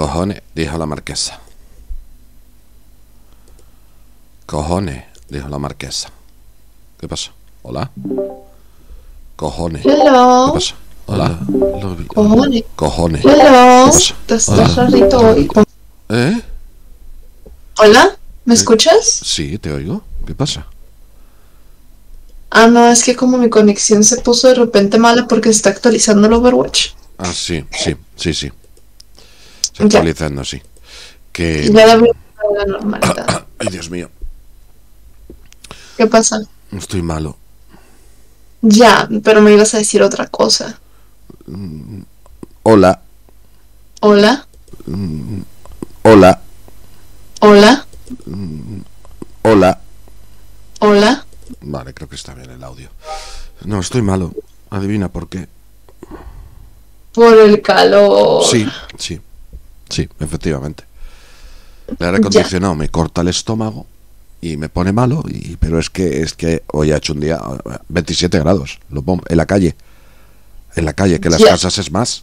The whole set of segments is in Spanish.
Cojones, dijo la marquesa. Cojones, dijo la marquesa. ¿Qué pasa? ¿Hola? Cojones. ¿Qué Hello. pasa? Hola. Cojones. Cojones. Hello. ¿Qué pasa? Estás rarito hoy. ¿Eh? Hola, ¿me escuchas? Sí, te oigo. ¿Qué pasa? Ah, no, es que como mi conexión se puso de repente mala porque se está actualizando el Overwatch. Ah, sí. Se Ya, actualizando, sí. Que... ya debería estar a la normalidad. Ay, Dios mío. ¿Qué pasa? Estoy malo. Ya, pero me ibas a decir otra cosa. Hola. Hola, Hola. hola, Hola. hola. Vale, creo que está bien el audio. No, estoy malo. Adivina por qué. Por el calor. Sí, efectivamente. El aire Ya, acondicionado me corta el estómago y me pone malo, pero es que hoy ha hecho un día 27 grados, en la calle. En la calle, que las ya, casas es más.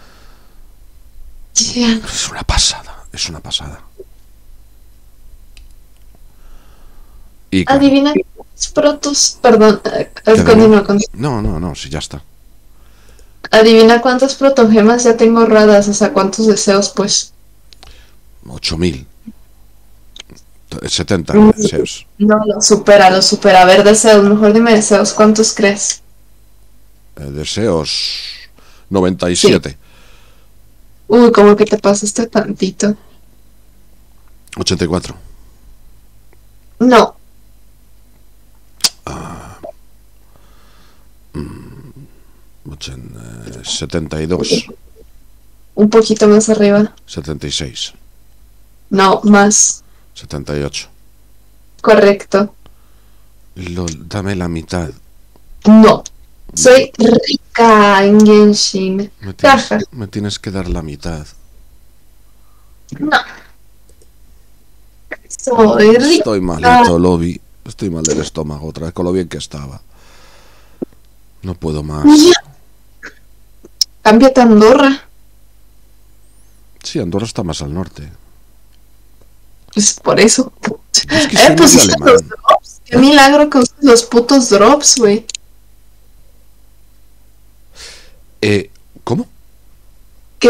ya. Es una pasada, es una pasada. Y claro, Adivina cuántos protos. Perdón, ¿qué adivina? continúa. No, sí, ya está. Adivina cuántas protogemas ya tengo ahorradas, o sea, cuántos deseos, pues. 8000, 70 Mm, deseos. No, lo supera, lo supera. A ver, deseos, mejor dime deseos, ¿cuántos crees? Deseos Sí. 97, Uy, como que te pasaste tantito. 84, No, 72, un poquito más arriba. 76, No, más. 78. Correcto. Dame la mitad. No. Soy rica en Genshin. Caja. Me tienes que dar la mitad. No. Soy Estoy rica. malito, Lobby. Estoy mal del estómago otra vez, con lo bien que estaba. No puedo más. Ya. Cámbiate a Andorra. Sí, Andorra está más al norte. Pues por eso. Es que soy Pues medio usas los alemán. drops. Qué ¿Eh? milagro que uses los putos drops, güey. ¿Cómo? Qué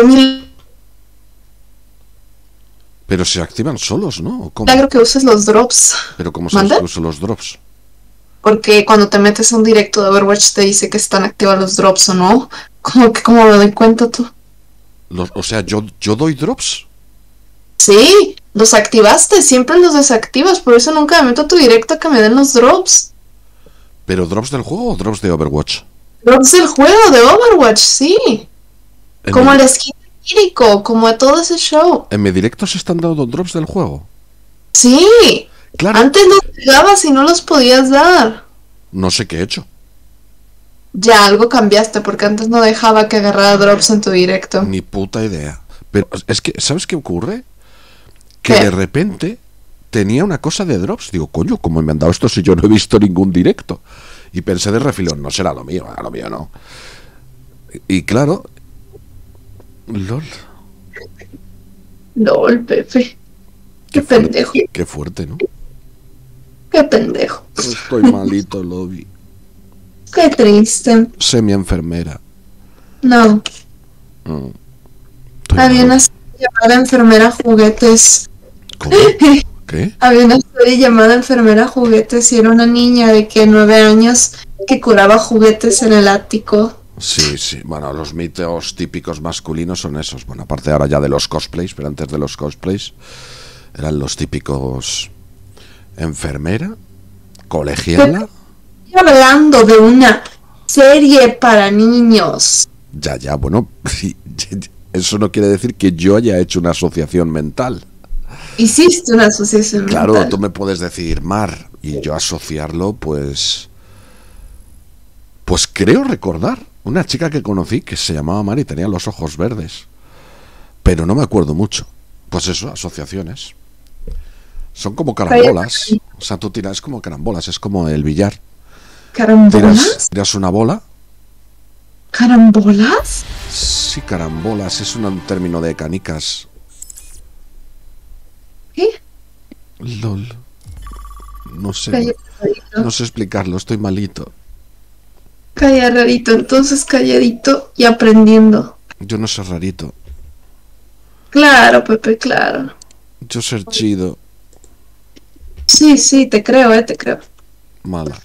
Pero se activan solos, ¿no? ¿Cómo? milagro que uses los drops. Pero ¿cómo sabes ¿Manda? que uso los drops? Porque cuando te metes a un directo de Overwatch te dice que están activos los drops o no. ¿Cómo me doy cuenta tú? O sea, yo doy drops. Sí, los activaste, siempre los desactivas, por eso nunca me meto a tu directo a que me den los drops. ¿Pero drops del juego o drops de Overwatch? Drops del juego de Overwatch, sí. En Como mi, el skin de Kiriko, como a todo ese show. en mi directo se están dando drops del juego. Sí, Claro, antes los jugabas y no los podías dar. no sé qué he hecho. Ya, algo cambiaste porque antes no dejaba que agarrara drops en tu directo. Ni puta idea. Pero es que, ¿sabes qué ocurre? Que de ¿Qué? repente tenía una cosa de drops. Digo, coño, ¿cómo me han dado esto si yo no he visto ningún directo? Y pensé de refilón, no será lo mío no. Y claro, lol, LOL, Pepe. Qué pendejo. qué fuerte, ¿no? Qué pendejo. Estoy malito, Lobby. Qué triste. Semi-enfermera. No. Estoy Había malo. una serie llamada Enfermera Juguetes. ¿Cómo? ¿Qué? Había una serie llamada Enfermera Juguetes y era una niña de que 9 años que curaba juguetes en el ático. Sí. Bueno, los mitos típicos masculinos son esos. Bueno, aparte ahora ya de los cosplays, pero antes de los cosplays eran los típicos enfermera, colegiala. Estoy hablando de una serie para niños. Ya, bueno, sí, eso no quiere decir que yo haya hecho una asociación mental. Hiciste una asociación Claro, mental. tú me puedes decir mar y yo asociarlo, pues creo recordar una chica que conocí que se llamaba Mar y tenía los ojos verdes, pero no me acuerdo mucho. Pues eso, asociaciones. Son como carambolas. O sea, tú tiras como carambolas, es como el billar. ¿Carambolas? Tiras una bola. ¿Carambolas? Sí, carambolas, es un término de canicas. ¿Qué? LOL. No sé. Calla, No sé explicarlo, estoy malito. calla, rarito. Entonces calladito y aprendiendo. Yo no soy rarito. Claro, Pepe, claro. Yo soy chido. Sí, sí, te creo, te creo. Mala.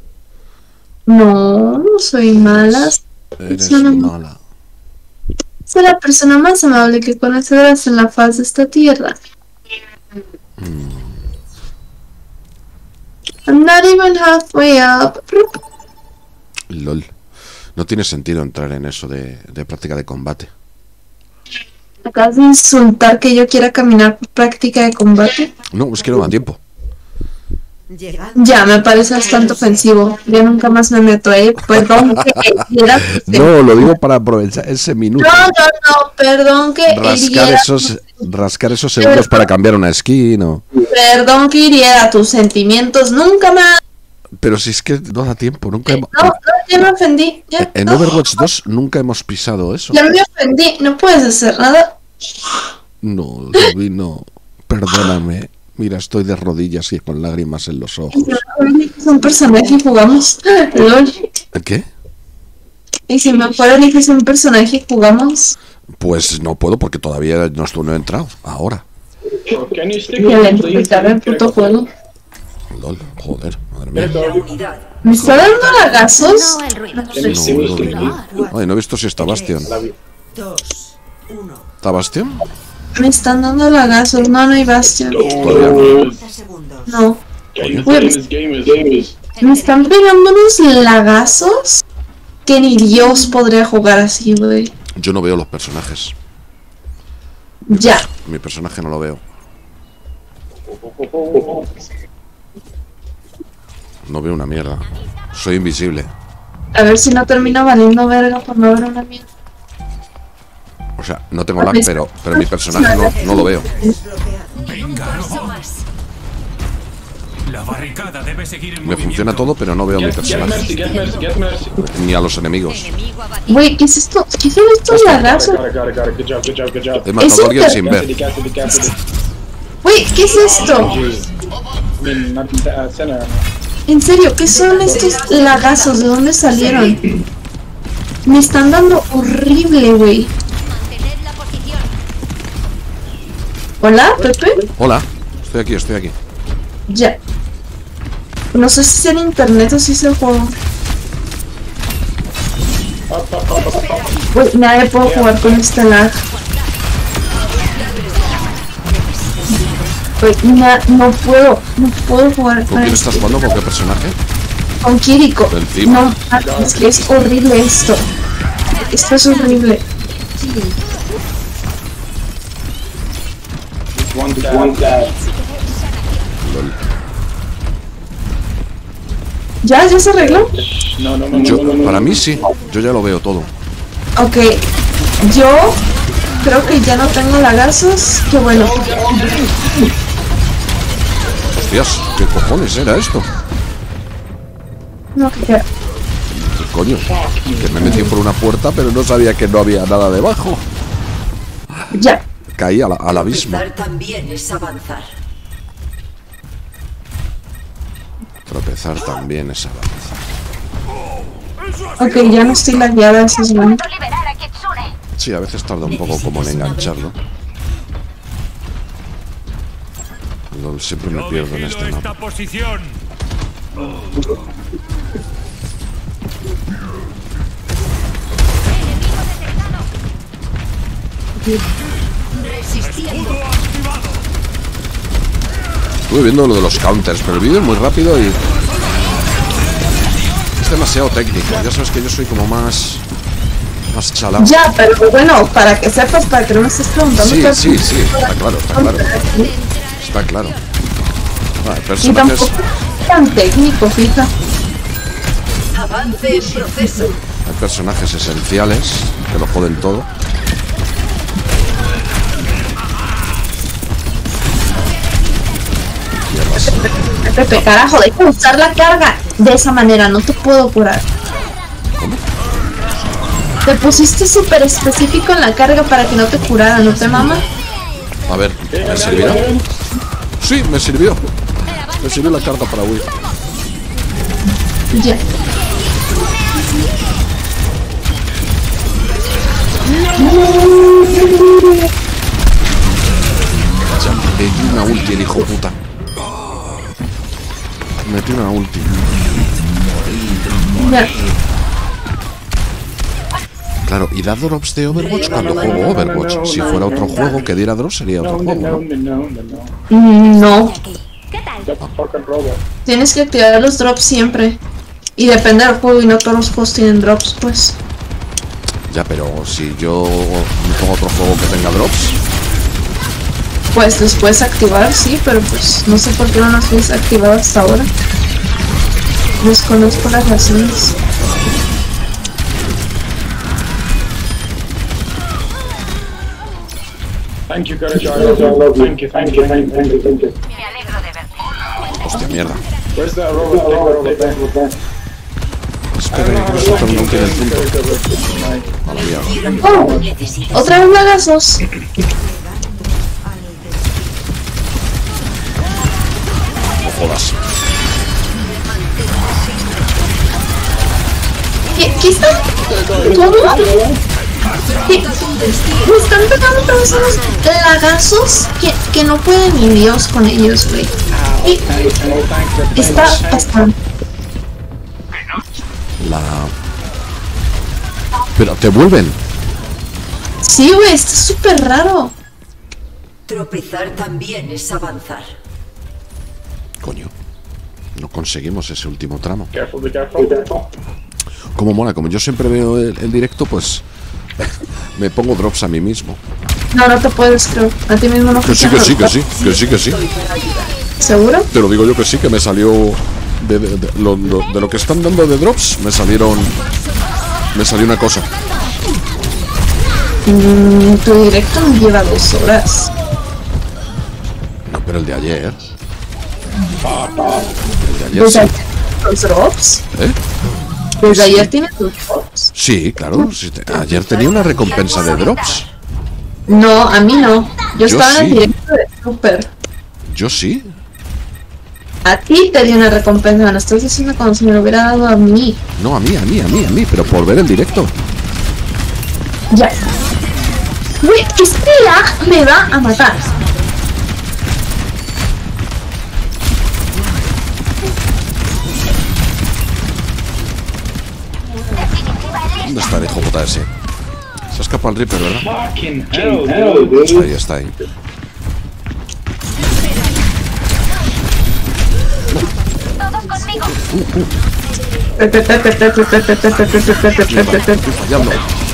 No, no soy mala. Eres Persona- mala. Soy la persona más amable que conocerás en la faz de esta tierra. I'm not even halfway up. LOL. No tiene sentido entrar en eso de práctica de combate. Acabas de insultar que yo quiera caminar por práctica de combate. No, es que no me da tiempo. Ya, me parece bastante ofensivo. Yo nunca más me meto ahí. Perdón que hiriera tu No, lo digo para aprovechar ese minuto. No, perdón que hiriera Rascar esos segundos para cambiar una skin o... Perdón que hiriera tus sentimientos. Nunca más. Pero si es que no da tiempo, nunca hemos... No, ya me ofendí. Ya, En no, Overwatch 2 nunca hemos pisado eso. ya me ofendí. No puedes hacer nada. No, Ruby, no. Perdóname. Mira, estoy de rodillas y con lágrimas en los ojos. Y si mejor eliges un personaje y jugamos. LOL. ¿Qué? Y si mejor eliges un personaje y jugamos. Pues no puedo porque todavía no he entrado. Ahora. Ya le explicaré el puto juego. LOL, joder, madre mía. ¿Me está dando lagazos? Ay, no he visto si está Bastion. ¿Está Bastion? Me están dando lagazos. No, no hay Bastion. Todavía no. No. Me están pegando unos lagazos que ni Dios podría jugar así, güey. Yo no veo los personajes. Ya. Mi personaje no lo veo. No veo una mierda. Soy invisible. A ver si no termino valiendo verga por no ver una mierda. O sea, no tengo lag, pero mi personaje no lo veo. La barricada debe seguir en Me funciona todo, pero no veo mi personaje. Ni a los enemigos. Güey, ¿qué es esto? ¿Qué son estos lagazos? He matado a alguien sin ver. Güey, ¿qué es esto? En serio, ¿qué son estos lagazos? ¿De dónde salieron? Me están dando horrible, güey. ¿Hola, Pepe? Hola, estoy aquí. Ya. No sé si es en internet o si es el juego. Güey, nadie puedo jugar con este lag. Güey, no puedo jugar ¿Con quién estás jugando? ¿Con qué personaje? con Kiriko. Encima. No, es que es horrible esto. Esto es horrible. LOL. ¿Ya se arregló? Para mí sí, yo ya lo veo todo. Ok. Yo creo que ya no tengo lagazos. Qué bueno. Hostias, ¿qué cojones era esto? No, que ¿Qué coño? Que me metí por una puerta, pero no sabía que no había nada debajo. ya. Caí al abismo. También es avanzar. Tropezar también es avanzar. Ok, ya no estoy lagueada, eso es bueno. Sí, a veces tarda un poco como en engancharlo. LOL, siempre me pierdo en este mapa. posición. Estuve viendo lo de los counters, pero el vídeo es muy rápido y... es demasiado técnico. Ya sabes que yo soy como más chalado. Ya, pero bueno, para que sepas, para que no me estés preguntando. Sí, qué- sí, está claro. Está claro. Vale, Y personajes... tampoco es tan técnico, fija. Avance en proceso. Hay personajes esenciales que lo joden todo. Mierdas. Pepe, carajo, deja de usar la carga de esa manera, no te puedo curar. Te pusiste súper específico en la carga para que no te curara, ¿no te mama? A ver, ¿me servirá? Sí, me sirvió. Me sirvió la carta para huir. Ya. Ya, metí una ulti, el hijo puta. Metí una ulti. Ya. Claro, y da drops de Overwatch cuando juego Overwatch. Si fuera otro juego que diera drops sería otro juego, ¿no? No. ¿Qué tal? Tienes que activar los drops siempre. Y depende del juego y no todos los juegos tienen drops, pues. Ya, pero si yo me pongo otro juego que tenga drops, Pues los puedes activar, sí, pero pues no sé por qué no los tienes activados hasta ahora. Desconozco las razones. Thank you, Courage. Thank you. Me alegro de verte. hostia mierda. Where's the robot? Espera, incluso también no tiene el punto. A la mierda. ¡Oh! ¡Otra vez lagazos! No jodas. ¿Qué están? ¿Cómo? ¿Qué? Me están pegando otra vez unos lagazos que no pueden ni Dios con ellos, güey. Está bastante. Pero te vuelven. Sí, güey, está súper raro. Tropezar también es avanzar. Coño. No conseguimos ese último tramo. Careful, be careful. Como mola, como yo siempre veo el directo, pues me pongo drops a mí mismo. No, no te puedes, creo. A ti mismo no Que sí, que sí, que sí, que sí, que sí. ¿Seguro? Te lo digo yo que sí, que me salió de lo que están dando de drops, me salió una cosa. Tu directo me lleva 2 horas. No, pero el de ayer. El de ayer Desde sí. ayer los drops. ¿Eh? Desde ayer tienes tus drops. Sí, claro. Sí, ayer tenía una recompensa de drops. No, a mí no. Yo estaba en el sí. directo de Super. Yo sí. A ti te di una recompensa. Me lo estás diciendo como si me lo hubiera dado a mí. No, a mí, pero por ver el directo. Ya. Güey, este lag me va a matar. ¿Dónde está el hijo puta ese? Se ha escapado el Reaper, ¿verdad? Fucking hell, dude. Está ahí. Todos conmigo. Estoy fallando.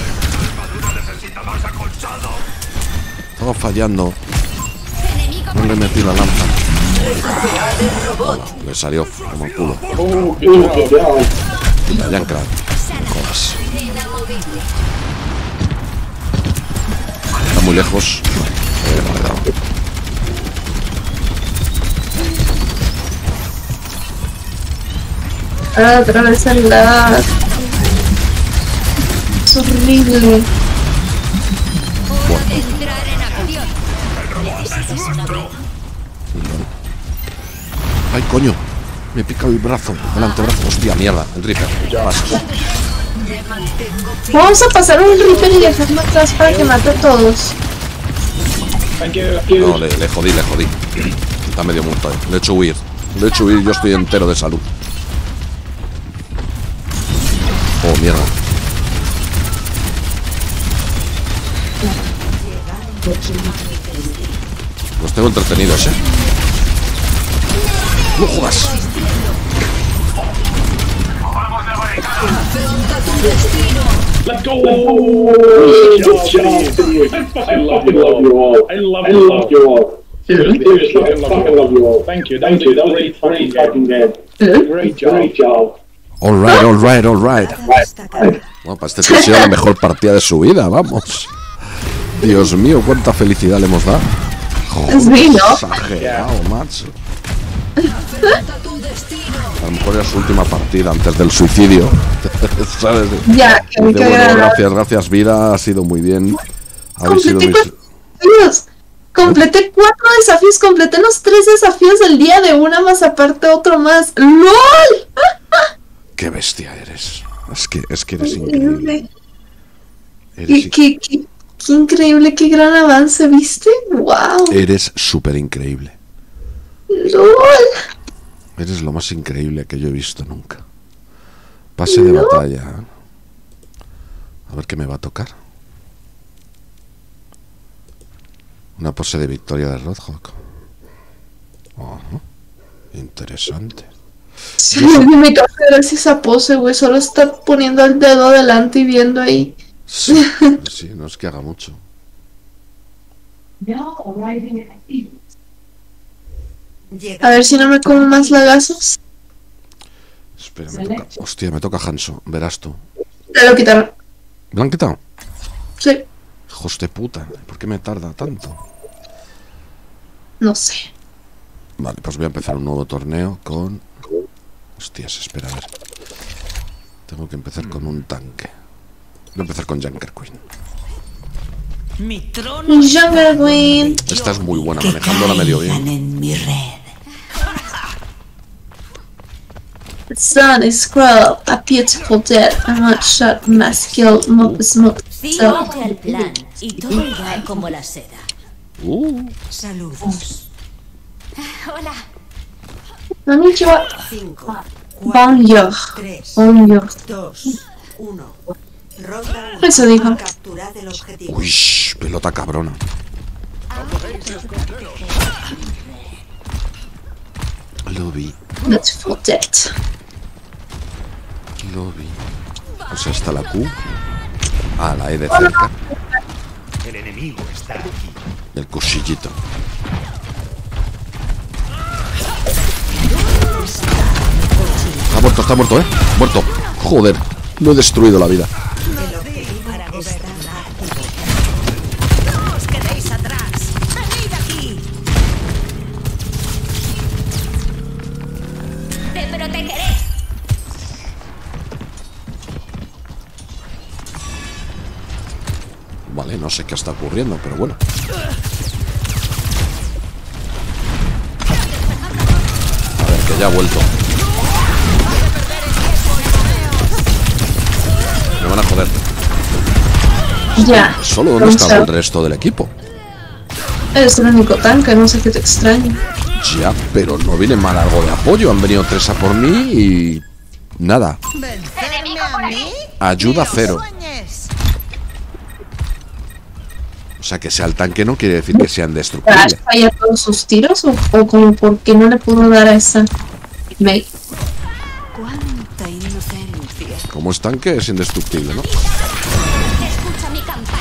Estaba fallando. No le metí la lanza. Bueno, le salió como el culo. La Yankra. Jodas. Está muy lejos. Otra vez el lag. Es horrible. Entrar en acción. Ay, coño. Me pica el brazo, el antebrazo. Hostia, mierda. El Reaper. Paso. Vamos a pasar un Reaper y dejarlo atrás para que mate a todos. Thank you. No, le jodí. Está medio muerto, Le he hecho huir. Yo estoy entero de salud. Oh, mierda. Los tengo entretenidos, No jodas. Let's go! Good job, dude. I fucking love you all. I love you all. Seriously, I fucking love you all. Thank you. That was a great fucking game. Great job. All right. Bueno, para este tío ha sido la mejor partida de su vida, vamos. Dios mío, cuánta felicidad le hemos dado. Sí, ¿no? Exagerado, macho. A lo mejor era su última partida antes del suicidio. ¿Sabes? Ya, que me Dice, bueno, caga. gracias vida, ha sido muy bien. Habéis sido Completé mis... con ellos. Completé 4 desafíos, completé los 3 desafíos del día de una más aparte otro más. ¡LOL! Qué bestia eres. Es que eres increíble. Qué increíble, qué gran avance, ¿viste? ¡Wow! Eres súper increíble. ¡LOL! Eres lo más increíble que yo he visto nunca. Pase de batalla. A ver qué me va a tocar. Una pose de victoria de Roadhog. Ajá. Interesante. Sí, me causa gracia esa pose, güey. Solo está poniendo el dedo adelante y viendo ahí. Sí, sí, no es que haga mucho. A ver si no me como más lagazos. Espera, me toca. Hostia, me toca Hanso. Verás tú. Te lo quitaron. ¿Me lo han quitado? Sí, Hijos de puta. ¿Por qué me tarda tanto? no sé. Vale, pues voy a empezar un nuevo torneo con... Hostias, espera, a ver. Tengo que empezar con un tanque. Voy a empezar con Junker Queen. Mi trono Jungle Queen. Esta es muy buena, manejándola medio bien. en mi red. The sun is cruel, a beautiful dead, a much shot, masculine, mob smoke. Síguete al plan y todo irá como la seda. Saludos. Hola. Konnichiwa. 5, Bonjour. 3, Bonjour. 2, 1. Ronda 1. Eso dijo. Capturad el objetivo. Uy, pelota cabrona. Lo vi, Beautiful dead. lo vi. Pues hasta la Q. Ah, la E de cerca. El enemigo está aquí. El cuchillito. Está muerto, ¿eh? Muerto. Joder, lo he destruido la vida. El objetivo está activo. ¡No os quedéis atrás! ¡Venid aquí! ¡Te protegeré! Vale, no sé qué está ocurriendo, pero bueno. A ver, que ya ha vuelto. Me van a joder. Ya. Solo dónde Vamos está a- el resto del equipo. Eres el único tanque, no sé qué te extraña. Ya, pero no viene mal algo de apoyo. Han venido 3 a por mí y... nada. ¡Enemigo por aquí! Ayuda cero. O sea, que sea el tanque no quiere decir que sea ¿Crash indestructible. falla todos sus tiros o como por qué no le pudo dar a esa? Mate. Cuánta inocencia. Como es tanque es indestructible, ¿no? Escucha mi campana.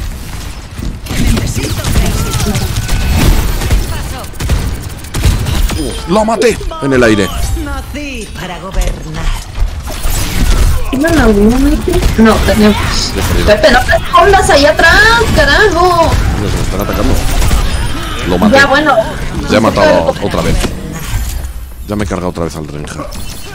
¡Lo maté! En el aire. Nací para gobernar. ¿Tienen alguno, Mate? No, tenemos. Ya he perdido. Pepe, no te escondas ahí atrás, carajo. Mira, se me están atacando. Lo maté. Ya, bueno. Ya he matado otra vez. Ya me he cargado otra vez al Ranger.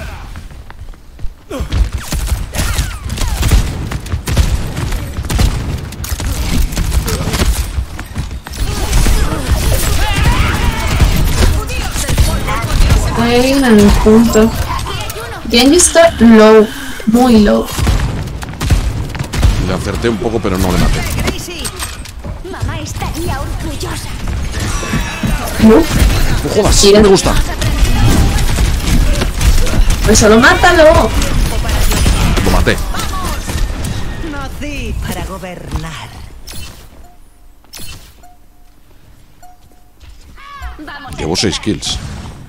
Estoy en el punto. Genji está low, muy low. Le acerté un poco, pero no le maté. Mamá estaría orgullosa. ¡No jodas! Mira. No me gusta. Pues solo mátalo. Lo maté. Nací para gobernar. Vamos. Llevo 6 kills.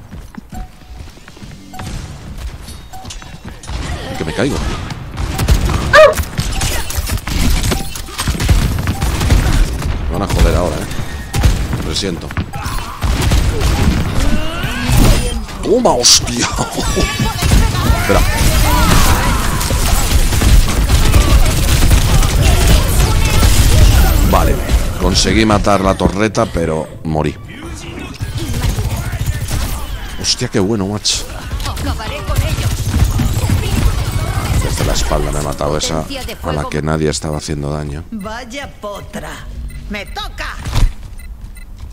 Que me caigo. Me van a joder ahora, Lo siento. ¡Toma, hostia! Espera. Vale. Conseguí matar la torreta, pero morí. Hostia, qué bueno, macho. Acabaré con ellos. Desde la espalda me ha matado esa a la que nadie estaba haciendo daño. Vaya potra. Me toca.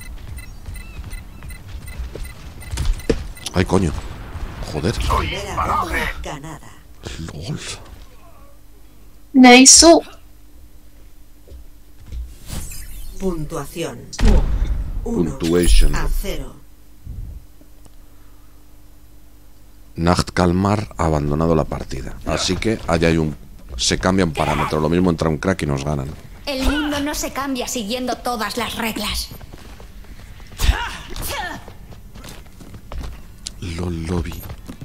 Ay, coño. Joder. Primera ronda ganada. LOL. Nice. Puntuación. 1 Puntuation. a 0. Nachtkalmar ha abandonado la partida. Así que allá hay un... Se cambian parámetros. Lo mismo entra un crack y nos ganan. El mundo no se cambia siguiendo todas las reglas. LOL lobby.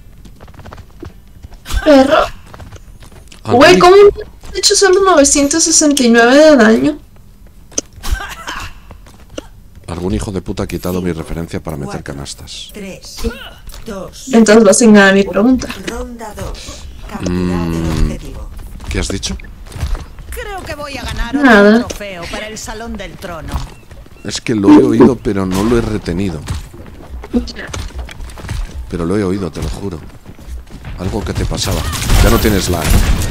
Perro. Güey, ¿cómo he hecho solo 969 de daño? Algún hijo de puta ha quitado mi referencia para meter canastas. 3, 2. Entonces va a asignar a mi pregunta. Ronda 2. Capturar el objetivo. ¿Qué has dicho? Creo que voy a ganar Nada. otro trofeo para el Salón del Trono. Es que lo he oído, pero no lo he retenido. Pero lo he oído, te lo juro. Algo que te pasaba. Ya no tienes lag.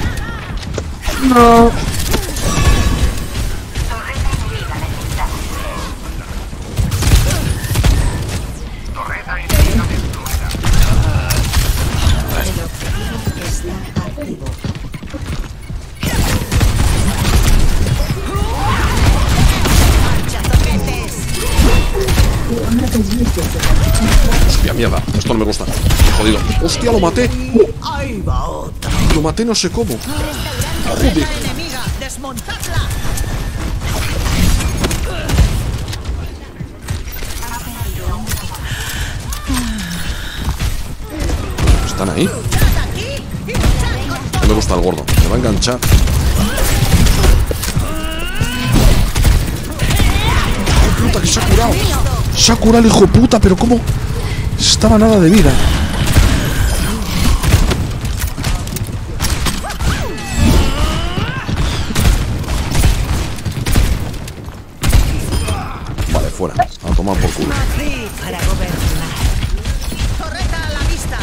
No. Está activo. Hostia, mierda. Esto no me gusta. Estoy jodido. Hostia, lo maté. Ahí va otra. Lo maté no sé cómo. Joder. Enemiga, desmontadla. ¿Están ahí? No me gusta el gordo. Me va a enganchar. ¡Hijo puta, que se ha curado! Se ha curado el hijo puta, pero ¿cómo? Estaba nada de vida. Vale, fuera. A tomar por culo. Madrid para gobernar. Torreta a la vista.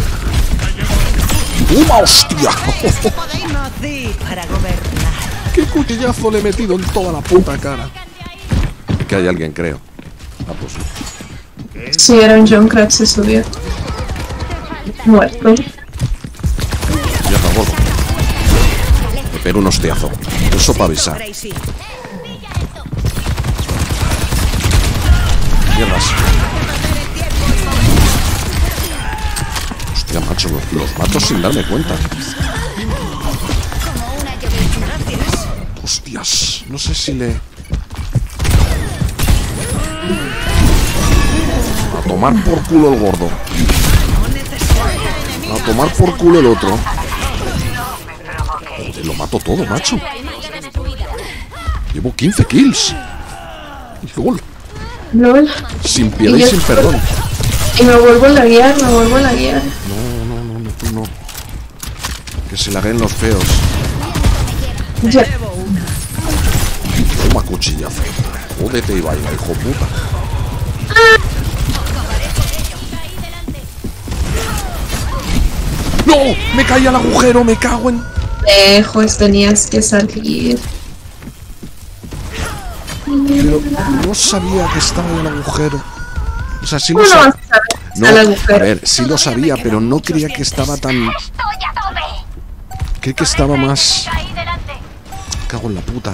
¡Uma, hostia! Madrid para gobernar. ¡Qué cuchillazo le he metido en toda la puta cara! Que hay alguien, creo. Ah, pues sí. Sí, era un Junkrat, se subió. Muerto. Ya está, gordo. Me pego un hostiazo. Eso para avisar. Tracy. Mierdas. Hostia, macho, los mato sin darme cuenta. Hostias, no sé si le... A tomar por culo el gordo. A tomar por culo el otro. Joder, lo mato todo, macho. Llevo 15 kills. LOL. LOL. Sin piedad y yo- sin perdón. Y me vuelvo a laguear, me vuelvo a laguear. No, tú no. Que se laguen los feos. Ya. Toma cuchillazo. Jódete y baila, hijo puta. ¡No! ¡Me caí al agujero! ¡Me cago en...! Lejos tenías que salir. Pero no sabía que estaba en el agujero. O sea, sí lo ¿Cómo no vas sabía. a saber que No, está el a agujero? ver, sí lo sabía, pero no creía que estaba tan... Creí que estaba más... Cago en la puta.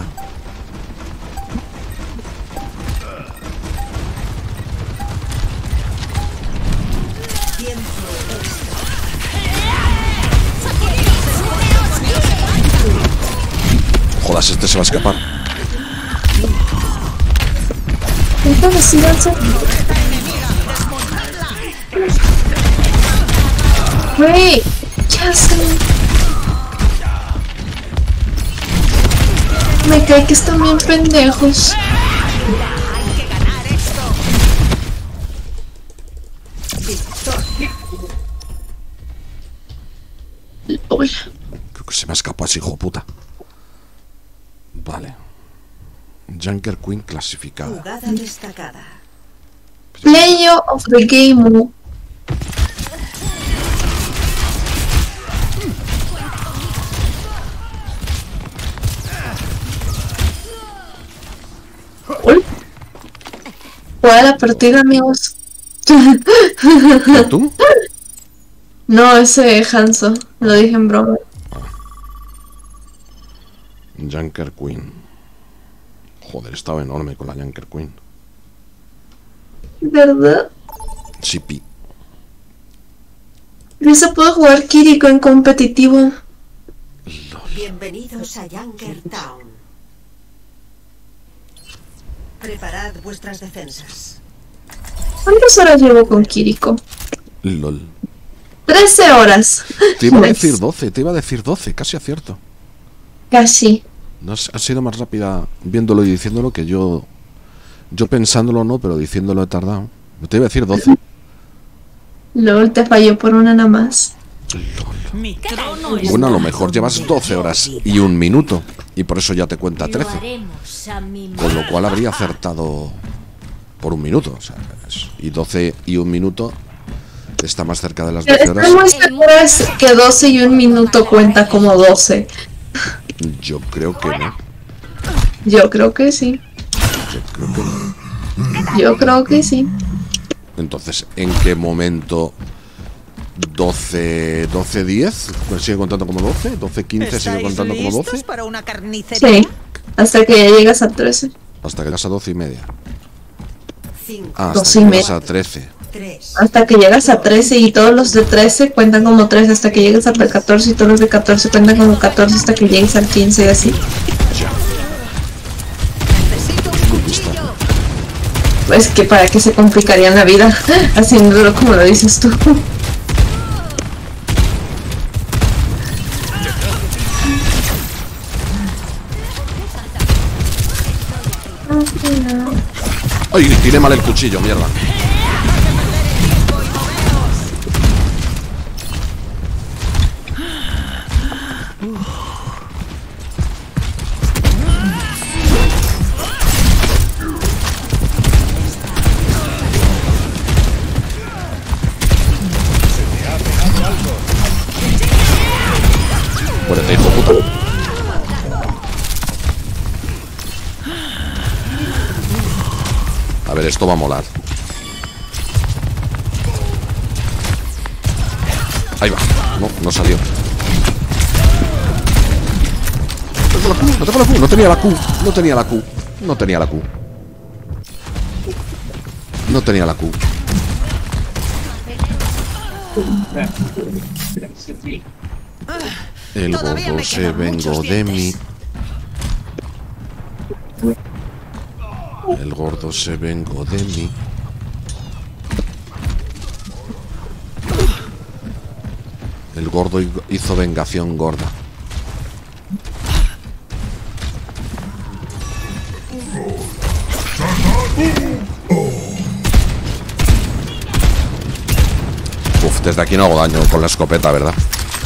Jodas, este se va a escapar. Entonces sí, danza. Güey, ¿qué hacen? Me cae que están bien pendejos. Uy, Creo que se me ha escapado ese hijo de puta. Vale. Junker Queen clasificada. Jugada destacada. player of the game. Uy. Juega la partida, amigos. ¿Y tú? No, ese Hanzo. Lo dije en broma. Junker Queen. Joder, estaba enorme con la Junker Queen. ¿Verdad? Sí, pi. No se puede jugar Kiriko en competitivo. Bienvenidos a Junker Town. Preparad vuestras defensas. ¿Cuántas horas llevo con Kiriko? LOL. 13 horas. Te iba a decir 12, te iba a decir 12, casi acierto. Casi. No, has sido más rápida viéndolo y diciéndolo que yo. Yo pensándolo no, pero diciéndolo he tardado. Te iba a decir 12. Luego te falló por una nada más. Mi trono es Bueno, a lo mejor llevas 12 horas y 1 minuto. Y por eso ya te cuenta 13. Con lo cual habría acertado por 1 minuto. O sea, y 12 y 1 minuto está más cerca de las 12 horas. Estoy muy segura que 12 y 1 minuto cuenta como 12. Yo creo que no. Yo creo que sí. Yo creo que no. Yo creo que sí. Entonces, ¿en qué momento 12, 12, 10? ¿Sigue contando como 12? ¿12, 15 sigue contando como 12? para una carnicería? Sí. Hasta que ya llegas a 13. Hasta que llegas a 12 y media. 5, Ah, 12 hasta y que llegas media. a 13. 3, Hasta que llegas a 13 y todos los de 13 cuentan como 13 hasta que llegues al 14 y todos los de 14 cuentan como 14 hasta que llegues al 15 y así. Necesito un cuchillo. Pues que para qué se complicarían la vida haciéndolo como lo dices tú. ¡Ay! Tiré mal el cuchillo, mierda. Muérete, hijo de puta. A ver, esto va a molar. Ahí va. No, no salió. No tengo la Q, no tenía la Q. No tenía la Q. No tenía la Q. No tenía la Q. El Todavía gordo me se quedan vengó muchos de mí. dientes. El gordo se vengó de mí. El gordo hizo vengación gorda. Uf, desde aquí no hago daño con la escopeta, ¿verdad?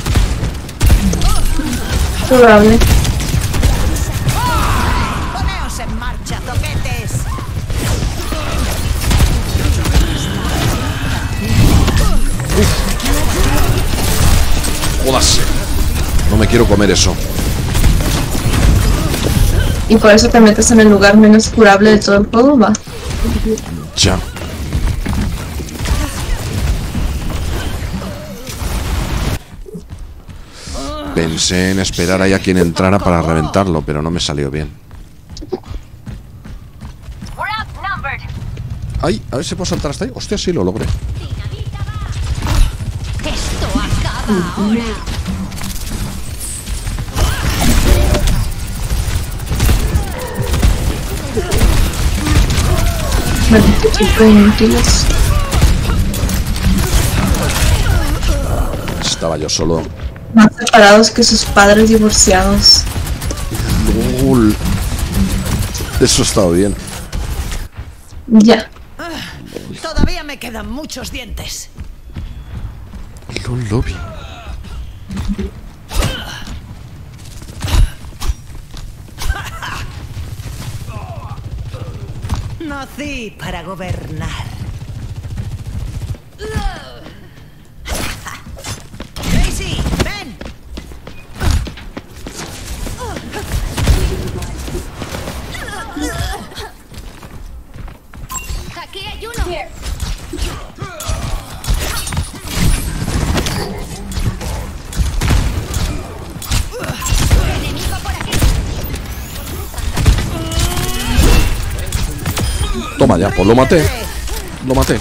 Probable. Poneos en marcha, zoquetes. Jodas. No me quiero comer eso. Y por eso te metes en el lugar menos curable de todo el juego, va. Ya. Pensé en esperar ahí a quien entrara para reventarlo, pero no me salió bien. Ay, a ver si puedo saltar hasta ahí. Hostia, sí lo logré. Esto acaba ahora. Maldito tipo de inútiles. Estaba yo solo. Más separados que sus padres divorciados. LOL. Eso estaba bien. Ya. Todavía me quedan muchos dientes. LOL lobby. Nací para gobernar. Tracy, ven. Aquí hay uno. Toma ya, pues lo maté. Lo maté.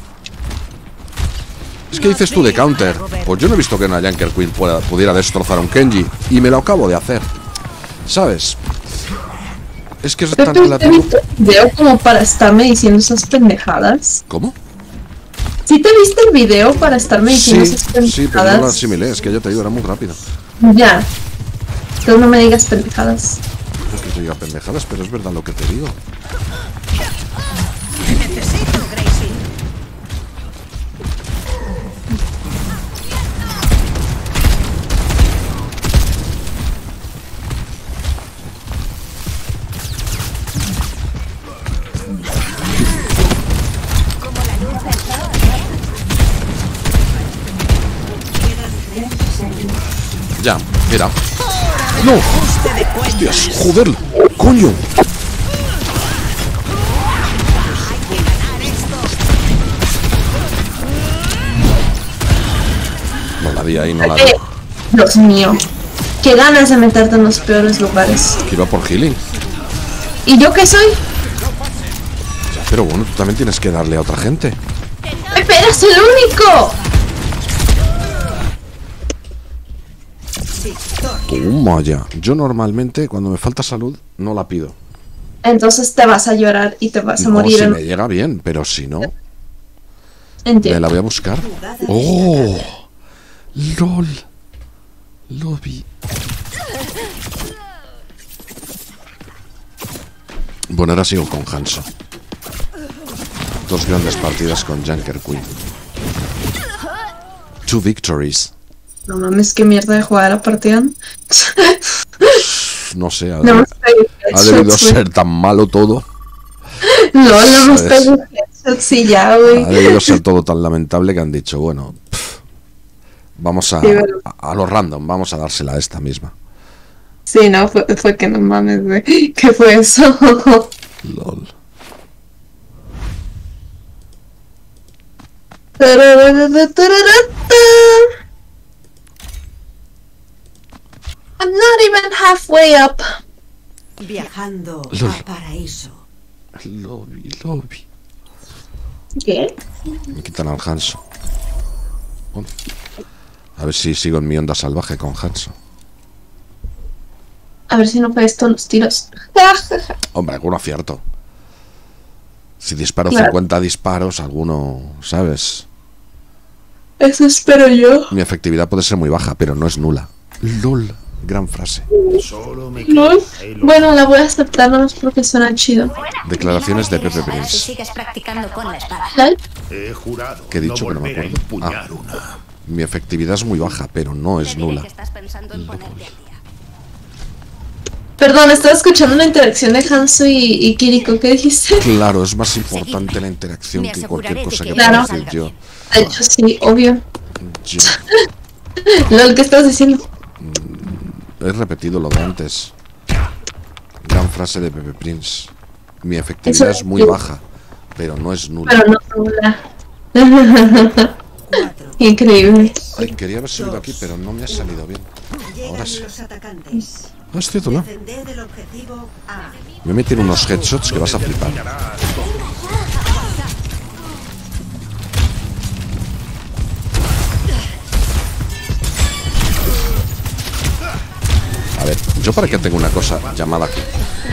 Es que dices tú de counter. Pues yo no he visto que una Junker Queen pudiera destrozar a un Kenji. Y me lo acabo de hacer. ¿Sabes? Es que es tan ¿Te relativo. viste el video como para estarme diciendo esas pendejadas? ¿Cómo? ¿Sí te viste el video para estarme diciendo Sí, esas sí, pero no pendejadas? lo asimilé. Es que ya te digo, era muy rápido. Ya. Entonces no me digas pendejadas. Es que te diga pendejadas, pero es verdad lo que te digo. Necesito, Gracie. Ya, mira. ¡No! ¡Hostias! ¡Joder! ¡Coño! No la vi ahí, no la vi. Dios mío. Qué ganas de meterte en los peores lugares. Que iba por healing. ¿Y yo qué soy? Pero bueno, tú también tienes que darle a otra gente. ¡Espera, es el único! Toma ya. Yo normalmente, cuando me falta salud, no la pido. Entonces te vas a llorar y te vas a No, morir. si me llega bien, pero si no, me Entiendo. la voy a buscar. ¡Oh! ¡Lol! Lo vi. Bueno, ahora sigo con Hanzo. Dos grandes partidas con Junker Queen. 2 victories. No mames, qué mierda de jugar a partida. No sé, ha No debido ser tan malo todo. No, no me ¿Sabes? estoy headshots y ya, güey. Ha debido ser todo tan lamentable que han dicho, bueno, vamos a lo random, vamos a dársela a esta misma. Sí, no, fue que no mames, güey. ¿Qué fue eso? LOL. I'm not even halfway up. Viajando Lol. a paraíso. Lo vi. ¿Qué? Me quitan al Hanzo. Bueno, a ver si sigo en mi onda salvaje con Hanzo. A ver si no fue esto los tiros. Hombre, alguno acierto. Si disparo Claro. 50 disparos, alguno, ¿sabes? Eso espero yo. Mi efectividad puede ser muy baja, pero no es nula. LOL, gran frase. ¿No? Bueno, la voy a aceptar nomás porque suena chido. Declaraciones de Pepe Si Prince. sigues practicando con la espada. ¿Vale? He jurado ¿Qué he dicho? Que no me acuerdo. Mi efectividad es muy baja, pero no es Te diré nula. que estás pensando en ponerte al día. Perdón, estaba escuchando una interacción de Hanzo y Kiriko. ¿Qué dijiste? Claro, es más importante la interacción Me que cualquier aseguraré de cosa que que Claro. pueda decir yo. De hecho, sí, obvio. Yo LOL, ¿qué estás diciendo? he repetido lo de antes. Gran frase de Pepe Prince. Mi efectividad Eso- es muy baja, pero no es nula. Pero no nula. Increíble. Ay, quería haber subido aquí, pero no me ha salido bien. Llegan Ahora sí. los atacantes. Ah, es cierto, ¿no? Defended el objetivo A. Me meten unos headshots que vas a flipar. A ver, yo para qué tengo una cosa llamada aquí.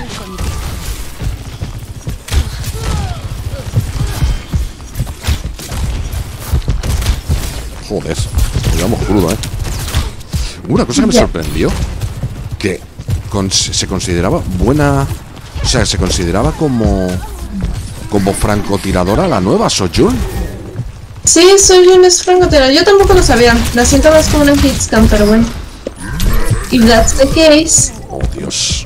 Joder, digamos crudo, ¿eh? Una cosa que me sorprendió, que se consideraba buena, o sea, se consideraba como francotiradora la nueva Sojourn. Sí, soy un francotirador. Yo tampoco lo sabía. La siento más como una hitscam, pero bueno. If that's the case, Oh, Dios.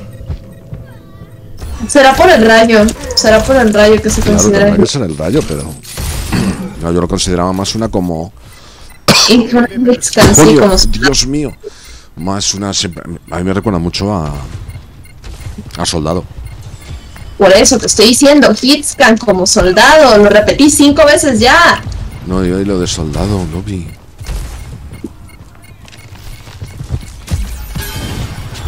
será por el rayo. Será por el rayo que se Claro, considera. tendrá que ser el rayo, pero no, yo lo consideraba más una como Y una hitscam, sí, coño, como Dios mío. Más una a mí me recuerda mucho a Soldado. por eso te estoy diciendo. Hitscam como soldado. Lo repetí 5 veces ya. No, yo y lo de Soldado lo vi.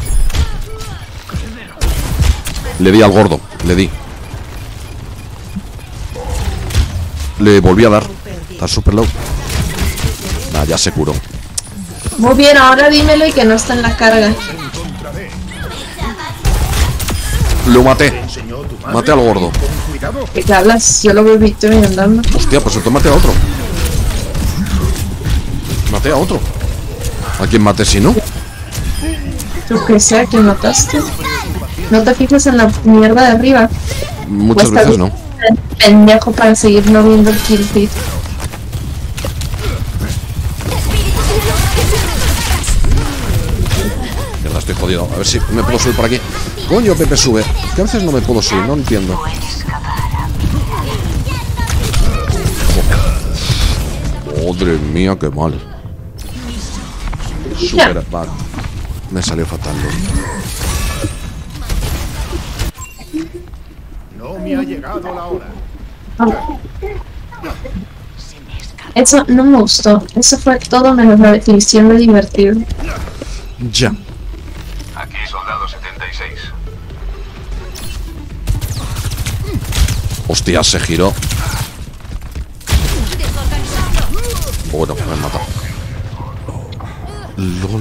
Le di al gordo, le di. Le volví a dar. Está super low. Ah, ya se curó. Muy bien, ahora dímelo y que no está en la carga. Lo maté. Maté al gordo. ¿Qué hablas? Yo lo veo Victoria andando. Hostia, pues entonces maté a otro. Maté a otro. ¿A quién maté si no? Tú que sea, ¿quién mataste? No te fijes en la mierda de arriba. Muchas Pues veces no. Pendejo para seguir no viendo el kill feed. Mierda, estoy jodido. A ver si me puedo subir por aquí. Coño, Pepe sube. Es que a veces no me puedo subir, no entiendo. Madre mía, qué mal. Super bad. Me salió fatal. No me ha llegado la hora. Eso no me gustó. Eso fue todo menos la definición de divertido. Ya. Aquí soldado 76. Hostia, se giró. Bueno, me han matado. LOL.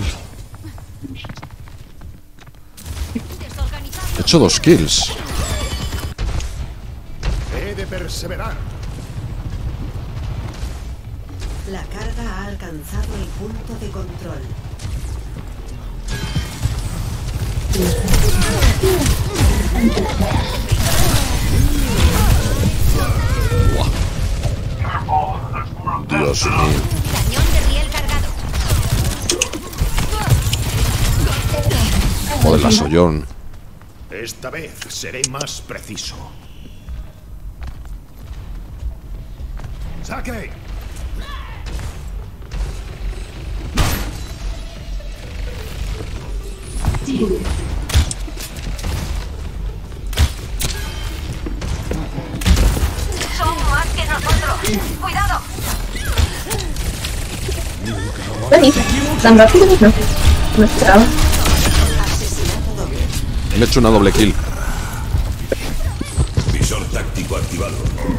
He hecho 2 kills. He de perseverar. La carga ha alcanzado el punto de control. Dios mío. Cañón de riel cargado. Joder, la sollón. Esta vez seré más preciso. ¡Saque! Son más que nosotros. Cuidado. Vení, tan rápido no. No esperaba. Me he hecho una doble kill. Visor táctico activado.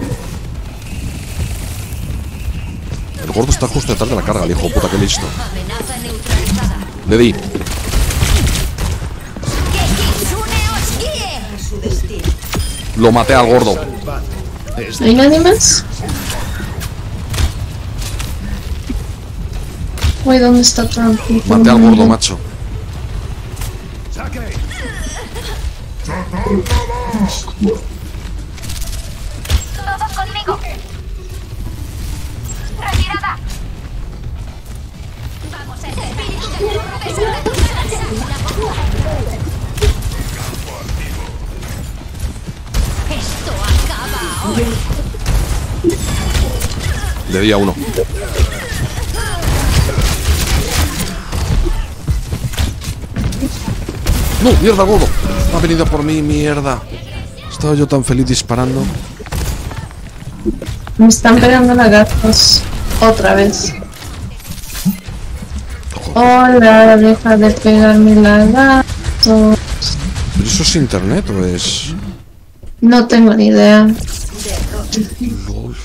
El gordo está justo detrás de la carga, el hijo de puta, que listo. Amenaza neutralizada. Le di. Que Kitsune os guíe. A su destino. Lo maté al gordo. ¿No hay nadie más? Uy, ¿dónde está Trump? Maté al gordo, macho. ¡Saque! Todos conmigo. Retirada. Vamos, el espíritu del corrupto de tu Esto acaba ahora. Le di a uno. No, mierda, gordo. Ha venido por mí, mierda. Estaba yo tan feliz disparando. Me están pegando lagartos. Otra vez. Hola, deja de pegarme lagartos. ¿Pero eso es internet o es...? No tengo ni idea. LOL.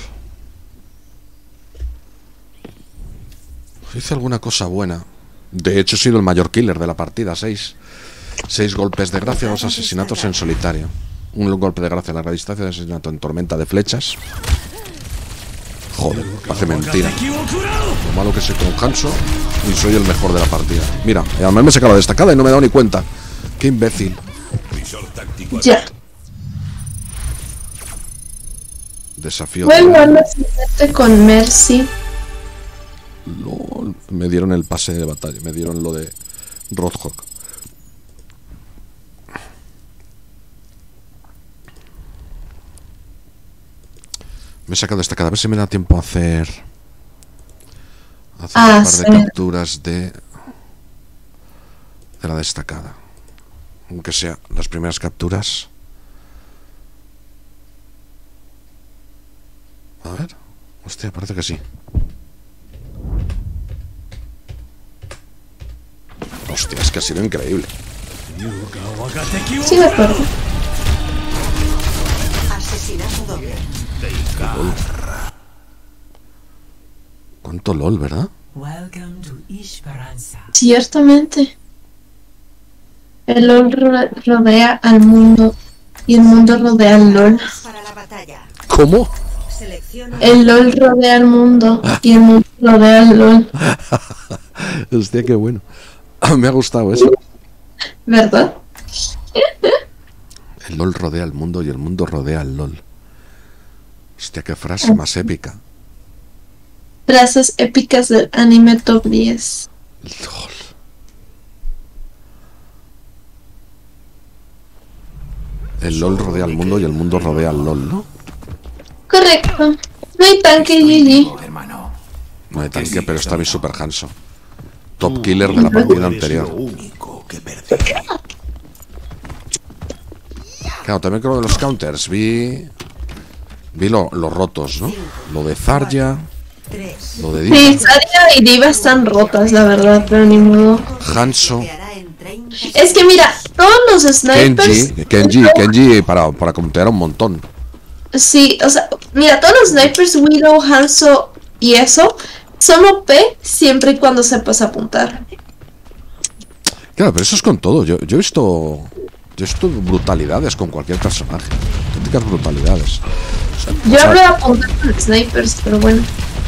Hice alguna cosa buena. De hecho, he sido el mayor killer de la partida. 6 golpes de gracia, 2 asesinatos en solitario. Un golpe de gracia en larga distancia, de asesinato en tormenta de flechas. Joder, parece mentira. Lo malo que soy con Hanso y soy el mejor de la partida. Mira, además me he sacado la destacada y no me he dado ni cuenta. Qué imbécil. Visor táctico Ya. Desafío. Vuelvo al accidente con Mercy. LOL. Me dieron el pase de batalla. Me dieron lo de Roadhog. Me he sacado destacada. A ver si me da tiempo a hacer un par de capturas de la destacada. Aunque sea las primeras capturas. A ver. Hostia, parece que sí. Hostia, es que ha sido increíble. Sí, de acuerdo. Asesinato doble. Cuánto LOL, ¿verdad? Ciertamente. El LOL rodea al mundo y el mundo rodea al LOL. Para la batalla. ¿Cómo? Selecciona El LOL rodea al mundo y el mundo rodea al LOL. Hostia, qué bueno. Me ha gustado eso. ¿Verdad? El LOL rodea al mundo y el mundo rodea al LOL. Hostia, qué frase más épica. Frases épicas del anime top 10. LOL. El LOL rodea al mundo y el mundo rodea al LOL, ¿no? Correcto. No hay tanque, GG. Hermano. No hay tanque, pero está mi Super Hanso. Top killer de la partida Lo anterior. único que perdí. Claro, también creo de los counters. Vi los rotos, ¿no? Lo de Zarya, 3. lo de Sí, Diva, Zarya y Diva están rotas, la verdad, pero ni modo. Hanso, Se hará en 30 Es que mira, todos los snipers. Kenji para countear un montón. Sí, o sea, mira, todos los snipers, Widow, Hanzo y eso, son OP siempre y cuando sepas apuntar. Claro, pero eso es con todo. Yo he visto brutalidades con cualquier personaje. Auténticas brutalidades. O sea, Yo hablo de apuntar con snipers, pero bueno.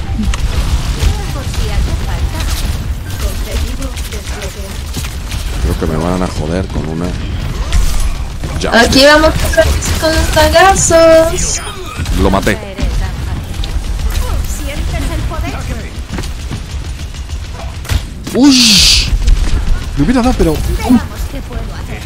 creo que me van a joder con una. Ya. Aquí vamos con los tagazos. Lo maté. ¿Sientes el poder? ¡Uy! Me hubiera dado, pero. Veamos qué puedo hacer.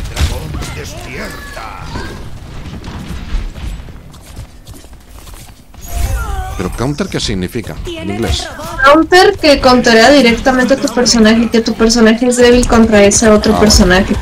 ¿Pero counter qué significa? En inglés. Counter que contaría directamente a tu personaje, que tu personaje es débil contra ese otro personaje.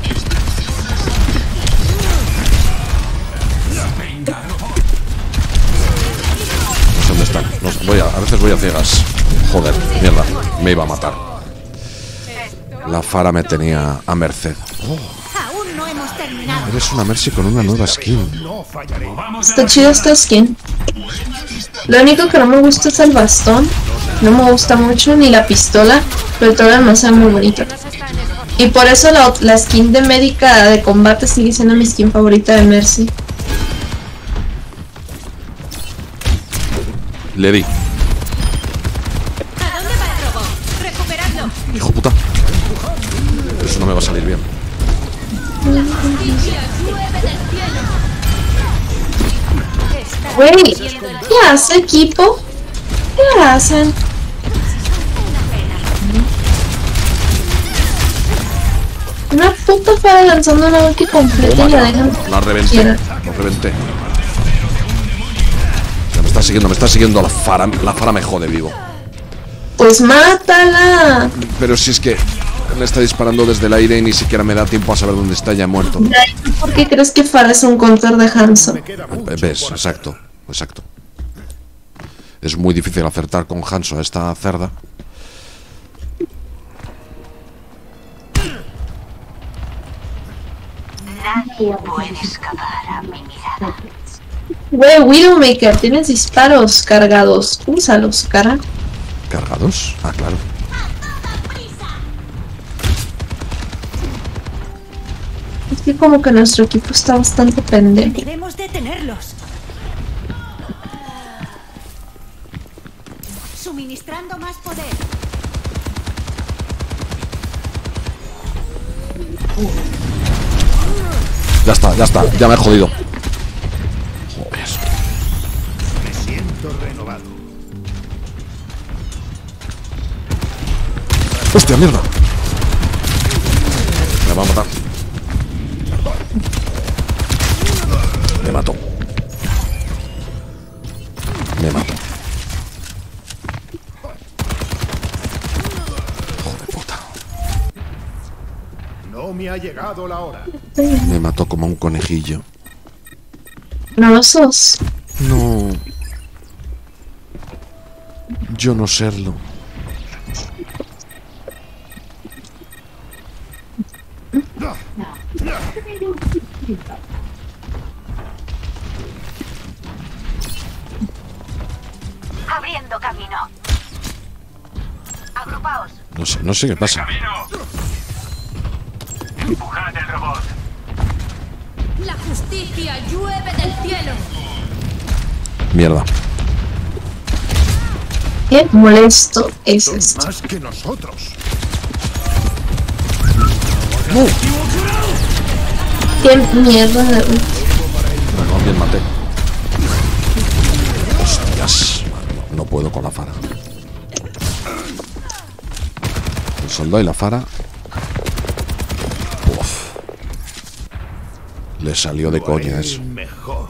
¿Dónde están? No sé, a veces voy a ciegas. Joder, mierda. Me iba a matar. La Fara me tenía a merced. Aún no hemos terminado. Eres una Mercy con una nueva skin. Está chido esta skin. Lo único que no me gusta es el bastón. No me gusta mucho, ni la pistola. Pero todo lo demás es muy bonito. Y por eso la skin de médica de combate sigue siendo mi skin favorita de Mercy. Le di. ¿A dónde va el robot? Recuperando. Hijo puta. Eso no me va a salir bien. Wey, ¿qué hace equipo? ¿Qué hacen? Una puta Fara lanzando una ulti completa y la dejan. La reventé. quiera. La reventé. Ya me está siguiendo la Fara. La Fara me jode vivo. Pues mátala. Pero si es que me está disparando desde el aire y ni siquiera me da tiempo a saber dónde está, ya he muerto. ¿Por qué crees que Fara es un counter de Hanzo? ¿Ves? Exacto. Exacto. Es muy difícil acertar con Hanso a esta cerda. Nadie puede escapar a mi mirada. Wey, Widowmaker, tienes disparos cargados. Úsalos, cara. ¿Cargados? Ah, claro. Es que como que nuestro equipo está bastante pendejo. Debemos detenerlos. Suministrando más poder. Ya está, ya me he jodido. Joder. Me siento renovado. ¡Hostia, mierda! Me va a matar. Me mató. Me mató. Joder puta. No me ha llegado la hora. Me mató como a un conejillo. No lo sos. No. Yo no serlo. Abriendo camino. Agrupaos. No sé qué pasa. Empujad el robot. La justicia llueve del cielo. Mierda. Qué molesto es Son esto. más que nosotros. Qué mierda de... No, bien maté. Hostias. No puedo con la Fara. El soldado y la Fara. Uf. Le salió de coña eso. Mejor.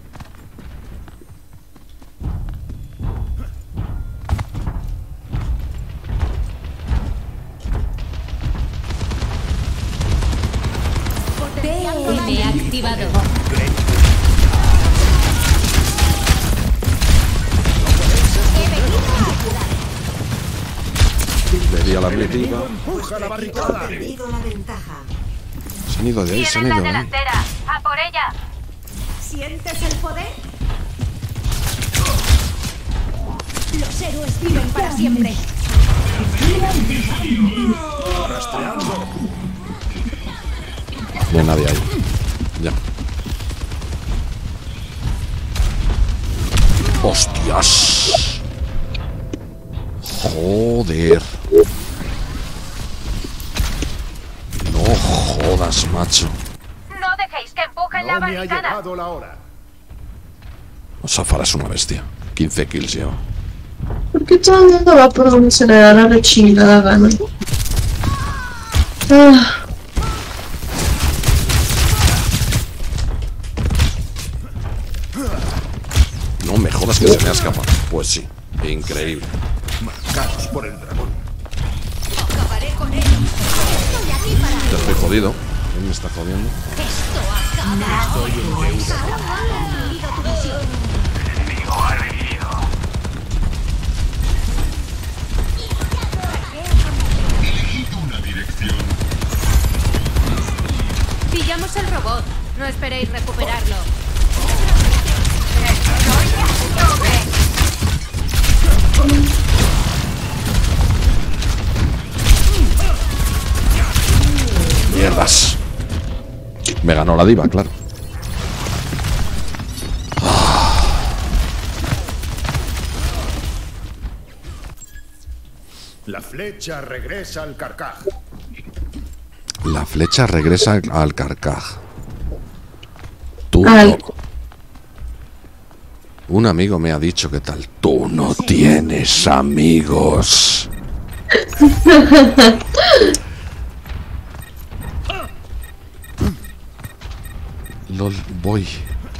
PM activado. Le di a la primitiva. Empuja la barricada. Perdido la ventaja. Se han ido de ahí, se han Tienen ido la de ahí. delantera. ¡A por ella! ¿Sientes el poder? Los héroes viven para siempre. No hay nadie ahí. Ya. ¡Hostias! Joder. No jodas, macho. No dejéis que empujen la No me ha barricada. llegado la hora. Safara es una bestia. 15 kills lleva. ¿Por qué todo el mundo va por donde se le da la chingada gana? Ah, No me jodas que se me ha escapado. Pues sí, increíble. Marcados por el dragón. Acabaré con ellos. Estoy aquí para Ya estoy jodido. ¿Quién me está jodiendo? esto. Acaba. Cumplido tu misión. Enemigo arreglido. Pillamos el robot. No esperéis recuperarlo. Mierdas. Me ganó la diva, claro. La flecha regresa al carcaj. La flecha regresa al carcaj. Tú Al- no. Un amigo me ha dicho que tal. Tú no tienes amigos. LOL, voy.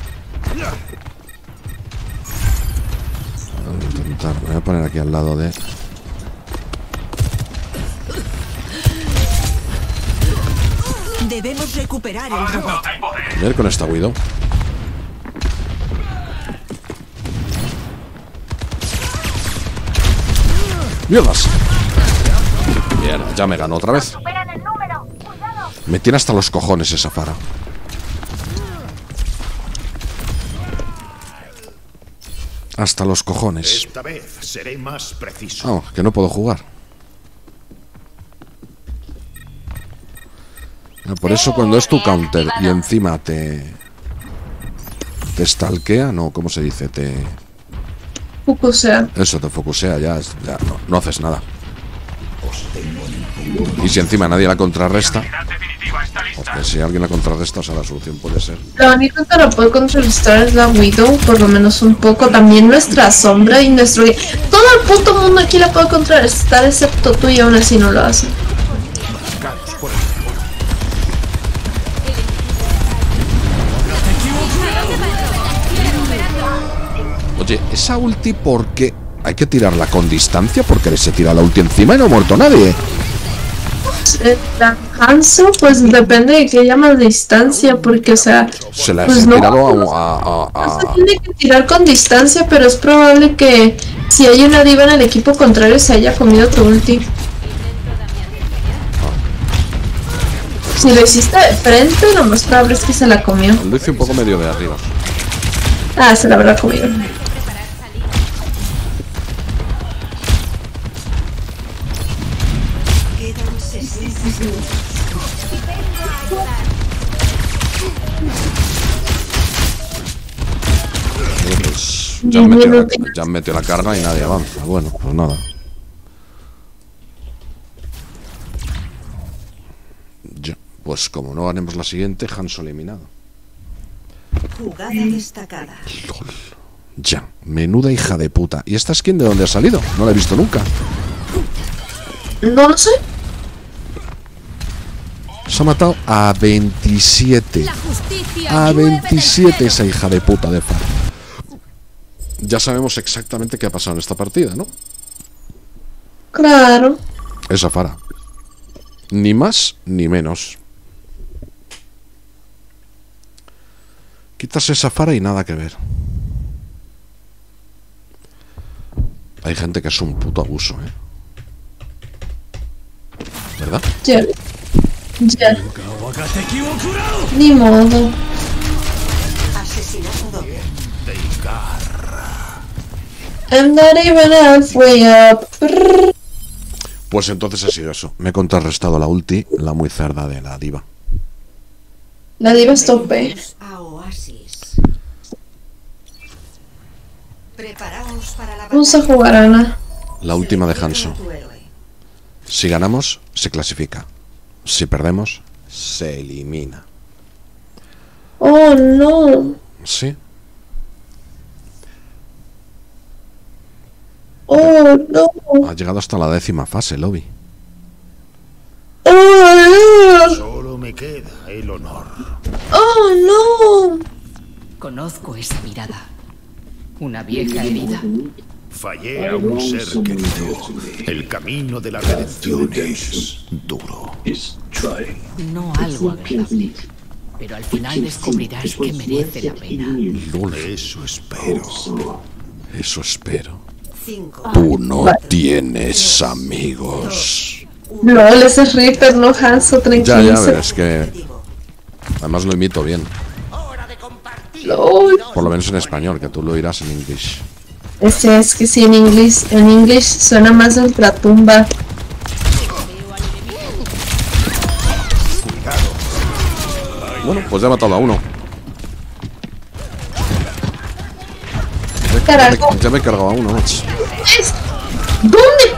Voy a intentar. Me voy a poner aquí al lado de. Debemos recuperar el robot. A ver con esta Widow. ¡Mierdas! Mierda, ya me ganó otra vez. Superan el número. Cuidado. Me tiene hasta los cojones esa Fara. Hasta los cojones. Esta vez seré más preciso. Ah, que no puedo jugar. Por eso cuando es tu counter y encima te stalkea, no, ¿cómo se dice? Fukusea. Eso, te focusea, ya no haces nada. Y si encima nadie la contrarresta, La definitiva está lista. porque si alguien la contrarresta, o sea, la solución puede ser. La única que la puede contrarrestar es la Widow, por lo menos un poco. También nuestra sombra y nuestro... Todo el puto mundo aquí la puede contrarrestar, excepto tú, y aún así no lo hace. Marcados por el dragón. Oye, esa ulti, ¿por qué? Hay que tirarla con distancia porque se tira la ulti encima y no ha muerto nadie. La Hanzo, pues depende de qué llamas distancia, porque, o sea, Se la pues he no. tirado a- se tiene que tirar con distancia, pero es probable que si hay una diva en el equipo contrario se haya comido tu ulti. Si lo hiciste de frente, lo más probable es que se la comió. Lo hice un poco medio de arriba. Ah, se la habrá comido. ya han metido la carga y nadie avanza. Bueno, pues nada. Ya, pues como no ganemos la siguiente, Hanzo eliminado. Jugada destacada. LOL. Ya, menuda hija de puta. ¿Y esta skin de dónde ha salido? No la he visto nunca. No lo sé. Se ha matado a 27. A 27 esa hija de puta de Pharah. Ya sabemos exactamente qué ha pasado en esta partida, ¿no? Claro. Esa Pharah. Ni más ni menos. Quitas esa Pharah y nada que ver. Hay gente que es un puto abuso, ¿eh? ¿Verdad? Ya. Ya. Ni modo. Asesinato doble. I'm not even halfway up. Pues entonces ha sido eso. Me he contrarrestado la ulti, la muy cerda de la diva. La diva es tope. A Oasis. Preparaos para la Vamos a jugar, Ana. La última de Hanzo. Si ganamos, se clasifica. Si perdemos, se elimina. Oh, no. ¿Sí? Oh, no. Ha llegado hasta la 10ª fase, Lobby. Oh, no. Solo me queda el honor. Oh, no. Conozco esa mirada. Una vieja herida. Fallé a un ser querido. El camino de la redención es duro. No algo agradable. Pero al final descubrirás que merece la pena. Eso espero. Eso espero. 5. Tú no tienes amigos. LOL, ese es Reaper, no Hanzo, Ya, tranquiliza. ves que... Además lo imito bien. LOL. Por lo menos en español, que tú lo oirás en inglés. Es que sí, en inglés suena más de ultratumba. Bueno, pues ya he matado a uno. Carajo. Ya me he cargado a uno, macho. ¿Dónde?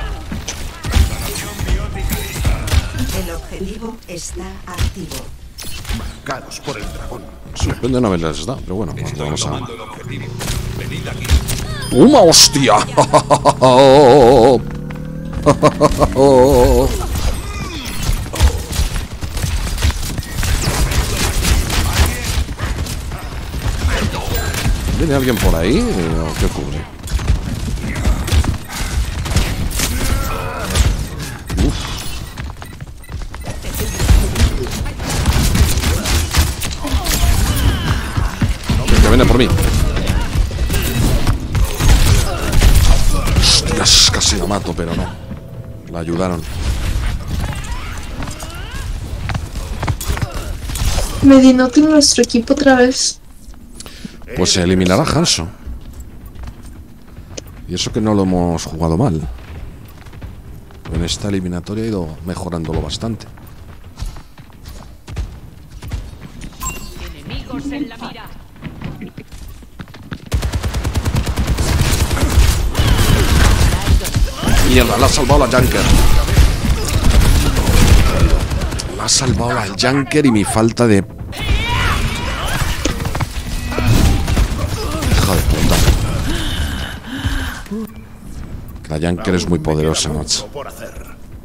El objetivo está activo. Marcados por el dragón. Sorprende no haberles dado, pero bueno, vamos a... ¡Uma hostia! ¿Viene alguien por ahí o qué ocurre? Que viene por mí. Hostias, casi la mato, pero no. La ayudaron. Medinote en nuestro equipo otra vez. Pues se eliminará Hanzo. Y eso que no lo hemos jugado mal. En esta eliminatoria ha ido mejorándolo bastante. Enemigos en la mira. Mierda, la ha salvado la Junker. La ha salvado la Junker y mi falta de... Hija de puta. La Junker es muy poderosa, macho. Por hacer.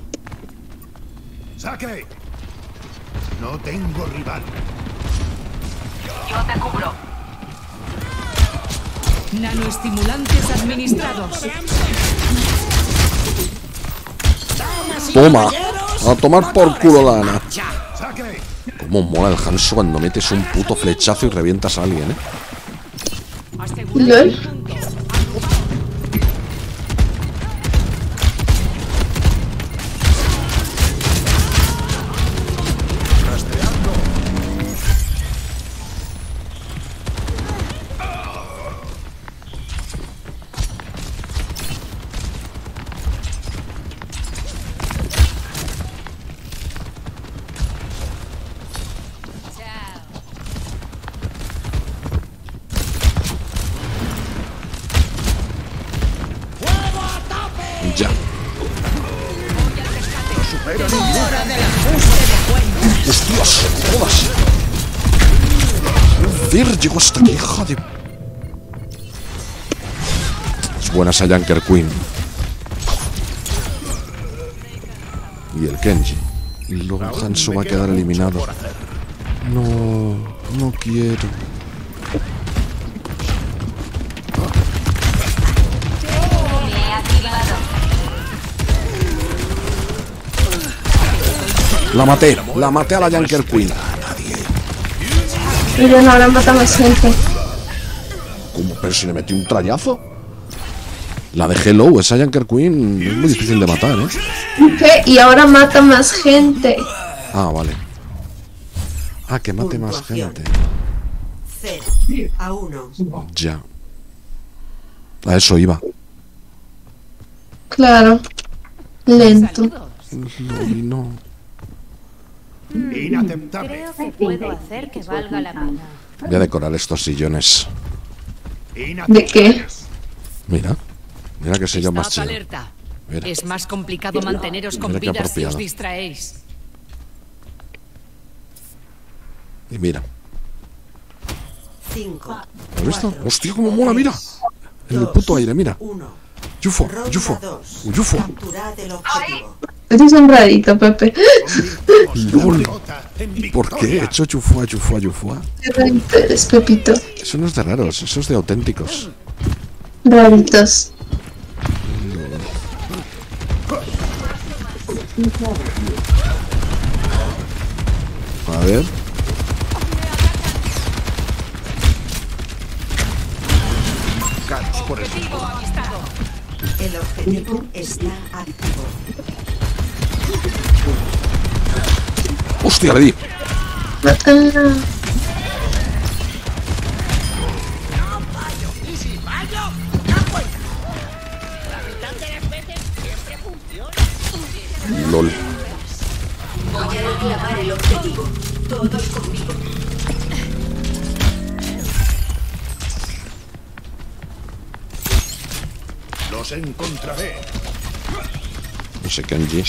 ¡Saque! No tengo rival. Yo te cubro. Nanoestimulantes administrados. Toma. A tomar por culo la Ana. ¡Saque! Cómo mola el Hanzo cuando metes un puto flechazo y revientas a alguien, ¿eh? LOL. jodas. Joder, llegó hasta aquí, hija de... Es buena esa Junker Queen. Y el Kenji. Y luego Hanzo va a quedar eliminado. No, no quiero. La maté a la Junker Queen. Pero no, ahora mata más gente. ¿Cómo? Pero si le metí un trayazo. La dejé low, esa Junker Queen es muy difícil de matar, ¿eh? ¿Qué? Y ahora mata más gente. Ah, vale. Ah, que mate más gente. 0-1. Ya. A eso iba. Claro. Lento. No. Inaceptable. Creo que puedo hacer que valga la pena. Voy a decorar estos sillones. ¿De qué? Mira. Mira que sello más Estad chido. alerta. Mira. Es más complicado manteneros con Mira qué vidas si os apropiado. distraéis. Y mira. 5. ¿Has visto? Hostia, cómo mola, mira. En el puto aire, mira. 1. Yufo, Yufo. Yufo. Capturad el objetivo. Eres un rarito, Pepe. LOL. ¿Por qué he hecho Yufua, Yufua, Yufua? Qué rarito eres, Pepito. Eso no es de raros, eso es de auténticos. Raritos. A ver. El objetivo está activo. ¡Hostia, le di! Mátala. LOL. Voy a reclamar el objetivo. Todos conmigo. Los encontraré. No sé, Kenji.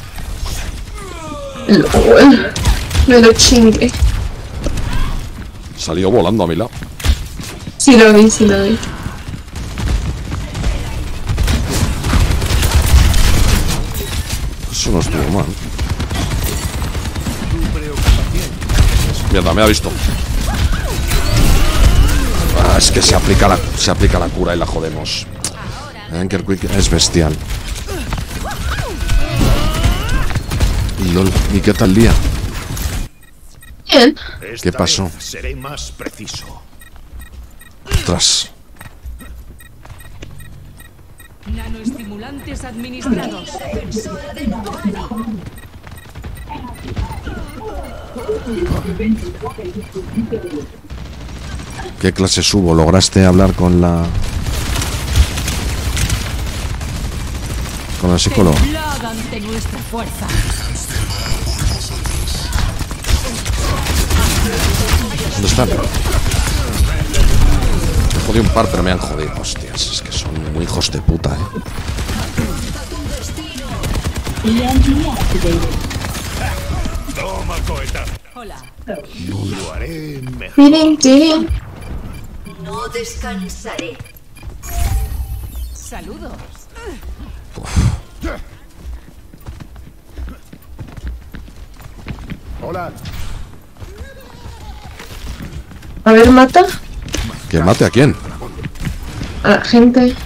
LOL. Me lo chingue. Salió volando a mi lado. Sí lo vi, sí lo vi. Eso no estuvo mal. Mierda, me ha visto. Ah, es que se aplica la cura y la jodemos. Anker Quick es bestial. LOL, ¿y qué tal día? Bien. ¿Qué pasó? Seré más preciso. Ostras. Nanoestimulantes administrados. ¿Qué clase subo? ¿Lograste hablar con la... con el psicólogo? Temblad ante nuestra fuerza. ¿Dónde están? He jodido un par, pero me han jodido. Hostias, es que son muy hijos de puta, Toma, coheta. Hola. Lo haré mejor. Miren, miren. No descansaré. Saludos. Hola. A ver, mata ¿Que mate a quién? a la gente.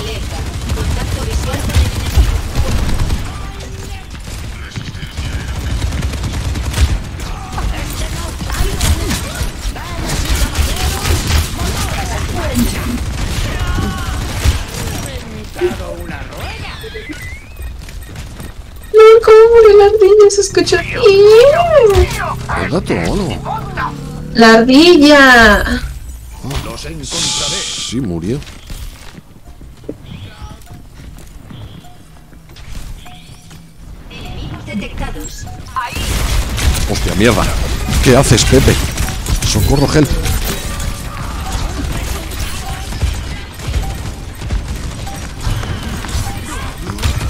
No, ¿cómo murió la ardilla? Se escucha. El gato, ¿no? La ardilla. Los encontraré. Sí, murió. Enemigos detectados. Hostia, mierda. ¿Qué haces, Pepe? Socorro, help.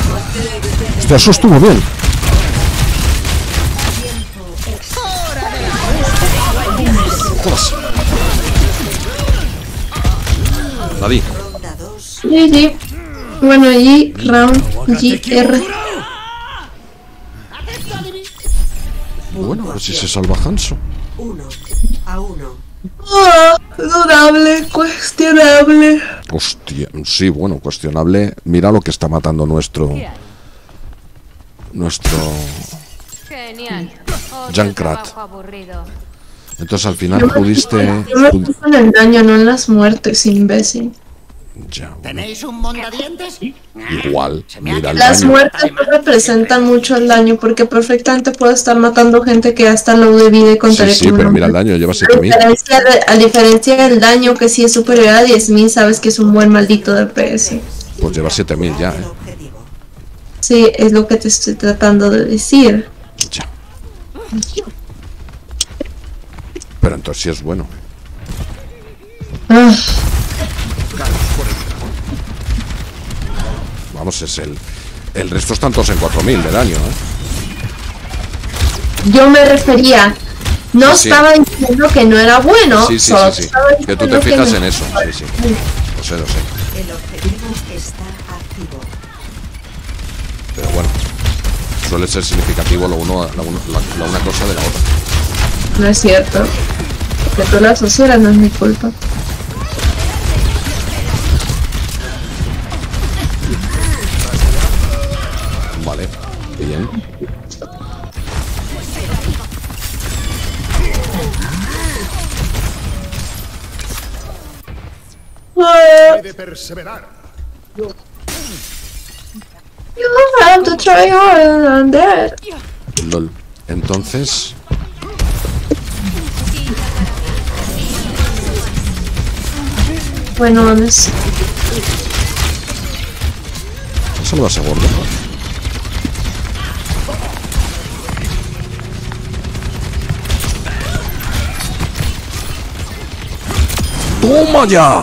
Hostia, eso estuvo bien. ¡Jodas! Nadie. GG. Bueno, y round GR. Bueno, a ver si se salva Hanzo. 1 a 1. Ah, dudable, cuestionable. Hostia, sí, bueno, cuestionable. Mira lo que está matando nuestro Genial. Junkrat. Trabajo aburrido. Entonces al final pudiste... Yo me fijo en el daño, no en las muertes, imbécil. Ya, ¿Tenéis un mondadientes? igual, mira el Las daño. muertes no representan mucho el daño, porque perfectamente puedo estar matando gente que hasta low de vida y Sí, contaré sí, como pero una mira el muerte. daño, lleva A 7000. diferencia del daño, que si es superior a 10.000, sabes que es un buen maldito DPS. Pues lleva 7000 ya, El objetivo. Sí, es lo que te estoy tratando de decir. Ya. Pero entonces sí es bueno. Ah, Vamos, es el resto están todos en 4000 de daño, ¿eh? yo me refería, no Sí. estaba diciendo que no era bueno, Sí, sí, solo sí, sí. estaba Que tú diciendo te fijas no- en eso, sí, sí. Lo sé, lo sé. El objetivo está activo. Pero bueno, suele ser significativo la una cosa de la otra. No es cierto. Que tú la asociaras no es mi culpa. Vale, bien. Debe perseverar. You have to try harder than that. LOL. Entonces... Bueno, vamos. Eso lo vas a gordo. ¡Toma ya!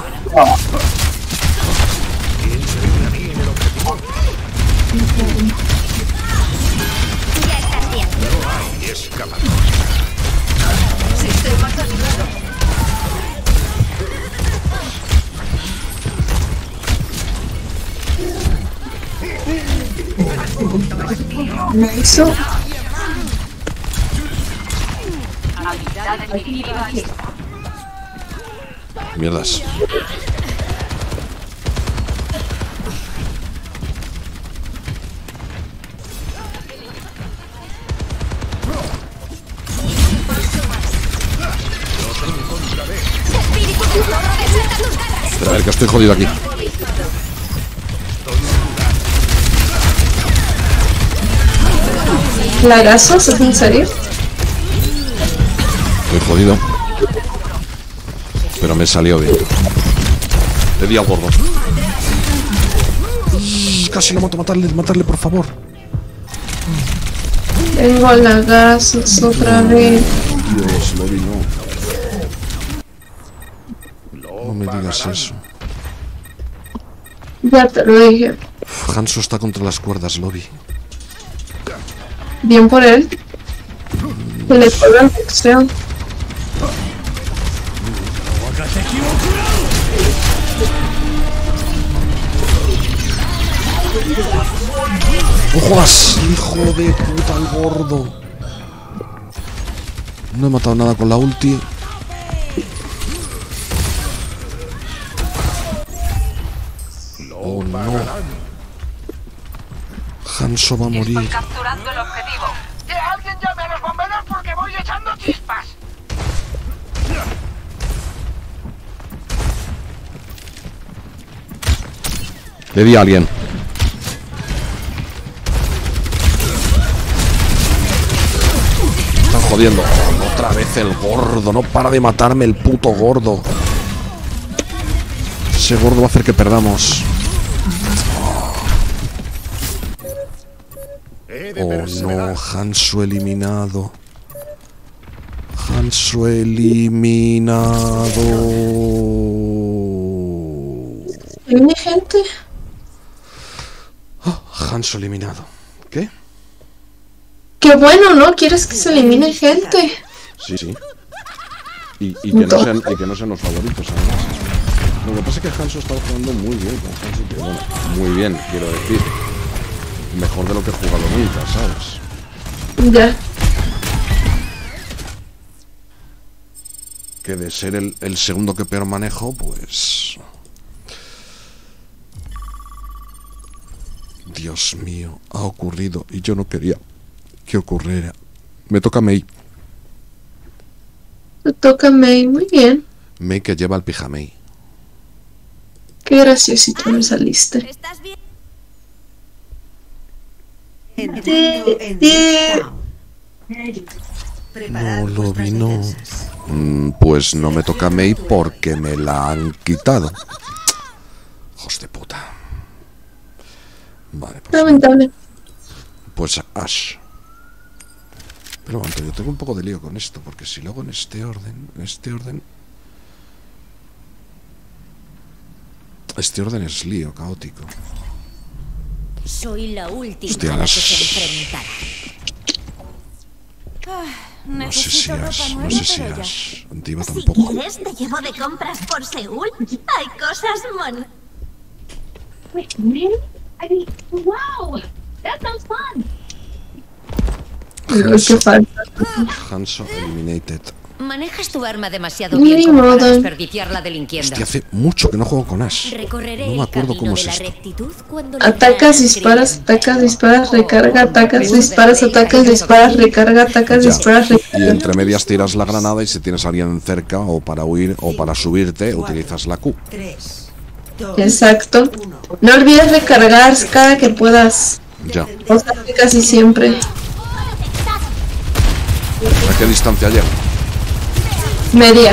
Eso. Mierdas. Espera, a ver, que estoy jodido aquí. ¿Lagazos? ¿Es en serio? Estoy jodido. Pero me salió bien. Le di al gordo. Casi lo mato. Matarle, por favor. Tengo lagazos otra vez. Dios, Lobby, no. No me digas eso. Ya te lo dije. Uf, Hanzo está contra las cuerdas, Lobby. Bien por él. Se le fue la infección. ¡Ojas! ¡Hijo de puta, el gordo! No he matado nada con la ulti. Oh no. Hanzo va a morir. Capturando el objetivo. ¡Que alguien llame a los bomberos porque voy echando chispas! Le di a alguien. Están jodiendo. Otra vez el gordo. No para de matarme el puto gordo. Ese gordo va a hacer que perdamos. Oh no, Hanzo eliminado. Hanzo eliminado. ¿Viene gente? Oh, Hanzo eliminado. ¿Qué? Qué bueno, ¿no? ¿Quieres que se elimine gente? Sí, sí. Y que no sean los favoritos, además. Lo que pasa es que Hanzo está jugando muy bien con Hanzo, que bueno, muy bien, quiero decir. Mejor de lo que he jugado nunca, ¿sabes? Ya. Que de ser el segundo que peor manejo, pues... Dios mío, ha ocurrido y yo no quería que ocurriera. Me toca Mei. Te toca Mei, muy bien. Mei que lleva el pijamei. Qué graciosito me saliste. ¿Estás bien? No lo vi, no. Pues no me toca Mei porque me la han quitado. Hijos de puta. Vale, pues, lamentable. Pues Ash. Pero antes yo tengo un poco de lío con esto, porque si lo hago en este orden es lío, caótico. Soy la última. Hostia, a la que se enfrentará. No sé si Ash. Antiva Si tampoco. quieres, te llevo de compras por Seúl. Hay cosas Wow, that sounds fun. Qué falta. Hanzo eliminated. Manejas tu arma demasiado Ni bien como para modo. desperdiciarla delinquiendo. Hostia, hace mucho que no juego con Ash. Recorreré No me acuerdo cómo es esto. Atacas, disparas, atacas, disparas, recarga, atacas, disparas, atacas, disparas, recarga, atacas, Ya. disparas, Y recarga. entre medias tiras la granada y si tienes a alguien cerca o para huir o para subirte utilizas la Q. 3, 2, Exacto. No olvides recargar cada que puedas. Ya. O sea, que casi siempre. ¿A qué distancia llega? Media.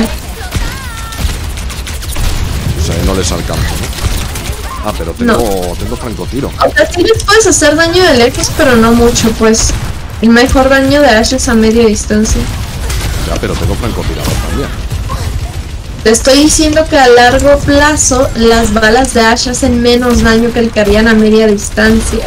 O sea, no les alcanzo, ¿no? Ah, pero tengo francotiro. O sea, sí les puedes hacer daño de lejos, pero no mucho, pues. El mejor daño de Ash es a media distancia. Ya, pero tengo francotirador también. Te estoy diciendo que a largo plazo las balas de Ash hacen menos daño que el que harían a media distancia.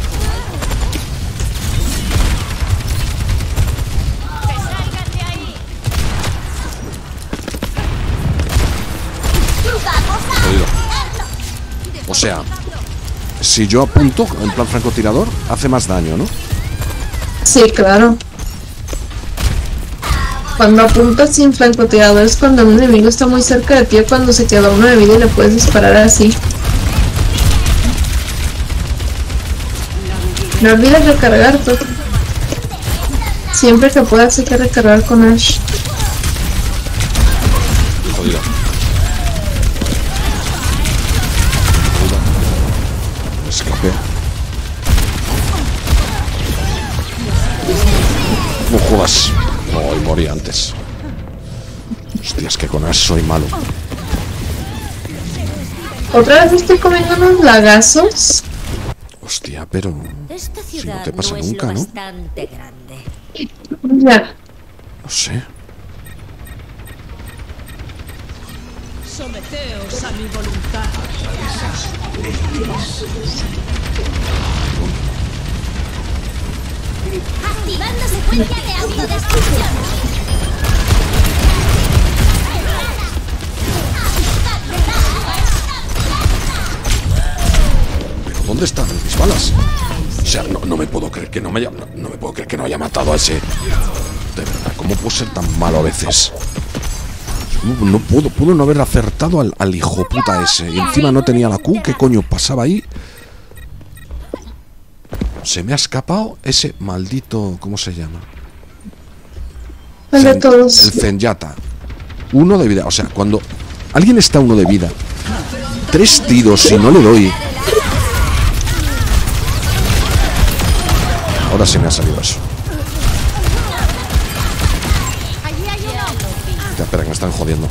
Jodido. O sea, si yo apunto en plan francotirador, hace más daño, ¿no? Sí, claro. Cuando apuntas sin francotirador es cuando un enemigo está muy cerca de ti o cuando se queda uno de vida y le puedes disparar así. No olvides recargar todo. Siempre que puedas hay que recargar con Ash. Jodido. Escapé. No jodas. No, y morí antes. Hostia, es que con Ash soy malo. Otra vez estoy comiendo unos lagazos. Hostia, pero... Esta Si no ciudad te pasa no es nunca, lo ¿no? bastante grande. Ya. No sé. Someteos a mi voluntad. Activando secuencia de autodestrucción. ¿Pero dónde están mis balas? O sea, no me puedo creer que no me puedo creer que no haya matado a ese... De verdad, ¿cómo puedo ser tan malo a veces? No puedo no haber acertado al hijo puta ese. Y encima no tenía la Q. ¿Qué coño pasaba ahí? Se me ha escapado ese maldito... ¿Cómo se llama? El de todos. El Zenyatta. 1 de vida. O sea, cuando alguien está a 1 de vida, 3 tiros y no le doy. Ahora sí me ha salido eso. Ya, espera, que me están jodiendo.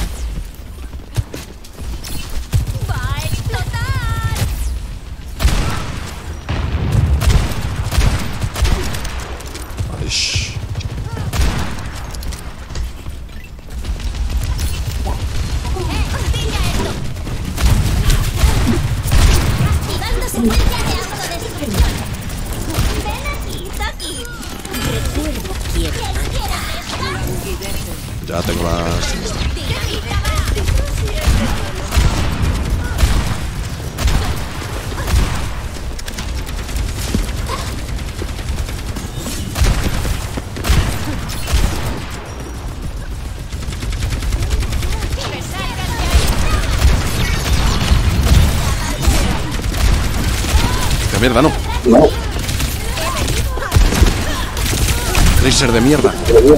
Ay, shh. Activando secuencia de autodestrucción. Ven aquí, Taki. Recuerda quién. Ya tengo mierdas. ¡Qué mierda, no! Tracer de mierda.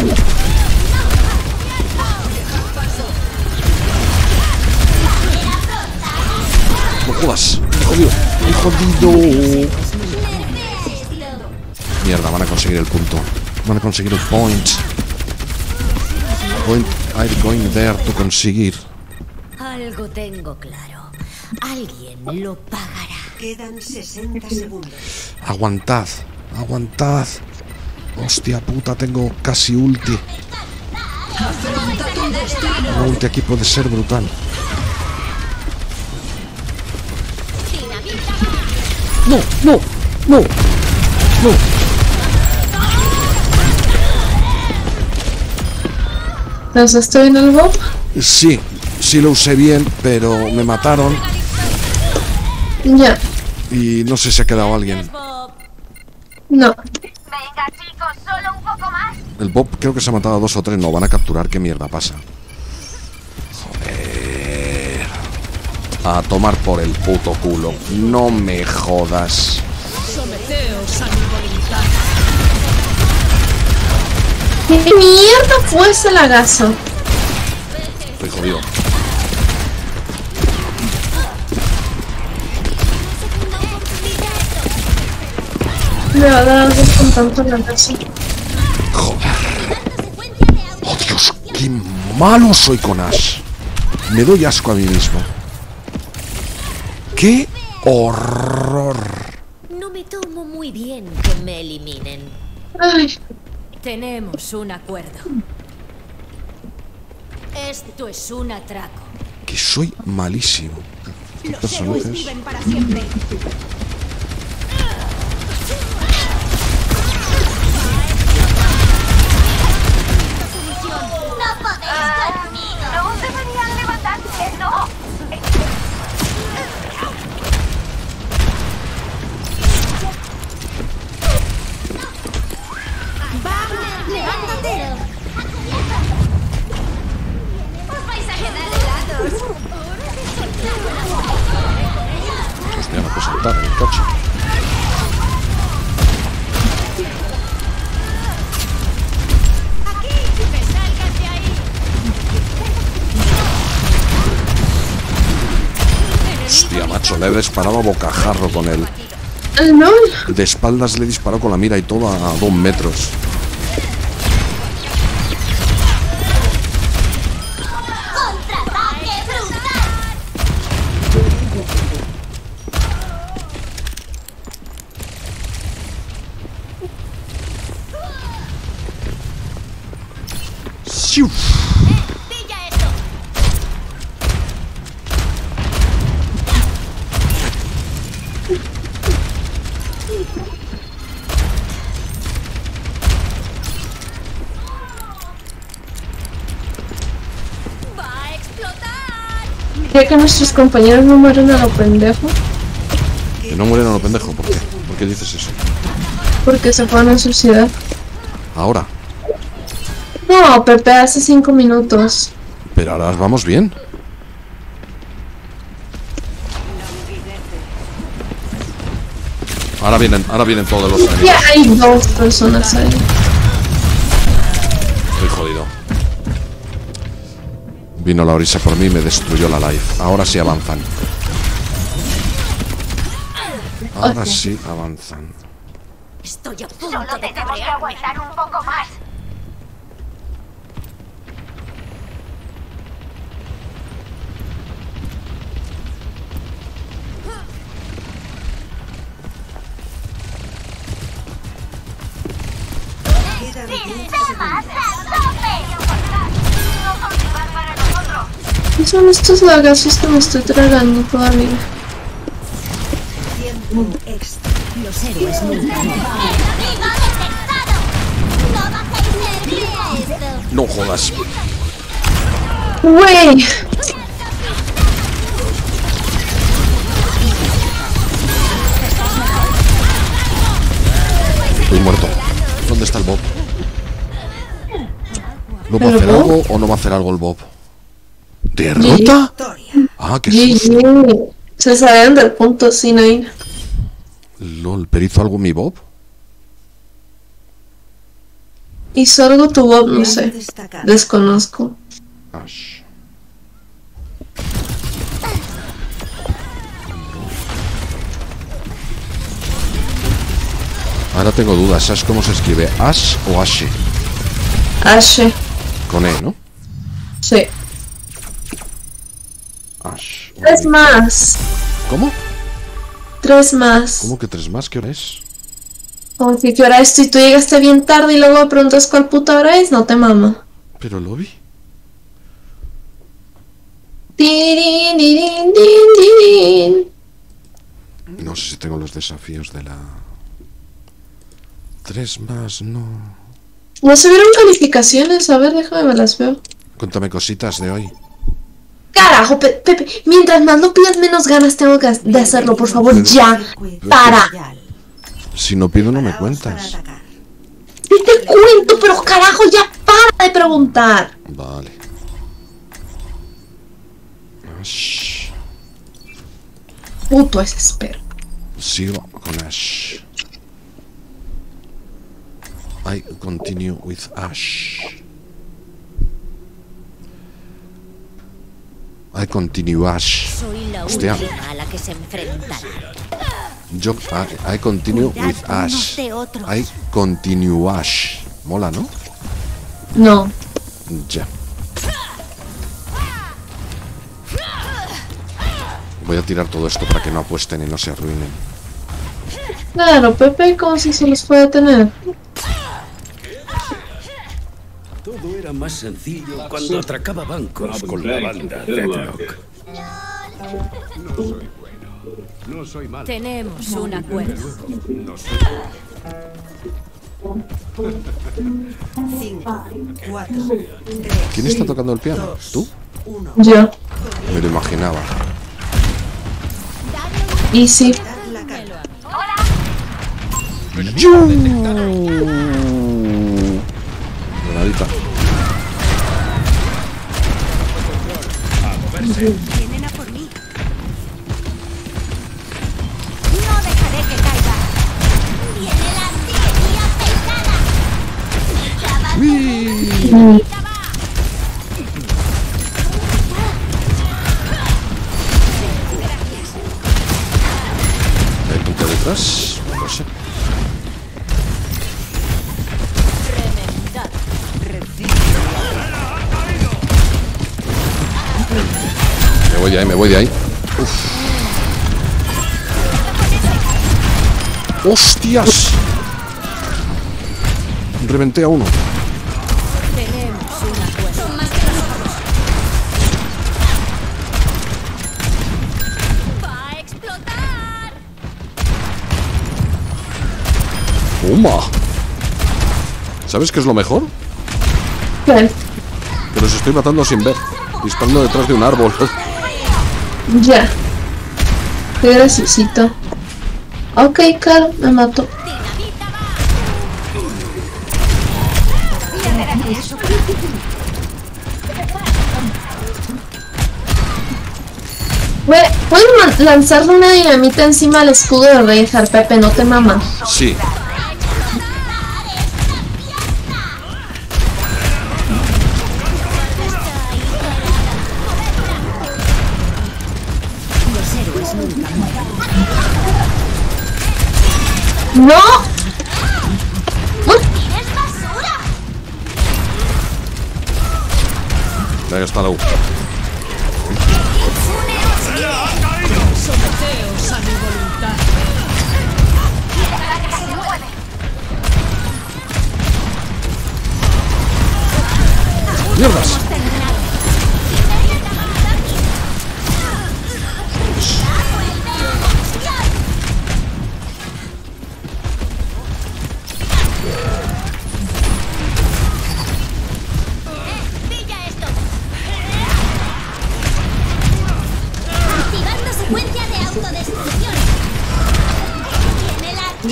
No jodas. Jodido. Jodido. Mierda, van a conseguir el punto. Van a conseguir el point. Point I'm going there to conseguir. Algo tengo claro. Alguien lo pagará. Quedan 60 segundos. Aguantad. Aguantad. Hostia puta, tengo casi ulti. La ulti aquí puede ser brutal. No, no, no, no. ¿Lo usaste bien el bob? Sí, sí lo usé bien, pero me mataron. Ya. Y no sé si ha quedado alguien. No. Venga, chicos, solo un poco más. El Bob creo que se ha matado a 2 o 3. No, van a capturar. ¿Qué mierda pasa? Joder. A tomar por el puto culo. No me jodas. Someteos a mi voluntad. ¿Qué mierda fue ese lagazo? Estoy jodido. Me va a dar algo con tanto lagazo. Joder. Oh Dios, qué malo soy con Ash. Me doy asco a mí mismo. ¡Qué horror! No me tomo muy bien que me eliminen. Ay. Tenemos un acuerdo. Esto es un atraco. Que soy malísimo. Los héroes viven para siempre. No podéis conmigo. No deberían levantarse, no. ¡Vamos! ¡Levántate! ¡Os vais a quedar helados! Hostia, no puedo saltar en el coche. ¡Aquí! ¡Me salgas de ahí! Hostia, macho, le he disparado a bocajarro con él. No. De espaldas le he disparado con la mira y todo a 2 metros. ¡Contraataque brutal! ¡Siu! ¡Pilla esto! ¡Va a explotar! Ya que nuestros compañeros no mueren a lo pendejo. Que no mueren a lo pendejo. ¿Por qué? ¿Por qué dices eso? Porque se fueron a suicidar. Ahora. No, Pepe, hace 5 minutos. Pero ahora vamos bien. Ahora vienen todos los enemigos. Ya hay 2 personas ahí. Estoy jodido. Vino la Orisa por mí y me destruyó la life. Ahora sí avanzan. Ahora sí avanzan. Estoy a punto Solo de tenemos que cabrearme. aguantar un poco más. ¡Sistemas a tope! No continuar para nosotros. ¿Qué son estos lagazos que me estoy tragando todavía? Tiempo extra. Los héroes nunca mueren. No jodas. Güey. Estoy muerto. ¿Dónde está el Bob? ¿No va a ¿El hacer Bob? algo o no va a hacer algo el Bob? ¿Derrota? Ah, qué susto. GG. Se salieron del punto sin ir. LOL, ¿pero hizo algo mi Bob? Hizo algo tu Bob, no sé. Desconozco. Ash. Ahora tengo dudas. ¿Ash cómo se escribe? ¿Ash o Ashe? Ashe. Con E, ¿no? Sí. Ash. 3 más. ¿Cómo? 3 más. ¿Cómo que 3 más? ¿Qué hora es? Como que ¿qué hora es? Si tú llegaste bien tarde y luego me preguntas cuál puta hora es, no te mama. Pero lo vi. Tirin, tirin, tirin, tirin. No sé si tengo los desafíos de la... 3 más, no. No se vieron calificaciones, a ver, déjame me las veo. Cuéntame cositas de hoy. Carajo, Pepe, mientras más lo pidas, menos ganas tengo de hacerlo, por favor, ya. Para. Si no pido, no me cuentas. Sí te cuento, pero carajo, ya para de preguntar. Vale. Ash. Puto ese espero. Sigo con Ash. I continue with Ash. I continue Ash. Soy la Hostia. última a la que se enfrentará. Yo, I continue with Ash. I continue Ash. Mola, ¿no? No. Ya. Voy a tirar todo esto para que no apuesten y no se arruinen. Claro, Pepe, ¿cómo si se los puede tener? Todo era más sencillo cuando atracaba bancos con la banda Deadlock. No soy bueno. No soy malo. Tenemos un acuerdo. No soy 5, 4, 3. ¿Quién está tocando el piano? ¿Tú? Yo. Me lo imaginaba. Y sí. Granadita. Vienen a por mí. No dejaré que caiga. Viene la artillería pesada. ¿Hay punto detrás? No lo sé. Me voy de ahí, me voy de ahí. Uf. ¡Hostias! Reventé a uno. Tenemos un acuerdo. Son más que nosotros. Va a explotar. ¡Toma! ¿Sabes qué es lo mejor? ¿Qué? Que los estoy matando sin ver. Disparando detrás de un árbol. Ya. Qué graciosito. Ok, claro, me mato. ¿Puedes lanzarle una dinamita encima al escudo de Reinhardt, Pepe? No te mama. Sí. ¡No! Ahí está la U. Someteos a mi voluntad. ¡Mierdas!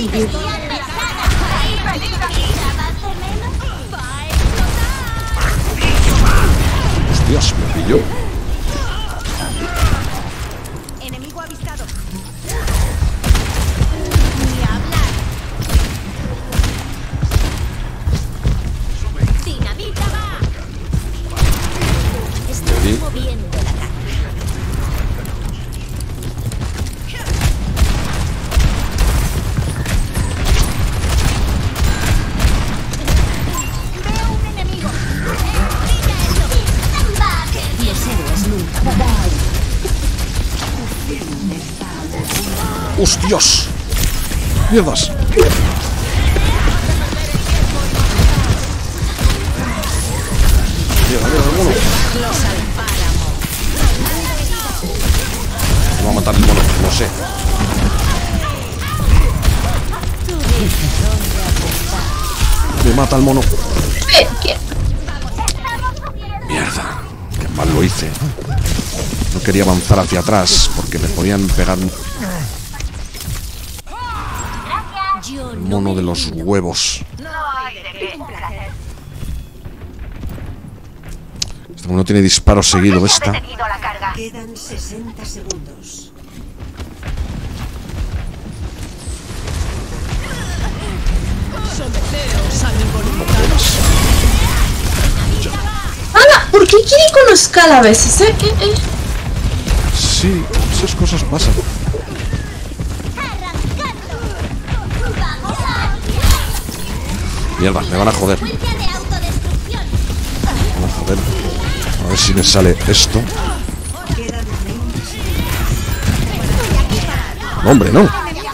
Hostias, me pilló. Enemigo avistado. Dinamita va. Estoy moviendo la carga. Veo un enemigo. Los héroes nunca mueren. ¡Hostias! ¡Mierdas! Mierda, mierda, el mono. Me va a matar el mono, lo sé. Me mata el mono. Mierda, qué mal lo hice. No quería avanzar hacia atrás porque me podían pegar. El mono de los huevos. Este mono tiene disparo seguido, esta. Quedan 60 segundos. ¡Hala! ¿Por qué quiere con los a veces? Sí, esas cosas pasan. Mierda, me van a joder. Me van a joder. A ver si me sale esto. No, hombre, no.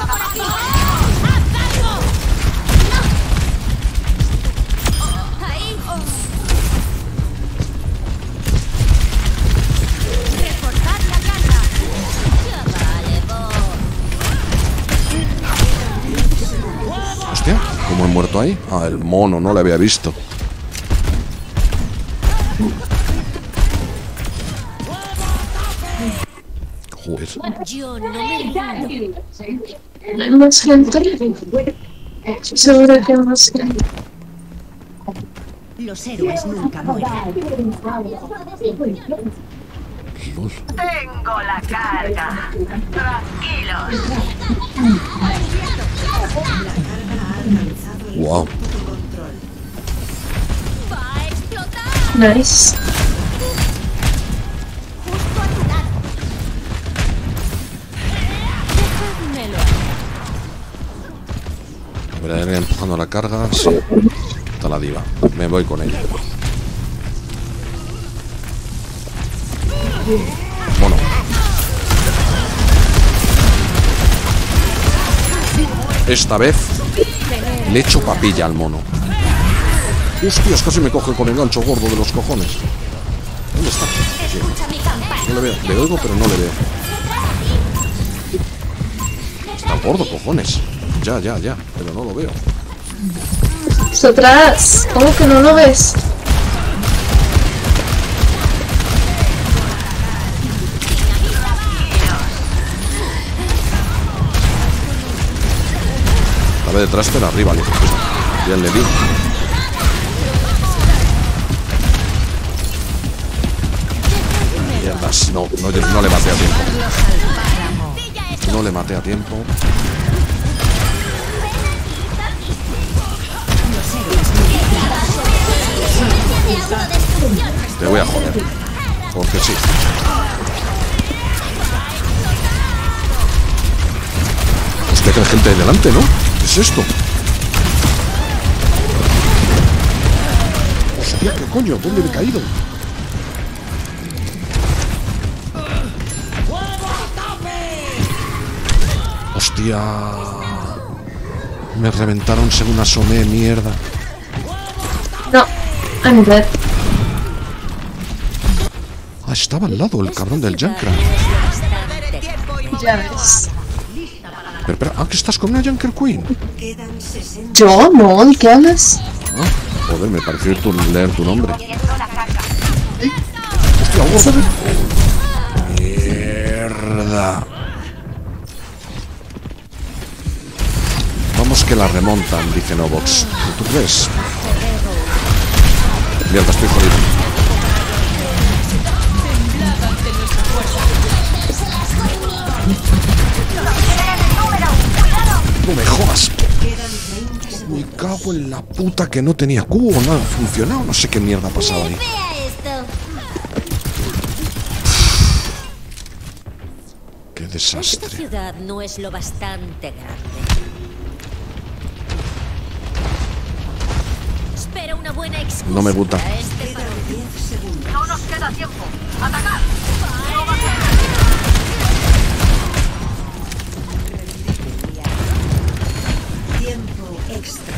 Hostia, ¿cómo he muerto ahí? Ah, el mono, no le había visto. Joder. ¿No hay más gente? Seguro que hay más gente. Los héroes nunca mueren. Tengo la carga. Tranquilos. Wow. Nice. A ver, ir empujando la carga. Sí. Está la diva. Me voy con ella. Bueno. Esta vez le echo papilla al mono. Hostias, casi me coge con el gancho gordo de los cojones. ¿Dónde está? No le veo. Le oigo, pero no le veo. Está gordo, cojones. Ya, pero no lo veo. Está atrás. ¿Cómo que no lo ves? A ver, detrás, pero arriba, le ya le vi. Mierdas, no le maté a tiempo. No le maté a tiempo. Te voy a joder. Porque sí. Hostia, que hay gente ahí delante, ¿no? ¿Qué es esto? Hostia, ¿qué coño? ¿Dónde me he caído? Hostia. Me reventaron según asomé, mierda. No, I'm dead. Ah, estaba al lado el cabrón del Junkrat. Ya ves. Pero, ¿qué estás con una Junker Queen? ¿Yo? No, ¿de qué hablas? Ah, joder, me pareció leer tu nombre. Hostia, mierda. que la remontan, dice Novox. ¿Tú crees? Mierda, estoy jodido. No me jodas. Me cago en la puta que no tenía cubo, no ha funcionado. No sé qué mierda ha pasado ahí. Qué desastre. Esta ciudad no es lo bastante grande. Espera una buena excusa. No me gusta. No nos queda tiempo. ¡Atacar! Tiempo extra.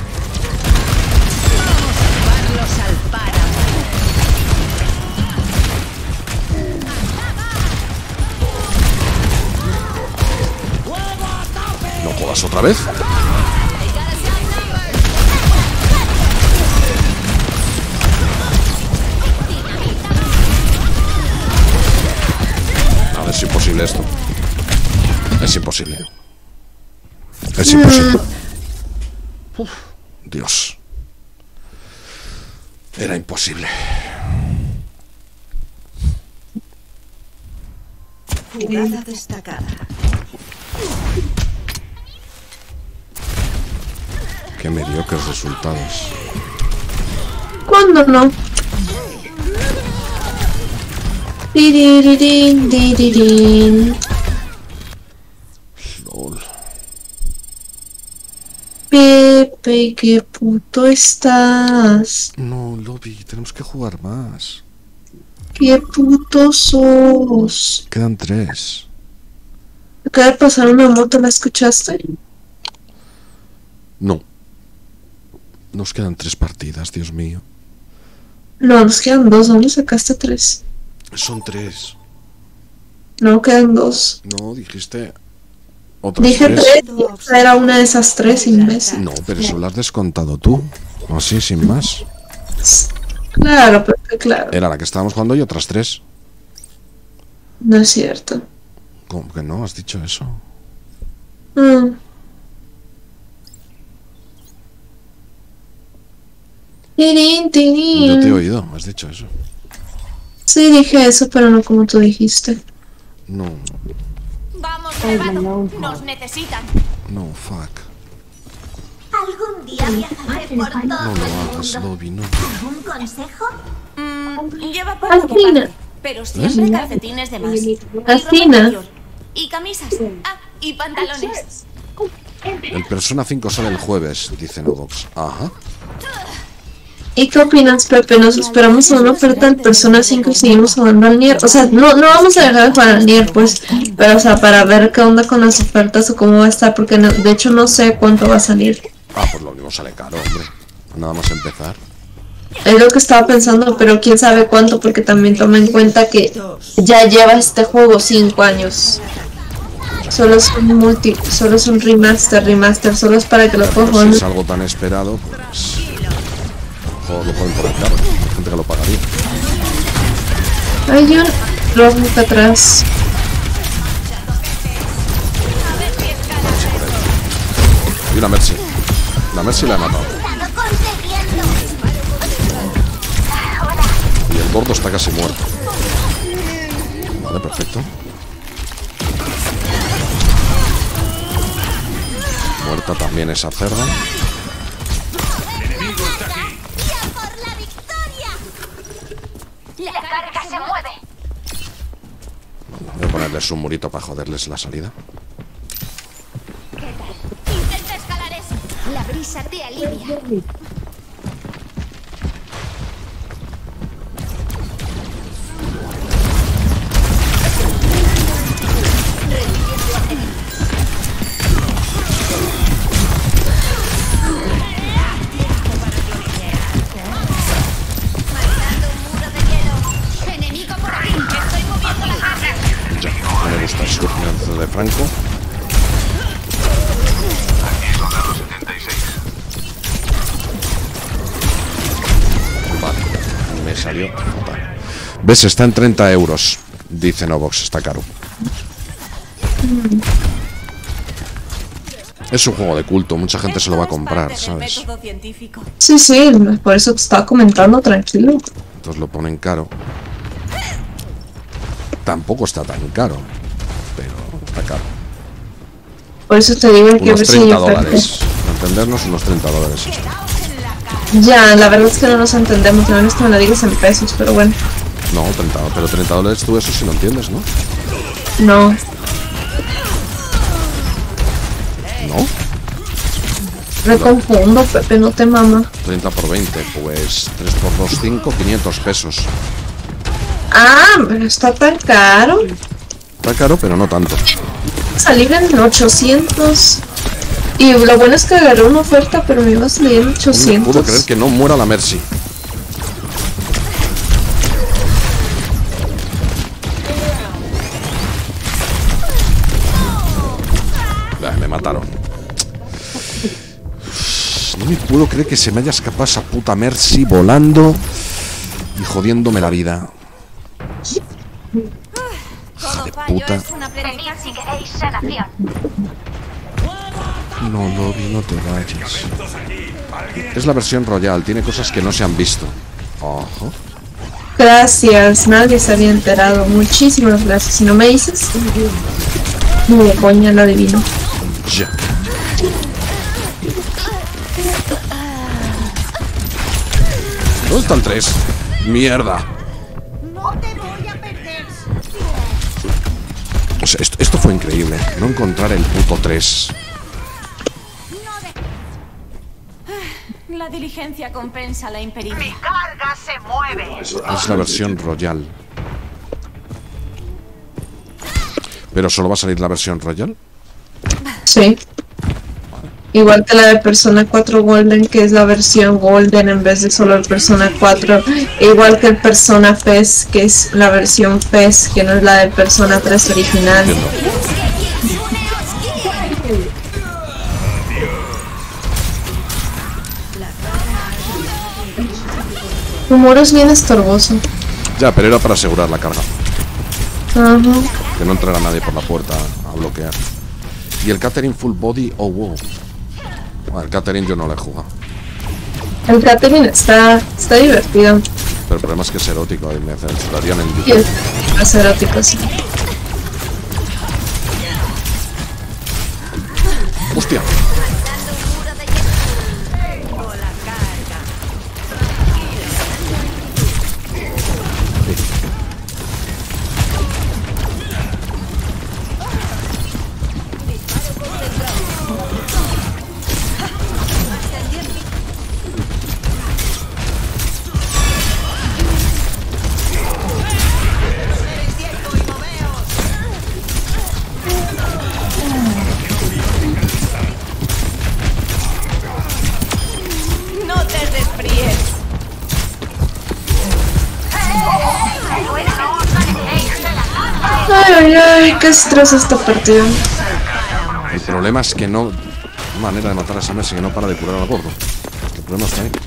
Llevarlos al páramo. ¿No jodas otra vez? No, es imposible esto. Es imposible. Es imposible. Uf, Dios. Era imposible. Jugada destacada. Qué mediocres resultados. ¿Cuándo no? Diririn, diririn. LOL. Pepe, qué puto estás. No, Lobby, tenemos que jugar más. Qué puto sos. Quedan 3. Acaba de pasar una moto, ¿la escuchaste? No. Nos quedan 3 partidas, Dios mío. No, nos quedan 2, ¿dónde sacaste 3? Son 3. No, quedan 2. No, dijiste... ¿Otras Dije 3? 3 y esta era una de esas 3, imbécil. No, pero eso lo has descontado tú. Así, sin más. Claro, pero claro. Era la que estábamos jugando y otras 3. No es cierto. ¿Cómo que no? ¿Has dicho eso? Tirín, tirín. Yo te he oído, has dicho eso. Sí, dije eso, pero no como tú dijiste. No, Vamos, Rebato. Nos necesitan. no, fuck. Algún día viajaré por todo No lo hagas, Lobby, no. ¿Algún consejo? Lleva poco de parte, pero siempre calcetines de más. Y ropa Asina. interior. Y camisas. Ah, y pantalones. El Persona 5 sale el jueves, dice Novox. Ajá. ¿Y qué opinas, Pepe? ¿Nos esperamos a una oferta del Persona 5 y seguimos jugando al Nier? O sea, no vamos a dejar de jugar al Nier, pues. Pero, o sea, para ver qué onda con las ofertas o cómo va a estar, porque no, de hecho no sé cuánto va a salir. Ah, pues lo mismo sale caro, hombre. Nada más empezar. Es lo que estaba pensando, pero quién sabe cuánto, porque también toma en cuenta que ya lleva este juego 5 años. Solo es un remaster, solo es para que lo pueda jugar. Si es algo tan esperado, pues... Joder, lo pueden poner caro. Hay gente que lo pagaría. Hay un Rogue atrás. Y una Mercy. La Mercy la he matado. Y el gordo está casi muerto. Vale, perfecto. Muerta también esa cerda. La carga se mueve. Voy a ponerles un murito para joderles la salida. Intenta escalar eso. La brisa te alivia. Me gusta el surgimiento de Franco. Vale, me salió fatal. ¿Ves? Está en 30 euros. Dice Novox, está caro. Es un juego de culto, mucha gente se lo va a comprar, ¿sabes? Sí, sí, por eso te estaba comentando, tranquilo. Entonces lo ponen caro. Tampoco está tan caro, pero está caro. Por eso te digo que unos $30. Para entendernos, unos $30 esto. Ya, la verdad es que no nos entendemos, no es que me lo digas en pesos, pero bueno. No, pero $30 tú eso sí lo entiendes, ¿no? No. ¿No? Me confundo, Pepe, no te mama. 30 por 20, pues 3 por 2, 5, 500 pesos. Ah, pero está tan caro. Está caro, pero no tanto. Salir en 800. Y lo bueno es que agarré una oferta, pero me iba a salir en 800. No puedo creer que no muera la Mercy. Me mataron. No me puedo creer que se me haya escapado esa puta Mercy volando y jodiéndome la vida. Hija de puta. No, Lobby, no te vayas. Es la versión Royal, tiene cosas que no se han visto. Ojo. Gracias, nadie se había enterado. Muchísimas gracias. Si no me dices, ni de coña lo adivino. Ya. ¿Dónde están 3? Mierda. O sea, esto fue increíble. No encontrar el puto 3. La diligencia compensa la impericia. Mi carga se mueve. Es la versión Royal. ¿Pero solo va a salir la versión Royal? Sí. Igual que la de Persona 4 Golden, que es la versión Golden en vez de solo el Persona 4. Igual que el Persona PES, que es la versión PES, que no es la de Persona 3 original. Tu muro es bien estorboso. Ya, pero era para asegurar la carga. Ajá. Que no entrara nadie por la puerta a bloquear. Y el Catherine Full Body, oh wow. Bueno, el Catherine yo no lo he jugado. El Catherine está divertido. Pero el problema es que es erótico y me censurarían en Y YouTube. es erótico, sí. ¡Hostia! Ay, qué estrés esta partida. El problema es que no... manera de matar a esa Mercy que no para de curar al gordo. El problema está ahí.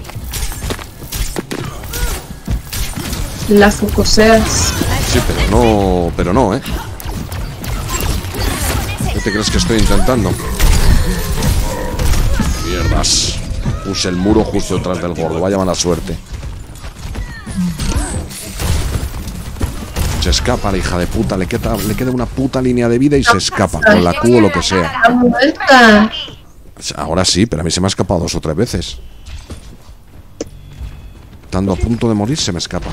La focuseas. Sí, pero no, ¿eh? ¿Qué te crees que estoy intentando? Mierdas. Puse el muro justo detrás del gordo. Vaya mala suerte. Se escapa la hija de puta. Le queda una puta línea de vida y se escapa. Con la Q o lo que sea. Ahora sí, pero a mí se me ha escapado 2 o 3 veces. Estando a punto de morir, se me escapa.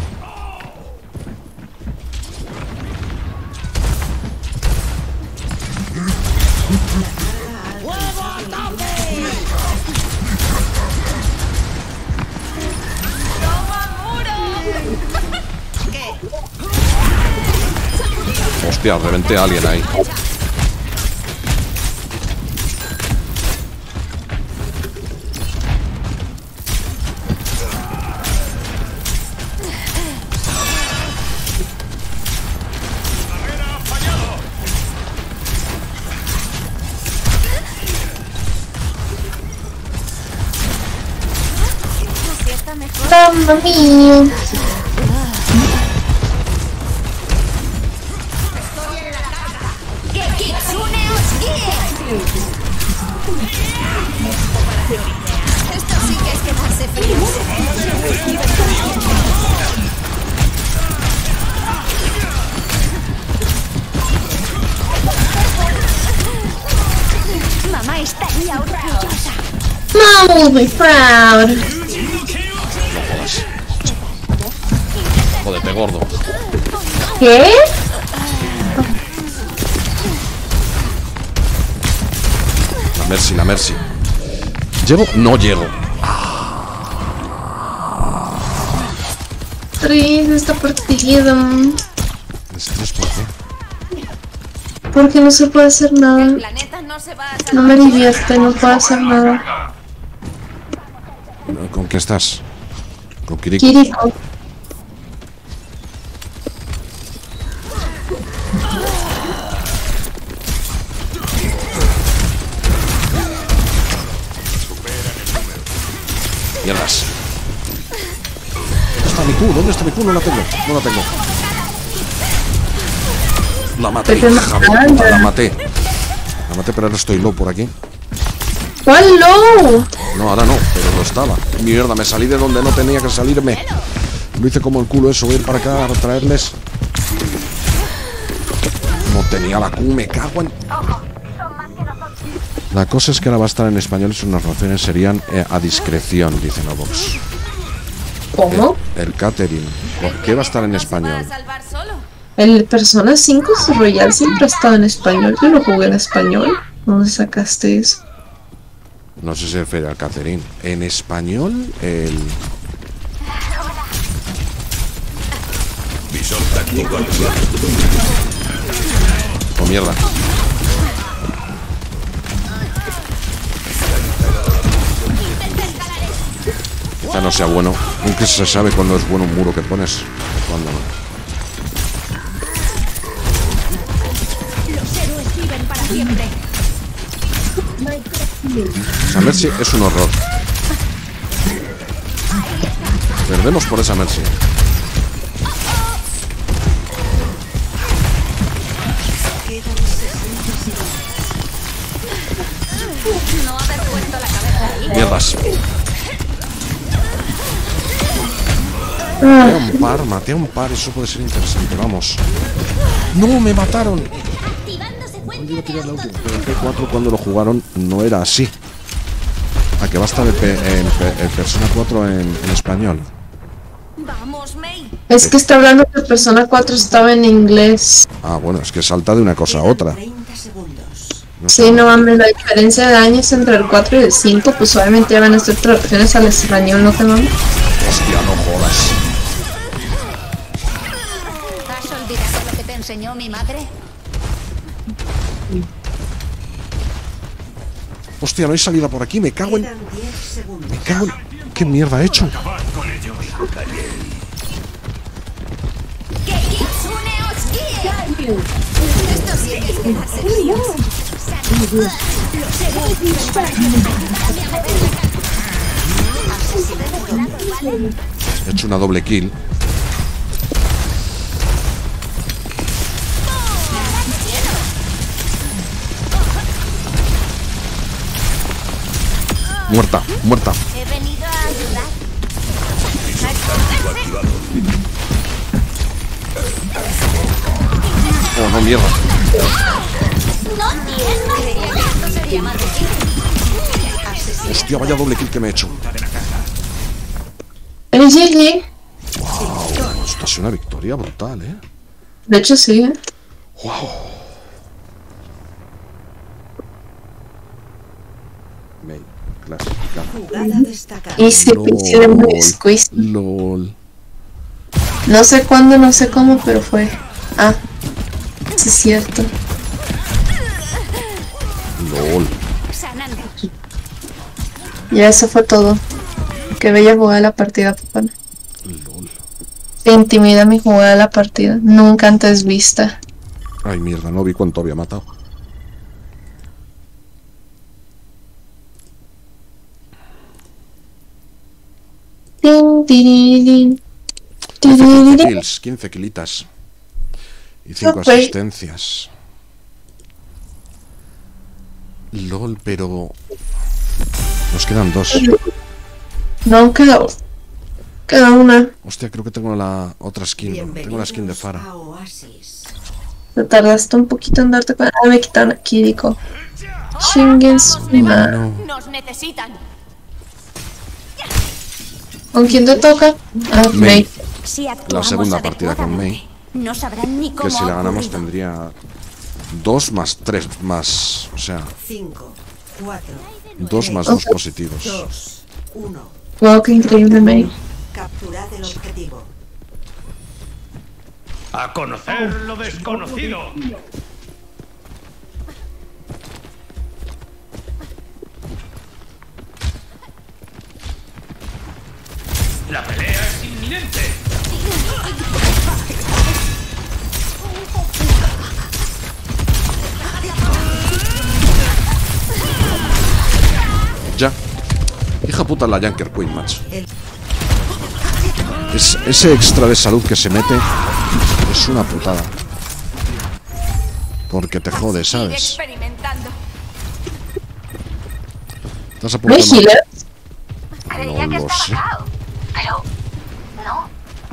Hostia, reventé a alguien ahí. Mamma mía. Esto sí que es quedarse frío. Mamá estaría orgullosa. Mom will be proud. No jodas. Jódete, gordo. ¿Qué? La Mercy. ¿Llego? No llego. 3 esta partida. ¿Estrés por qué? Porque no se puede hacer nada. El planeta no se va a salvar. No me divierte, no puedo hacer nada. ¿Con qué estás? ¿Con Kiriko? Kiriko. Mierdas. ¿Dónde está mi Q? ¿Dónde está mi Q? No la tengo. No la tengo. La maté, hija de puta, la maté. La maté, pero ahora estoy low por aquí. ¿Cuál low? No, ahora no, pero lo estaba. Mierda, me salí de donde no tenía que salirme. Lo hice como el culo eso, voy a ir para acá a traerles. No tenía la Q, me cago en... La cosa es que ahora va a estar en español y sus narraciones serían a discreción, dice Novox. ¿Cómo? El catering. ¿Qué va a estar en español? El Persona 5 Royal siempre ha estado en español. Yo lo jugué en español. ¿Dónde sacaste eso? No sé si se refiere al catering. En español, el... Visor táctico al suelo. Oh, mierda. Quizá no sea bueno. Nunca se sabe cuándo es bueno un muro que pones y cuándo no. Los héroes viven para siempre. Esa Mercy es un horror. Perdemos por esa Mercy. No haber puesto la cabeza ahí. Mierdas. Maté a un par, eso puede ser interesante, vamos. ¡No, me mataron! Yo iba a tirar la última, pero el P4 cuando lo jugaron no era así. ¿A que va a estar el Persona 4 en español? Vamos, May. Es que está hablando que Persona 4 estaba en inglés. Ah, bueno, es que salta de una cosa a otra. Sí, no mames, la diferencia de años entre el 4 y el 5, pues obviamente ya van a ser traducciones al español, ¿no te mames? Hostia, no jodas. ¿Has olvidado lo que te enseñó mi madre? Hostia, no hay salida por aquí, me cago en... Me cago en... ¿Qué mierda he hecho? ¡Que Kitsune os guíe! Esto sí que es quedarse fríos. Los héroes viven para siempre. He hecho una doble kill. Muerta, muerta. He venido a ayudar. Oh, no, mierda. No entiendo. Creía que esto sería más difícil. Hostia, vaya doble kill que me he hecho. El GG. Wow, esto ha sido una victoria brutal, ¿eh? De hecho, sí, ¿eh? Wow. May, clasificada. Y se pide muy squeeze. LOL. No sé cuándo, no sé cómo, pero fue. Ah, sí es cierto. LOL. Ya eso fue todo. Qué bella jugada la partida, papá. LOL. Te intimida mi jugada la partida. Nunca antes vista. Ay, mierda, no vi cuánto había matado. Tin, tiririn. 15 kills, 15 kilitas. Y 5 Okay. asistencias. LOL, pero Nos quedan 2. No, queda una. Hostia, creo que tengo la otra skin. Tengo la skin de Pharah. Te tardaste un poquito en darte cuenta. Ah, me quitaron aquí, digo. Shingen-suma. No. Nos necesitan. ¿Con quién te toca? Ah, Mei. Mei. Si La actuamos segunda partida con Mei. no sabrán ni cómo Que si la ha ganamos ocurrido. tendría 2 más 3 más. O sea, 5, 4, 2 más 2 positivos. 2, 1. Wow, qué increíble, Mei. Capturad el objetivo. A conocer lo desconocido. La pelea es inminente. Ya. Hija puta la Junker Queen, macho. Ese extra de salud que se mete es una putada. Porque te jode, Sigue ¿sabes? experimentando. Estás a ¿No punto hay de... healer? Creía que No lo estaba sé. cao, pero no.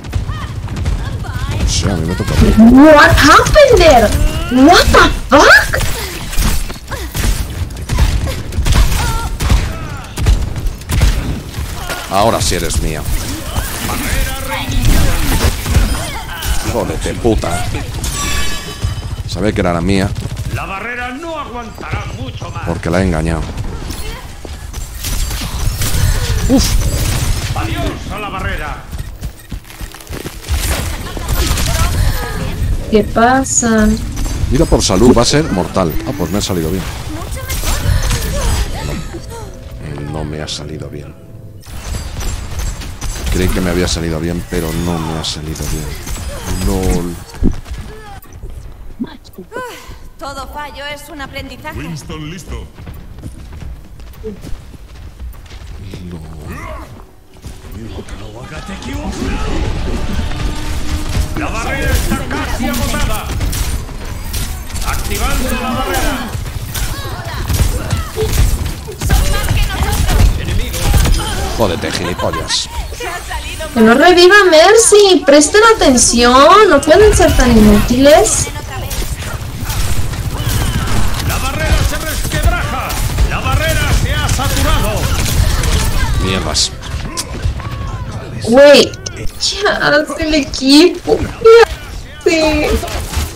No sé, a mí me toca. What happened there? What the fuck? Ahora sí eres mía. Jódete, puta. Sabía que era la mía La barrera no aguantará mucho más. porque la he engañado. Adiós a la barrera. ¿Qué pasa? Mira, por salud va a ser mortal. Ah, pues me ha salido bien. No me ha salido bien. Creí que me había salido bien, pero no me ha salido bien. LOL. Todo fallo es un aprendizaje. Winston listo. La barrera está casi agotada. Activando la barrera. Jódete, gilipollas. Que no reviva Mercy. Presten atención. No pueden ser tan inútiles. La barrera se resquebraja. La barrera se ha saturado. Mierdas. Güey. ¿Qué hace el equipo? ¿Qué hace?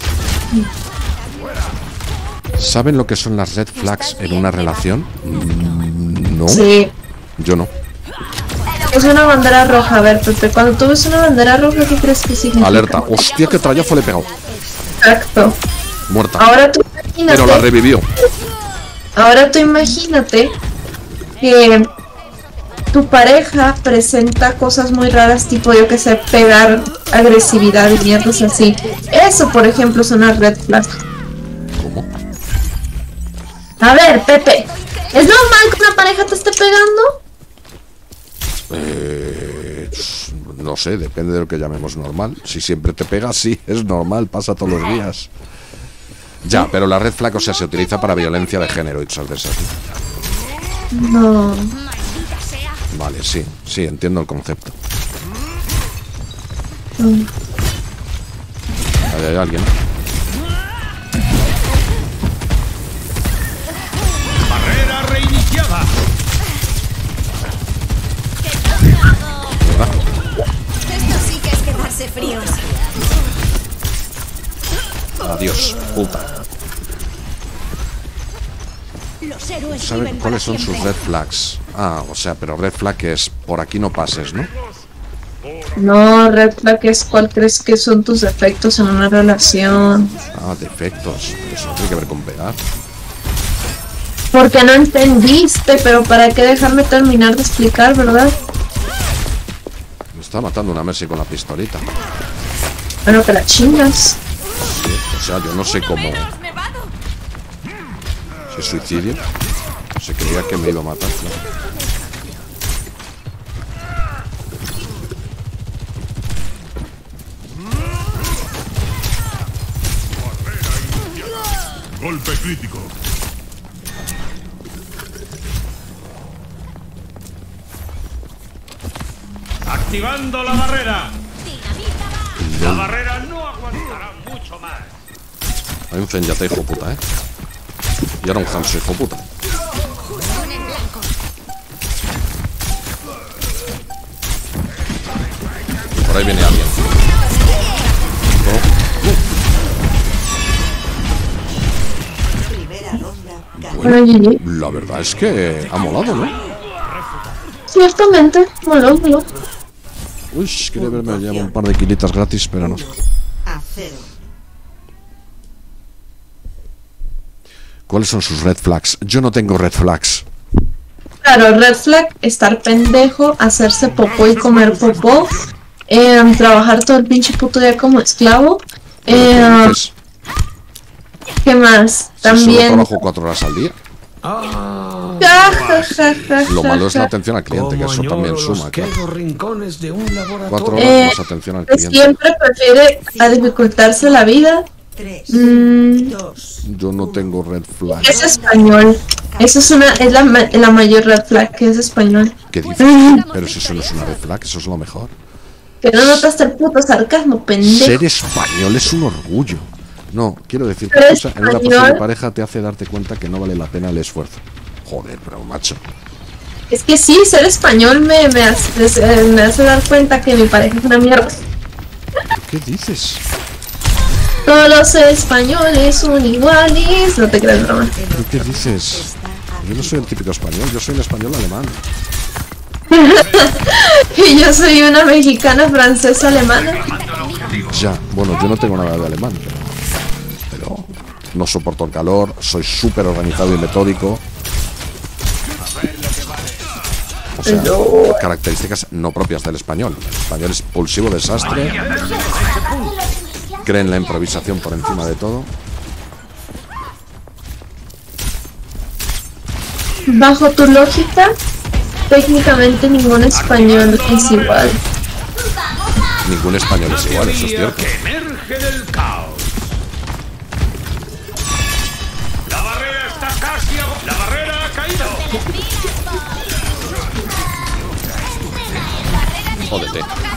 ¿Saben lo que son las red flags en una relación? No. Sí. Yo no. Es una bandera roja. A ver, Pepe, cuando tú ves una bandera roja, ¿qué crees que significa? Alerta. Hostia, qué trayazo le he pegado. Exacto. Muerta. Ahora tú imagínate. Pero la revivió. Ahora tú imagínate que tu pareja presenta cosas muy raras, tipo, yo que sé, pegar, agresividad y mierdas así. Eso, por ejemplo, es una red flag. ¿Cómo? A ver, Pepe, ¿es normal que una pareja te esté pegando? No sé, depende de lo que llamemos normal. Si siempre te pega, sí, es normal, pasa todos los días. Ya, pero la red flag, o sea, se utiliza para violencia de género y cosas de esas. No. Vale, sí, sí, entiendo el concepto. Ahí hay alguien. Barrera reiniciada. Esto sí que es quedarse fríos. Adiós, puta. Los héroes ¿Saben viven cuáles para son sus siempre. red flags? Ah, o sea, pero red flag es por aquí no pases, ¿no? No, red flag es cuál crees que son tus defectos en una relación. Ah, defectos. Eso no tiene que ver con pegar. Porque no entendiste, pero ¿para qué dejarme terminar de explicar, verdad? Me está matando una Mercy con la pistolita. Bueno, que la chingas. Sí, o sea, yo no sé cómo. ¿Se suicidio? Se creía que me iba a matar, claro. Golpe crítico. Activando la barrera. La barrera no aguantará mucho más. Hay un Zenyatta hijo puta, Y ahora un Hanzo hijo puta. Y por ahí viene alguien. Bueno, la verdad es que ha molado, ¿no? Ciertamente, moló. Uy, quería haberme llevado un par de kilitas gratis, pero no. ¿Cuáles son sus red flags? Yo no tengo red flags. Claro, red flag, estar pendejo, hacerse popó y comer popó, trabajar todo el pinche puto día como esclavo. ¿Qué más? También. Solo trabajo 4 horas al día. Lo malo es la atención al cliente, que eso también suma. 4 horas más atención al cliente. Siempre prefiere a dificultarse la vida. Yo no tengo red flag. Es español. Eso es la mayor red flag, que es español. ¿Qué dices? Pero si eso no es una red flag, eso es lo mejor. Que no notaste el puto sarcasmo, pendejo. Ser español es un orgullo. No, quiero decir que en una posible pareja te hace darte cuenta que no vale la pena el esfuerzo. Joder, pero macho. Es que sí, ser español me hace dar cuenta que mi pareja es una mierda. ¿Qué dices? Todos los españoles son iguales. No te creas, broma. ¿Qué dices? Yo no soy el típico español, yo soy un español alemán. Y yo soy una mexicana, francesa, alemana. Ya, bueno, yo no tengo nada de alemán, pero no soporto el calor, soy súper organizado y metódico. O sea, características no propias del español. El español es impulsivo, desastre. Cree en la improvisación por encima de todo. Bajo tu lógica, técnicamente ningún español es igual. Ningún español es igual, eso es cierto. Emerge del caos. La barrera está casi la barrera ha caído. Jódete.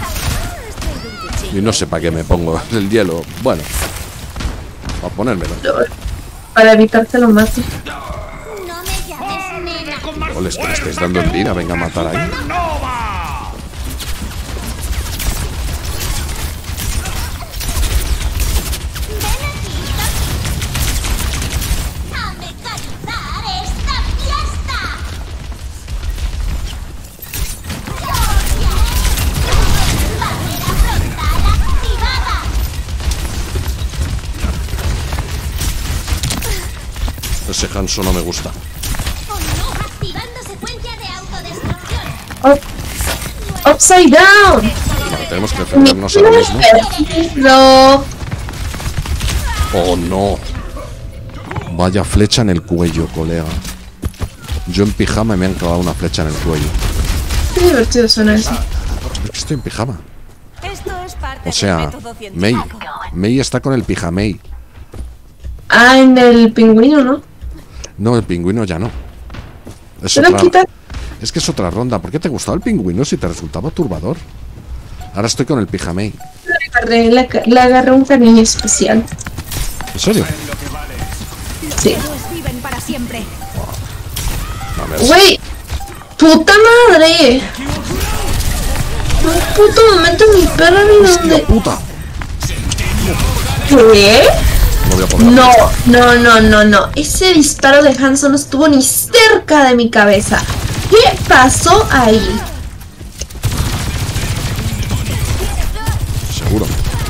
Y no sé para qué me pongo el hielo. Bueno, para ponérmelo. Para evitar que lo mate. O les que le estáis dando en vida, venga a matar ahí. Ese Hanzo no me gusta. Upside down. Vale, tenemos que defendernos ahora mismo. No. Oh no. Vaya flecha en el cuello, colega. Yo en pijama me han clavado una flecha en el cuello. Qué divertido suena eso. Es que estoy en pijama. O sea, Mei está con el pijamei. Ah, en el pingüino, ¿no? No, el pingüino ya no. Es Es que es otra ronda. ¿Por qué te gustaba el pingüino si te resultaba turbador? Ahora estoy con el pijamei. Le agarré un cariño especial. ¿En serio? Sí. No, ¡Güey! ¡Puta madre! Un puto momento mi perra ni donde... puta! ¿Qué? No voy a poder. No. Ese disparo de Hanzo no estuvo ni cerca de mi cabeza. ¿Qué pasó ahí? Seguro.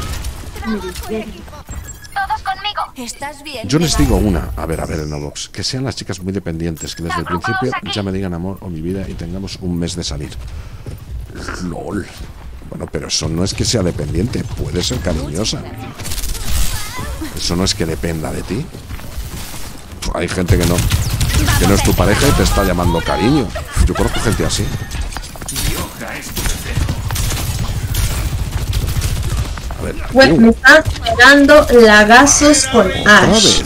Todos conmigo. ¿Estás bien? Yo les digo una, a ver, Novox, que sean las chicas muy dependientes, que desde el principio ya me digan amor o mi vida y tengamos un mes de salir. LOL. Bueno, pero eso no es que sea dependiente, puede ser cariñosa. Eso no es que dependa de ti. Hay gente que no es tu pareja y te está llamando cariño. Yo conozco gente así. A ver, bueno, me están pegando lagazos con Ash.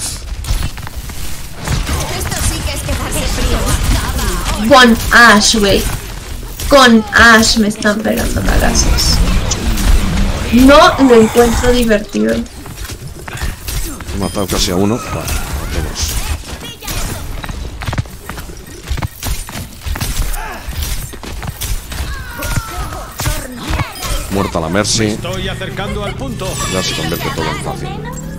Con Ash, güey. Con Ash me están pegando cagazos. No lo encuentro divertido. He matado casi a uno. Vale, a todos. Muerta la Mercy. Estoy acercando al punto. Ya se convierte todo en fácil.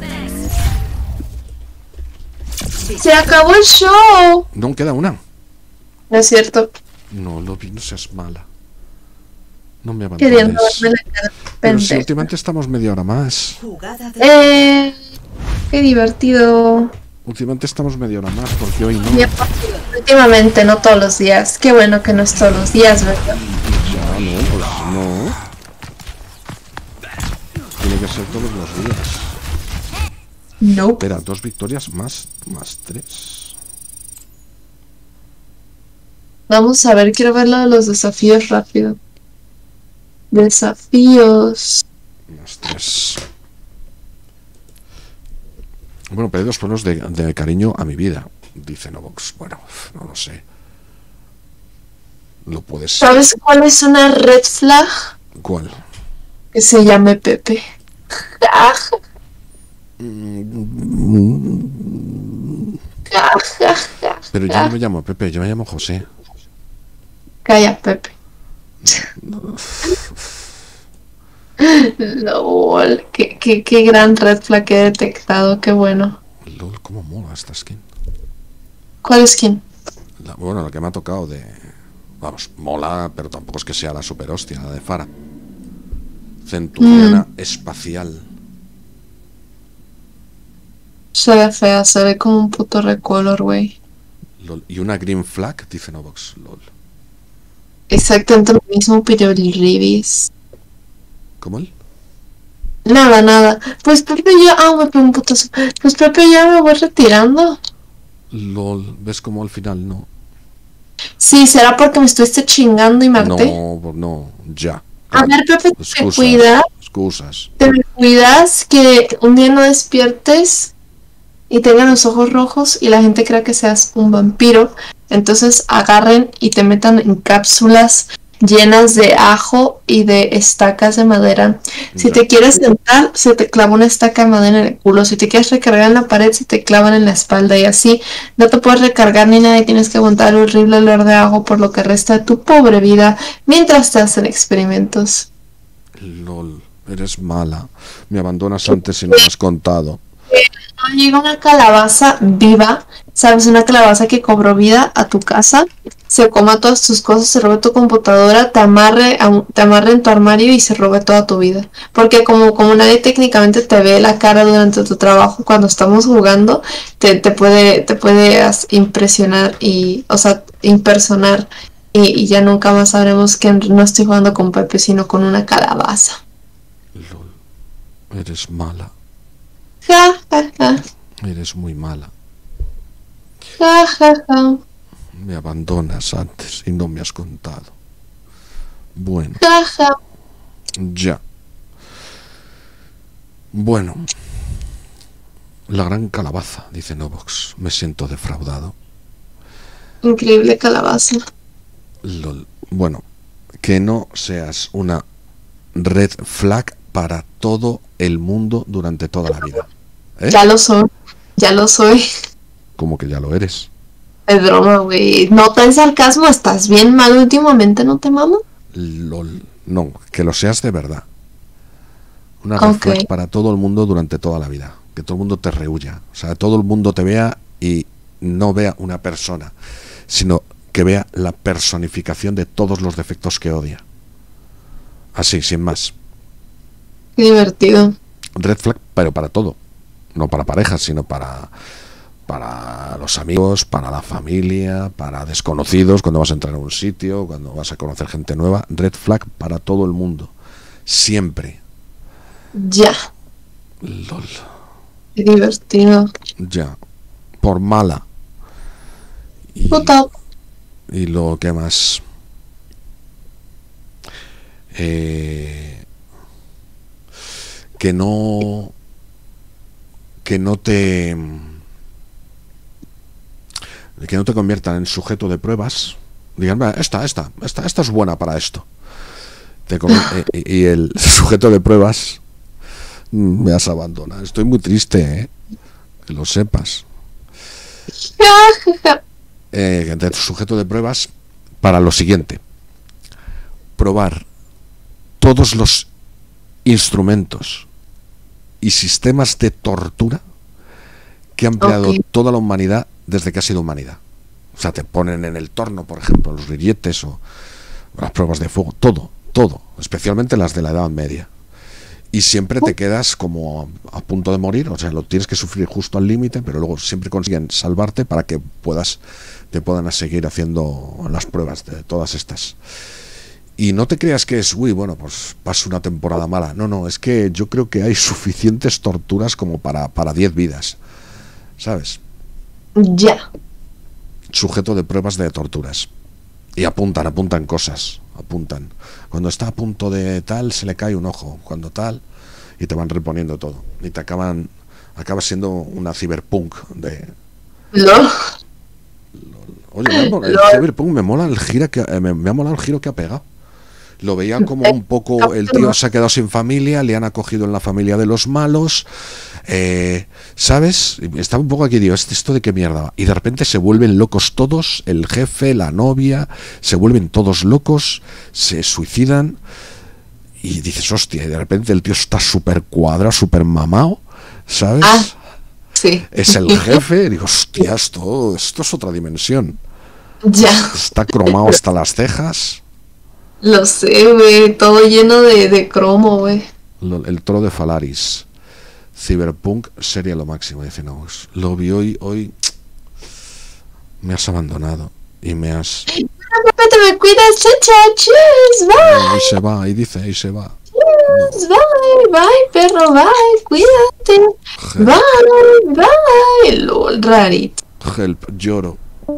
¡Se acabó el show! No queda una. No es cierto. No, Lobby, no seas mala. No me Queriendo abandones. darme la cara. Pero si Pendejo. últimamente estamos media hora más. Qué divertido. Últimamente estamos media hora más porque hoy no. Bien, últimamente, no todos los días. Qué bueno que no es todos los días, ¿verdad? Ya, no, pues no. Tiene que ser todos los días. No. Espera, 2 victorias más 3. Vamos a ver, quiero ver lo de los desafíos rápido. Desafíos. Más 3. Bueno, pedí 2 pueblos de cariño a mi vida, dice Novox. Bueno, no lo sé. Lo puedes. ¿Sabes cuál es una red flag? ¿Cuál? Que se llame Pepe. Pero yo no me llamo Pepe, yo me llamo José. Calla, Pepe. LOL, qué gran red flag que he detectado, qué bueno. LOL, cómo mola esta skin. ¿Cuál skin? Bueno, la que me ha tocado de... Vamos, mola, pero tampoco es que sea la super hostia, la de Farah. Centuriona espacial. Se ve fea, se ve como un puto recolor, güey. LOL. Y una green flag, dice Novox. LOL. Exactamente lo mismo, pero el Ribis. ¿Cómo él? Nada. Pues Pepe ya... Ah, me pegó un putazo. Pues Pepe ya me voy retirando. LOL, ¿ves cómo al final no? Sí, será porque me estuviste chingando y maté. No, ya. A ver, Pepe, te Excusas, cuidas. excusas. Te me cuidas que un día no despiertes y tengan los ojos rojos y la gente crea que seas un vampiro. Entonces agarren y te metan en cápsulas llenas de ajo y de estacas de madera. Si te quieres sentar, se te clava una estaca de madera en el culo. Si te quieres recargar en la pared, se te clavan en la espalda. Y así no te puedes recargar ni nada y tienes que aguantar el horrible olor de ajo por lo que resta de tu pobre vida mientras te hacen experimentos. LOL, eres mala. Me abandonas antes y no me has contado. Llega una calabaza viva, ¿sabes? Una calabaza que cobró vida a tu casa, se coma todas tus cosas, se robe tu computadora, te amarre en tu armario y se robe toda tu vida. Porque como nadie técnicamente te ve la cara durante tu trabajo cuando estamos jugando, te puede impresionar y, o sea, impersonar y ya nunca más sabremos que no estoy jugando con Pepe, sino con una calabaza. LOL, eres mala. Ja, ja, ja. Eres muy mala. Ja, ja, ja. Me abandonas antes y no me has contado. Bueno. Ja, ja. Ya. Bueno. La gran calabaza, dice Novox. Me siento defraudado. Increíble calabaza. LOL. Bueno, que no seas una red flag para todo el mundo durante toda la vida. ¿Eh? Ya lo soy. Como que ya lo eres. Es broma, güey. No tan sarcasmo, estás bien mal últimamente, ¿no te mamo? LOL. No, que lo seas de verdad. Una red flag para todo el mundo durante toda la vida. Que todo el mundo te rehuya. O sea, todo el mundo te vea y no vea una persona, sino que vea la personificación de todos los defectos que odia. Así, sin más. Qué divertido. Red flag, pero para todo. No para parejas, sino para los amigos, para la familia, para desconocidos, cuando vas a entrar a un sitio, cuando vas a conocer gente nueva. Red flag para todo el mundo. Siempre. Ya. LOL. Qué divertido. Ya. Por mala. Puta. Y lo que más... que no te conviertan en sujeto de pruebas Digan, esta es buena para esto. Y el sujeto de pruebas me has abandonado. Estoy muy triste, que lo sepas. De sujeto de pruebas para lo siguiente: probar todos los instrumentos y sistemas de tortura que ha empleado toda la humanidad desde que ha sido humanidad. O sea, te ponen en el torno, por ejemplo, los grilletes o las pruebas de fuego, todo, especialmente las de la Edad Media. Y siempre te quedas como a punto de morir, o sea, lo tienes que sufrir justo al límite, pero luego siempre consiguen salvarte para que te puedan seguir haciendo las pruebas de todas estas. Y no te creas que es, bueno, pues paso una temporada mala. No, es que yo creo que hay suficientes torturas como para 10 vidas, ¿sabes? Ya. Sujeto de pruebas de torturas. Y apuntan cosas, apuntan. Cuando está a punto de tal, se le cae un ojo, cuando tal, y te van reponiendo todo. Y te acabas siendo una cyberpunk de... No. Oye, el cyberpunk me mola el giro que me ha molado el giro que ha pegado. Lo veía como un poco, el tío se ha quedado sin familia, le han acogido en la familia de los malos, ¿sabes? Estaba un poco aquí, digo, ¿esto de qué mierda va? Y de repente se vuelven locos todos, el jefe, la novia, se vuelven todos locos, se suicidan, y dices, hostia, y de repente el tío está súper cuadrado, súper mamado, ¿sabes? Sí. Es el jefe, y digo, hostia, esto es otra dimensión. Ya. Está cromado hasta las cejas. Lo sé, güey, todo lleno de cromo, güey. El toro de Falaris. Cyberpunk sería lo máximo, dice Nous. Lo vi hoy. Me has abandonado. Y me has... Te me cuidas, chacha, cheers, bye. Ahí se va, ahí dice, ahí se va. Cheers, bye, perro, bye, cuídate. Help. Bye, lol, rarito. Help, lloro.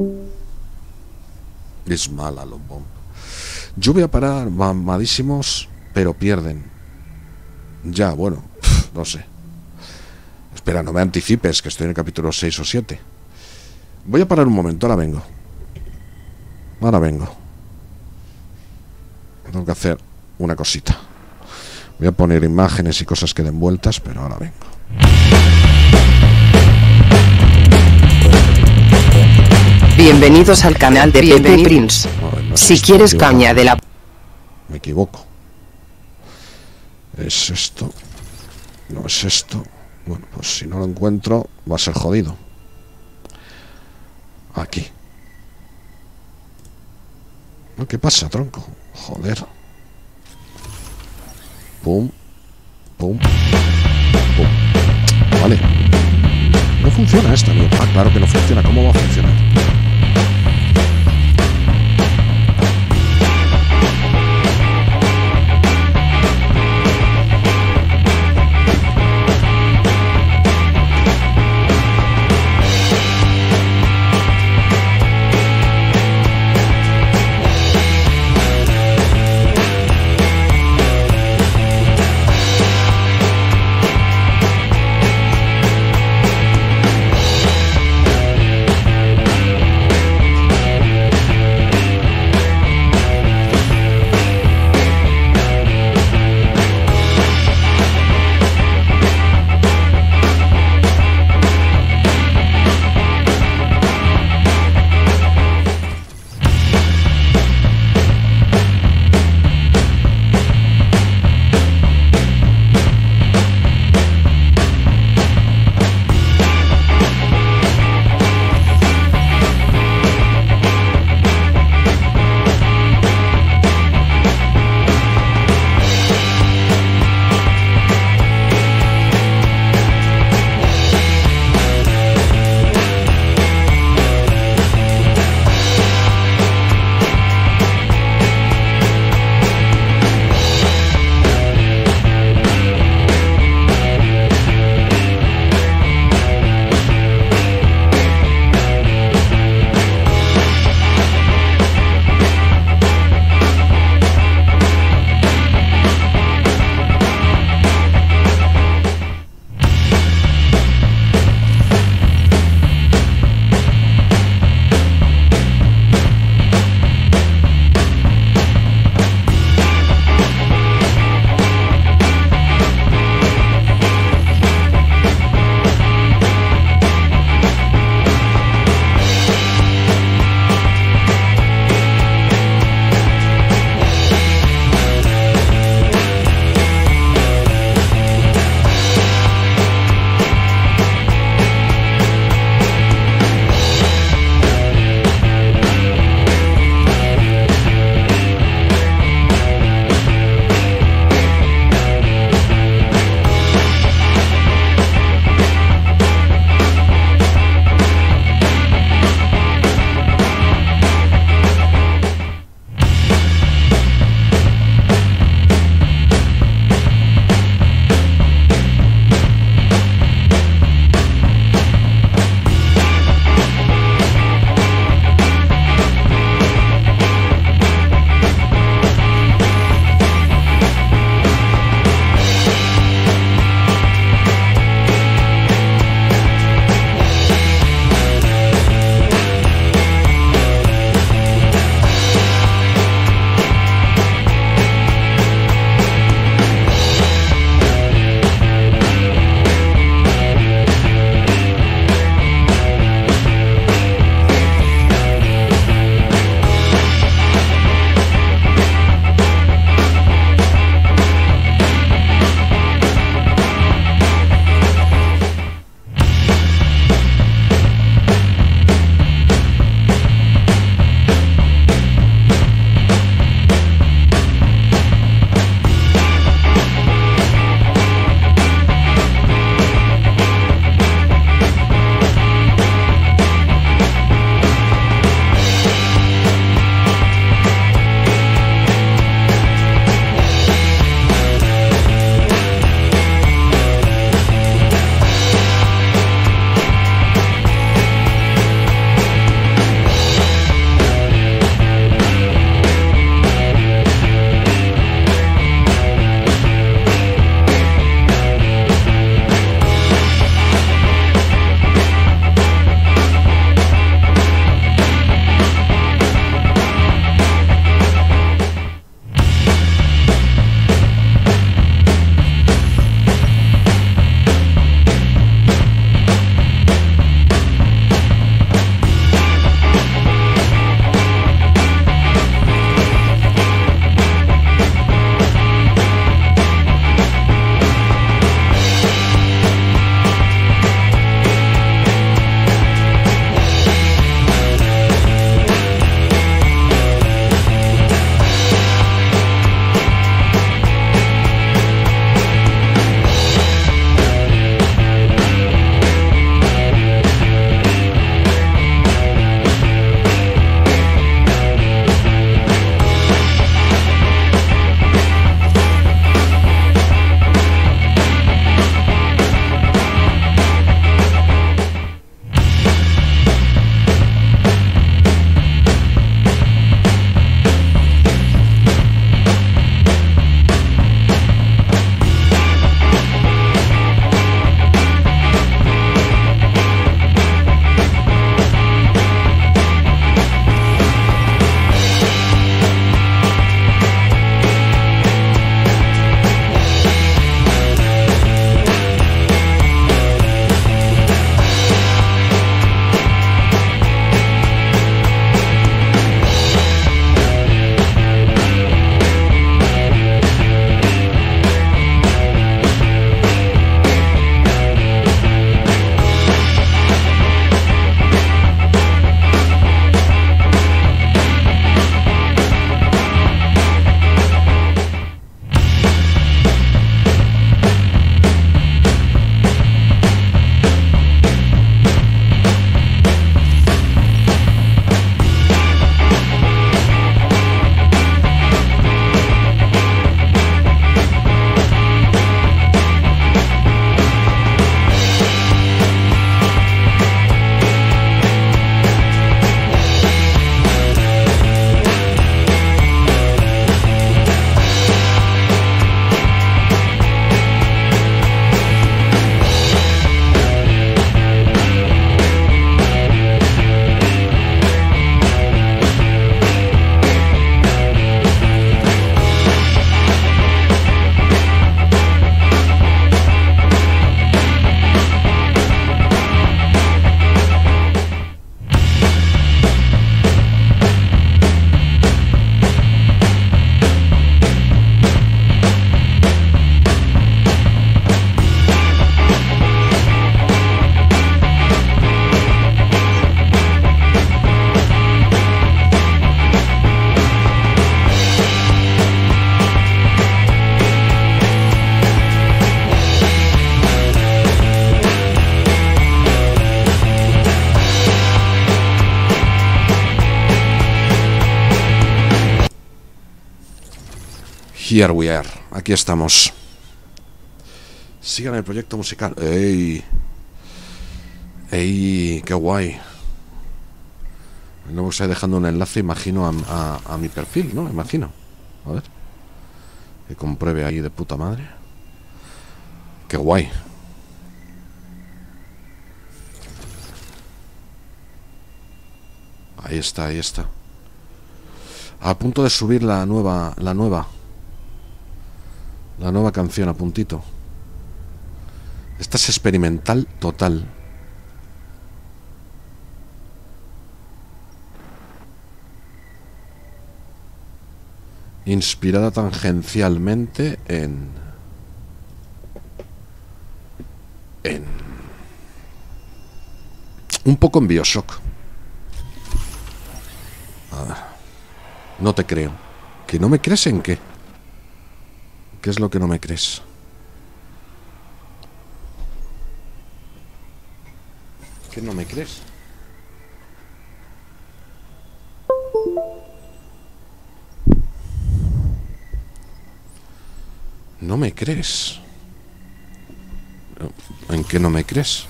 Es mala, lombón. Yo voy a parar mamadísimos, pero pierden. Ya, bueno, no sé. Espera, no me anticipes, que estoy en el capítulo 6 o 7. Voy a parar un momento, ahora vengo. Tengo que hacer una cosita. Voy a poner imágenes y cosas que den vueltas, pero ahora vengo. Bienvenidos al canal de Pepe Prince. No si quieres caña de la... Me equivoco. ¿Es esto? No es esto. Bueno, pues si no lo encuentro va a ser jodido. Aquí. ¿Qué pasa, tronco? Joder. Pum. Pum. Pum. Vale. No funciona esta mierda. Ah, claro que no funciona. ¿Cómo va a funcionar? Here we are. Aquí estamos. Sigan el proyecto musical. ¡Ey! ¡Ey! ¡Qué guay! No os estoy dejando un enlace, imagino, a mi perfil, ¿no? Imagino. A ver. Que compruebe ahí de puta madre. ¡Qué guay! Ahí está, ahí está. A punto de subir la nueva canción, a puntito. Esta es experimental total. Inspirada tangencialmente en un poco en BioShock. A ver. No te creo. ¿Que no me crees en qué? ¿Qué es lo que no me crees? ¿Qué no me crees? No me crees. ¿En qué no me crees?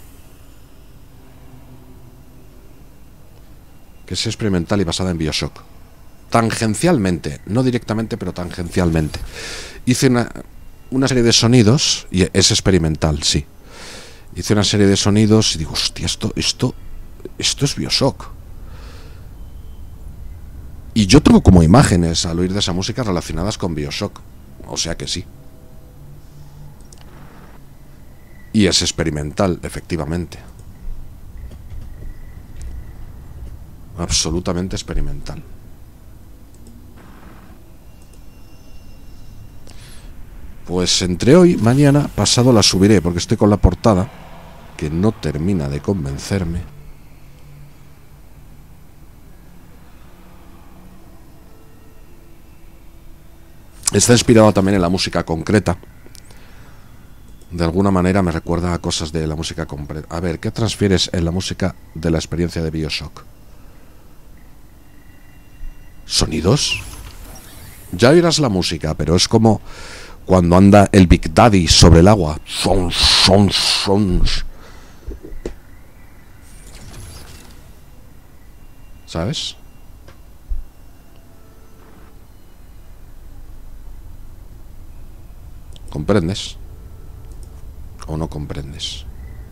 Que es experimental y basada en BioShock. Tangencialmente, no directamente, pero tangencialmente. Hice una serie de sonidos y es experimental, sí. Hice una serie de sonidos y digo, hostia, esto es BioShock. Y yo tengo como imágenes al oír de esa música relacionadas con BioShock. O sea que sí. Y es experimental, efectivamente. Absolutamente experimental. Pues entre hoy, mañana, pasado la subiré, porque estoy con la portada, que no termina de convencerme. Está inspirado también en la música concreta. De alguna manera me recuerda a cosas de la música concreta. A ver, ¿qué transfieres en la música de la experiencia de BioShock? ¿Sonidos? Ya oirás la música, pero es como cuando anda el Big Daddy sobre el agua. Sons. ¿Sabes? ¿Comprendes? ¿O no comprendes?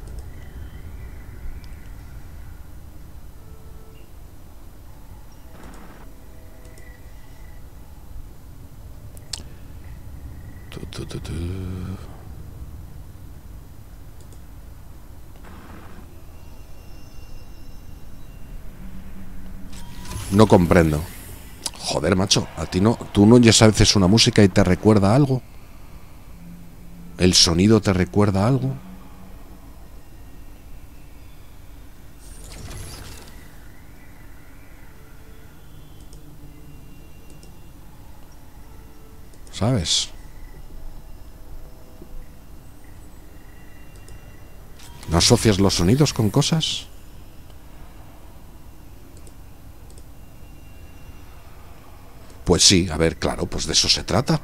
No comprendo. Joder, macho, a ti no, tú no ya sabes una música y te recuerda algo. ¿El sonido te recuerda algo? ¿Sabes? ¿No asocias los sonidos con cosas? Pues sí, a ver, claro, pues de eso se trata.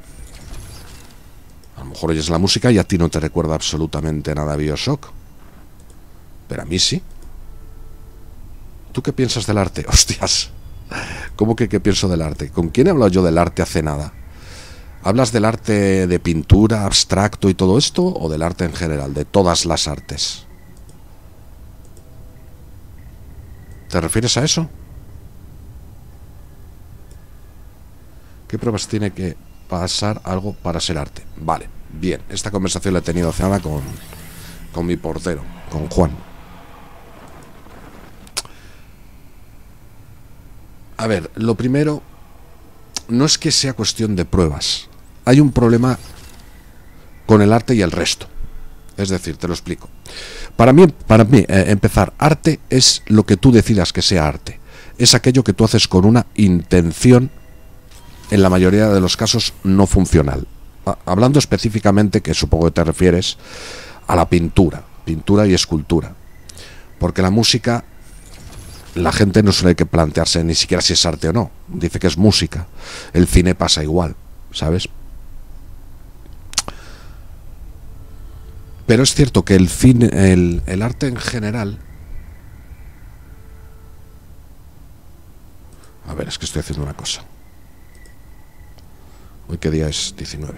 A lo mejor oyes la música y a ti no te recuerda absolutamente nada a BioShock. Pero a mí sí. ¿Tú qué piensas del arte? Hostias. ¿Cómo que qué pienso del arte? ¿Con quién he hablado yo del arte hace nada? ¿Hablas del arte de pintura, abstracto y todo esto? ¿O del arte en general, de todas las artes? ¿Te refieres a eso? ¿Qué pruebas tiene que pasar algo para ser arte? Vale, bien. Esta conversación la he tenido hace nada con mi portero, con Juan. A ver, lo primero, no es que sea cuestión de pruebas. Hay un problema con el arte y el resto. Es decir, te lo explico. Para mí, empezar, arte es lo que tú decidas que sea arte. Es aquello que tú haces con una intención, en la mayoría de los casos, no funcional. Hablando específicamente, que supongo que te refieres a la pintura y escultura. Porque la música, la gente no suele que plantearse ni siquiera si es arte o no. Dice que es música. El cine pasa igual. ¿sabes? Pero es cierto que el cine, el arte en general... A ver, es que estoy haciendo una cosa. Hoy qué día es 19.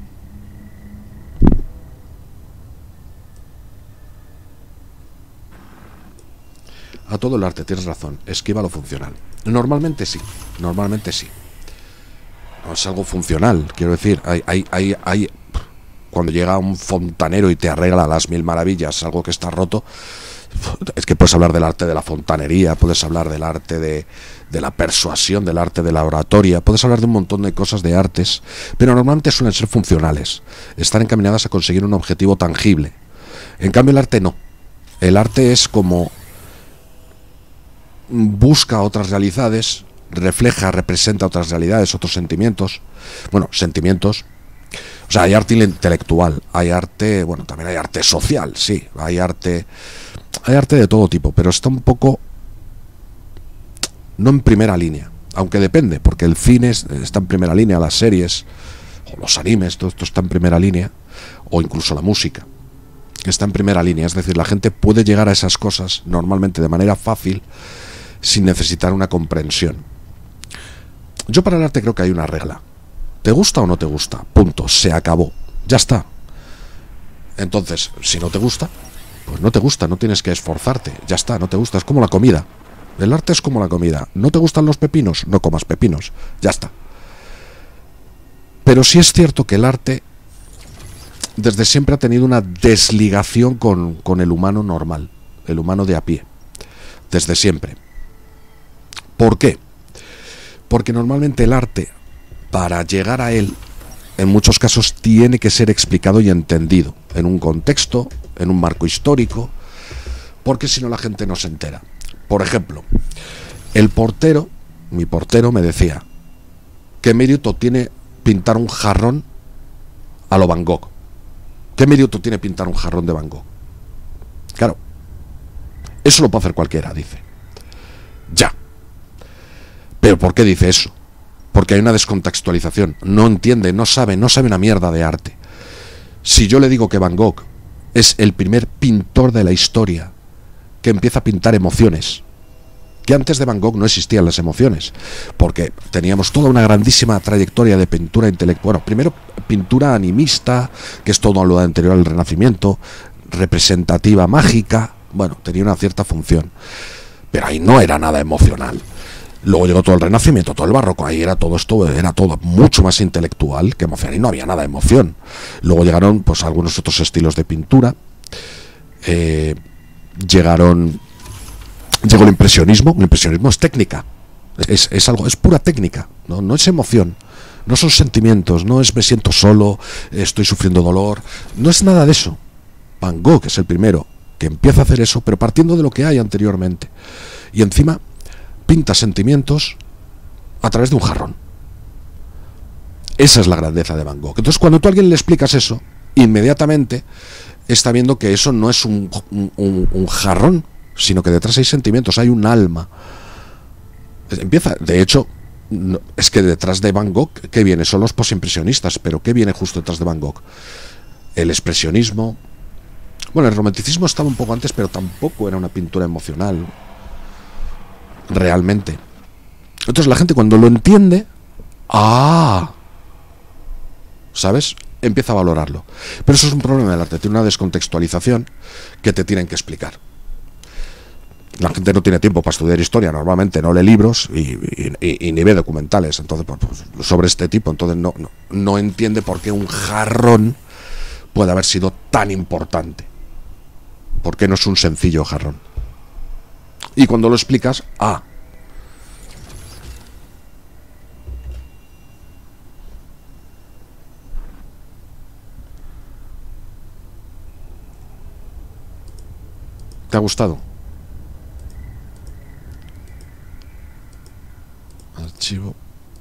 A todo el arte, tienes razón, esquiva lo funcional. Normalmente sí, normalmente sí. No es algo funcional, quiero decir, hay cuando llega un fontanero y te arregla las 1000 maravillas, algo que está roto, es que puedes hablar del arte de la fontanería, puedes hablar del arte de la persuasión, del arte de la oratoria, puedes hablar de un montón de cosas de artes, pero normalmente suelen ser funcionales, están encaminadas a conseguir un objetivo tangible. En cambio el arte no, el arte es como busca otras realidades, refleja, representa otras realidades, otros sentimientos, bueno, sentimientos. O sea, hay arte intelectual, hay arte, bueno, también hay arte social, sí, hay arte de todo tipo, pero está un poco no en primera línea, aunque depende, porque el cine está en primera línea, las series o los animes, todo esto está en primera línea, o incluso la música está en primera línea, es decir, la gente puede llegar a esas cosas normalmente de manera fácil sin necesitar una comprensión. Yo para el arte creo que hay una regla. ¿Te gusta o no te gusta? Punto, se acabó, ya está. Entonces, si no te gusta, pues no te gusta, no tienes que esforzarte, ya está, no te gusta, es como la comida. El arte es como la comida. ¿No te gustan los pepinos? No comas pepinos, ya está. Pero sí es cierto que el arte desde siempre ha tenido una desligación con el humano normal, el humano de a pie, desde siempre. ¿Por qué? Porque normalmente el arte, para llegar a él, en muchos casos tiene que ser explicado y entendido, en un contexto, en un marco histórico, porque si no la gente no se entera. Por ejemplo, el portero, mi portero me decía, ¿qué mérito tiene pintar un jarrón a lo Van Gogh? ¿Qué mérito tiene pintar un jarrón de Van Gogh? Claro, eso lo puede hacer cualquiera, dice. Ya. ¿Pero por qué dice eso? Porque hay una descontextualización. No entiende, no sabe una mierda de arte. Si yo le digo que Van Gogh es el primer pintor de la historia que empieza a pintar emociones, que antes de Van Gogh no existían las emociones, porque teníamos toda una grandísima trayectoria de pintura intelectual. Bueno, primero pintura animista, que es todo lo anterior al Renacimiento, representativa, mágica, bueno, tenía una cierta función, pero ahí no era nada emocional. Luego llegó todo el Renacimiento, todo el Barroco, ahí era todo esto, era todo mucho más intelectual que emocional, y no había nada de emoción. Luego llegaron pues algunos otros estilos de pintura, llegó el impresionismo. El impresionismo es técnica, es algo, es pura técnica, no es emoción, no son sentimientos, no es me siento solo, estoy sufriendo dolor, no es nada de eso. Van Gogh es el primero que empieza a hacer eso, pero partiendo de lo que hay anteriormente, y encima pinta sentimientos a través de un jarrón. Esa es la grandeza de Van Gogh. Entonces cuando tú a alguien le explicas eso, inmediatamente está viendo que eso no es un jarrón, sino que detrás hay sentimientos, hay un alma. Empieza, de hecho, es que detrás de Van Gogh, ¿qué viene? Son los posimpresionistas, pero ¿qué viene justo detrás de Van Gogh? El expresionismo. Bueno, el romanticismo estaba un poco antes, pero tampoco era una pintura emocional realmente. Entonces la gente cuando lo entiende, ¿sabes? Empieza a valorarlo. Pero eso es un problema del arte, tiene una descontextualización que te tienen que explicar. La gente no tiene tiempo para estudiar historia, normalmente no lee libros y ni ve documentales, entonces pues, sobre este tipo, entonces no entiende por qué un jarrón puede haber sido tan importante. ¿Por qué no es un sencillo jarrón? Y cuando lo explicas, ¿te ha gustado? Archivo.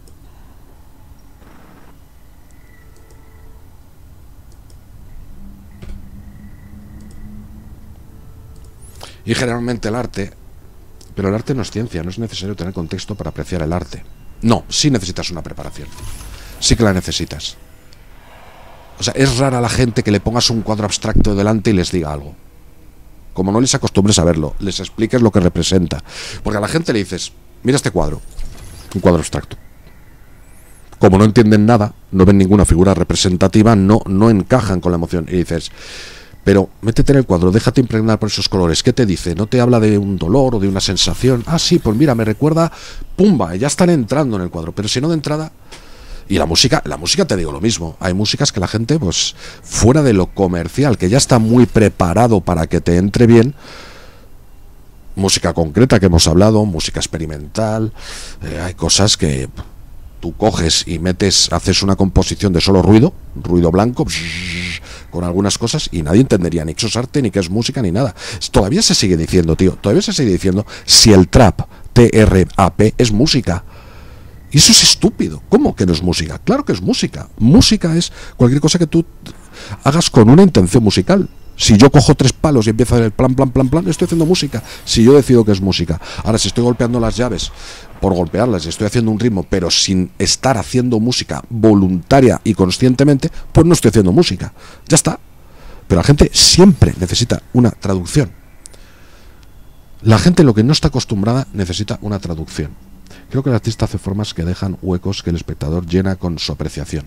Y generalmente el arte, pero el arte no es ciencia, no es necesario tener contexto para apreciar el arte. No, sí necesitas una preparación. sí que la necesitas. O sea, es rara la gente que le pongas un cuadro abstracto delante y les diga algo. Como no les acostumbres a verlo, les expliques lo que representa. Porque a la gente le dices, mira este cuadro, un cuadro abstracto. Como no entienden nada, no ven ninguna figura representativa, no encajan con la emoción. Y dices, pero métete en el cuadro, déjate impregnar por esos colores. ¿Qué te dice? ¿No te habla de un dolor o de una sensación? Ah, sí, pues mira, me recuerda, pumba, ya están entrando en el cuadro. Pero si no de entrada... Y la música te digo lo mismo. Hay músicas que la gente, pues, fuera de lo comercial, que ya está muy preparado para que te entre bien. Música concreta que hemos hablado, música experimental. Hay cosas que tú coges y haces una composición de solo ruido blanco, con algunas cosas, y nadie entendería ni que eso es arte, ni que es música, ni nada. Todavía se sigue diciendo, tío, si el trap, T-R-A-P, es música. Y eso es estúpido. ¿Cómo que no es música? Claro que es música. Música es cualquier cosa que tú hagas con una intención musical. Si yo cojo 3 palos y empiezo a hacer el plan, estoy haciendo música. Si yo decido que es música. Ahora, si estoy golpeando las llaves por golpearlas y estoy haciendo un ritmo, pero sin estar haciendo música voluntaria y conscientemente, pues no estoy haciendo música. Ya está. Pero la gente siempre necesita una traducción. La gente, lo que no está acostumbrada, necesita una traducción. Creo que el artista hace formas que dejan huecos que el espectador llena con su apreciación.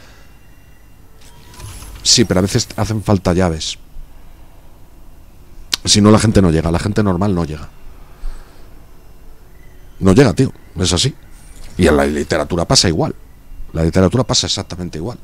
Sí, pero a veces hacen falta llaves. Si no, la gente no llega. La gente normal no llega. No llega, tío. Es así. Y en la literatura pasa igual. La literatura pasa exactamente igual.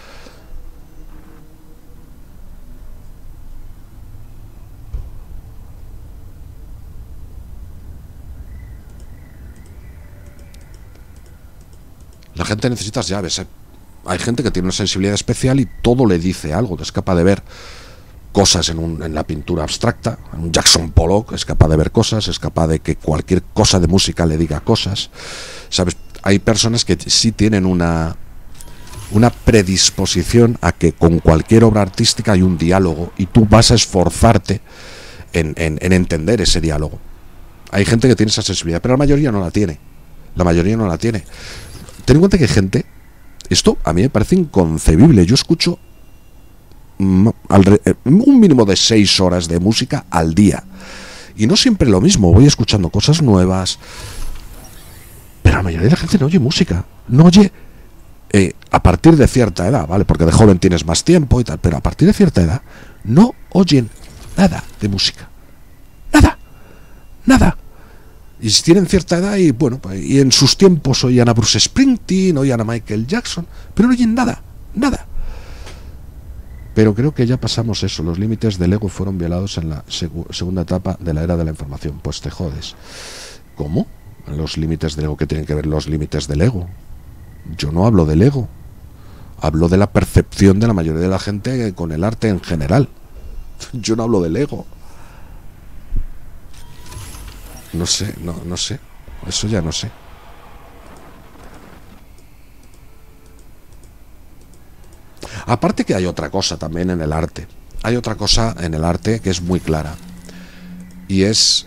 La gente necesita llaves. Hay gente que tiene una sensibilidad especial y todo le dice algo. Es capaz de ver cosas en la pintura abstracta. Un Jackson Pollock es capaz de ver cosas, es capaz de que cualquier cosa de música le diga cosas. ¿Sabes? Hay personas que sí tienen una predisposición a que con cualquier obra artística hay un diálogo y tú vas a esforzarte en entender ese diálogo. Hay gente que tiene esa sensibilidad, pero la mayoría no la tiene. La mayoría no la tiene. Ten en cuenta que hay gente, esto a mí me parece inconcebible. Yo escucho un mínimo de 6 horas de música al día. Y no siempre lo mismo, voy escuchando cosas nuevas. Pero la mayoría de la gente no oye música. No oye a partir de cierta edad, ¿vale? Porque de joven tienes más tiempo y tal. Pero a partir de cierta edad no oyen nada de música. Nada. Y si tienen cierta edad y bueno, y en sus tiempos oían a Bruce Springsteen, oían a Michael Jackson, pero no oyen nada. Pero creo que ya pasamos eso. Los límites del ego fueron violados en la segunda etapa de la era de la información. Pues te jodes. ¿Cómo? Los límites del ego, ¿qué tienen que ver los límites del ego? Yo no hablo del ego. Hablo de la percepción de la mayoría de la gente con el arte en general. Yo no hablo del ego. No sé. Eso ya no sé. Aparte que hay otra cosa también en el arte. Hay otra cosa en el arte que es muy clara. Y es...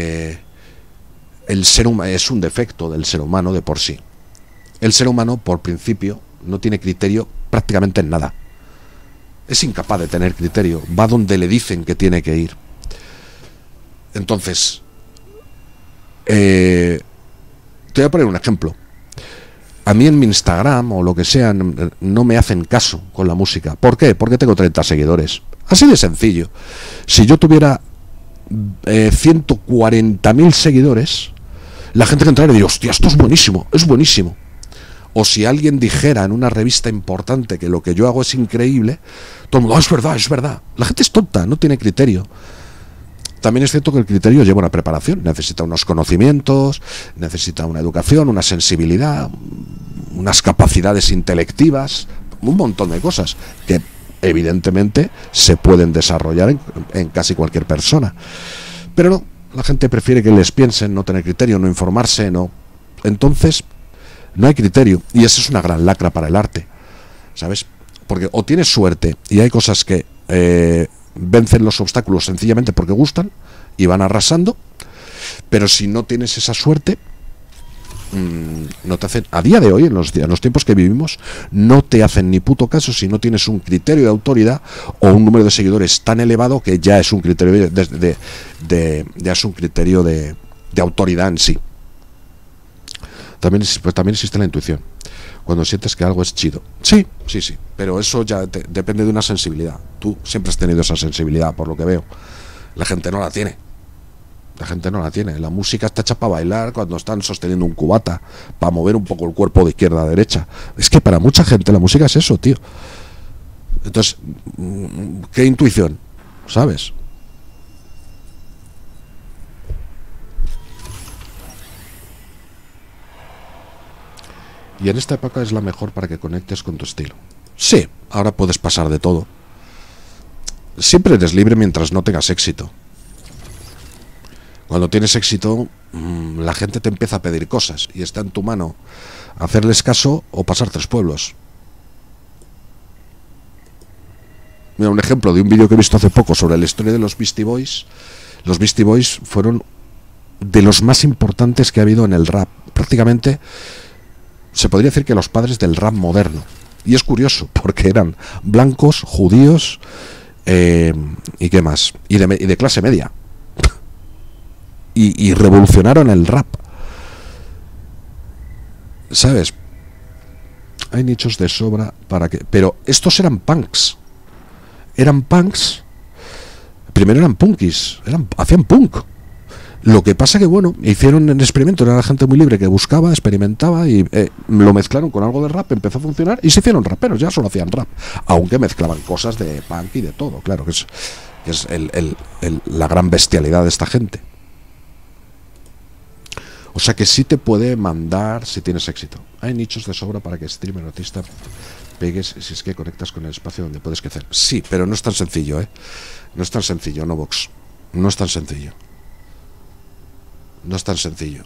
el ser humano es un defecto del ser humano de por sí. El ser humano, por principio, no tiene criterio prácticamente en nada. Es incapaz de tener criterio. Va donde le dicen que tiene que ir. Entonces... te voy a poner un ejemplo. A mí en mi Instagram o lo que sea no me hacen caso con la música. ¿Por qué? Porque tengo 30 seguidores. Así de sencillo. Si yo tuviera 140.000 seguidores, la gente que entrara diría, hostia, esto es buenísimo, es buenísimo. O si alguien dijera en una revista importante que lo que yo hago es increíble, todo el mundo, es verdad. La gente es tonta, no tiene criterio. También es cierto que el criterio lleva una preparación, necesita unos conocimientos, necesita una educación, una sensibilidad, unas capacidades intelectivas, un montón de cosas que evidentemente se pueden desarrollar en casi cualquier persona. Pero no, la gente prefiere que les piensen, no tener criterio, no informarse, no. Entonces, no hay criterio, y esa es una gran lacra para el arte, ¿sabes? Porque o tienes suerte y hay cosas que vencen los obstáculos sencillamente porque gustan y van arrasando, pero si no tienes esa suerte, no te hacen, a día de hoy, en los tiempos que vivimos, no te hacen ni puto caso si no tienes un criterio de autoridad o un número de seguidores tan elevado que ya es un criterio ya es un criterio de autoridad en sí. También existe la intuición. Cuando sientes que algo es chido. Sí, pero eso ya depende de una sensibilidad. Tú siempre has tenido esa sensibilidad, por lo que veo. La gente no la tiene. La música está hecha para bailar cuando están sosteniendo un cubata, para mover un poco el cuerpo de izquierda a derecha. Es que para mucha gente la música es eso, tío. Entonces, ¿qué intuición? ¿Sabes? Y en esta época es la mejor para que conectes con tu estilo. Sí, ahora puedes pasar de todo. Siempre eres libre mientras no tengas éxito. Cuando tienes éxito, la gente te empieza a pedir cosas y está en tu mano hacerles caso o pasar 3 pueblos. Mira, un ejemplo de un vídeo que he visto hace poco sobre la historia de los Beastie Boys. Los Beastie Boys fueron de los más importantes que ha habido en el rap. Prácticamente se podría decir que los padres del rap moderno. Y es curioso, porque eran blancos, judíos, y qué más, y de clase media. Y revolucionaron el rap. ¿Sabes? Hay nichos de sobra para que... Pero estos eran punks. Primero eran punkis, hacían punk. Lo que pasa que, bueno, hicieron un experimento, era la gente muy libre que buscaba, experimentaba y lo mezclaron con algo de rap, empezó a funcionar y se hicieron raperos, ya solo hacían rap, aunque mezclaban cosas de punk y de todo, claro, que es la gran bestialidad de esta gente. O sea que sí te puede mandar si tienes éxito. Hay nichos de sobra para que streamer o artista pegues si es que conectas con el espacio donde puedes crecer. Sí, pero no es tan sencillo, ¿eh? No es tan sencillo, no Vox. No es tan sencillo. No es tan sencillo.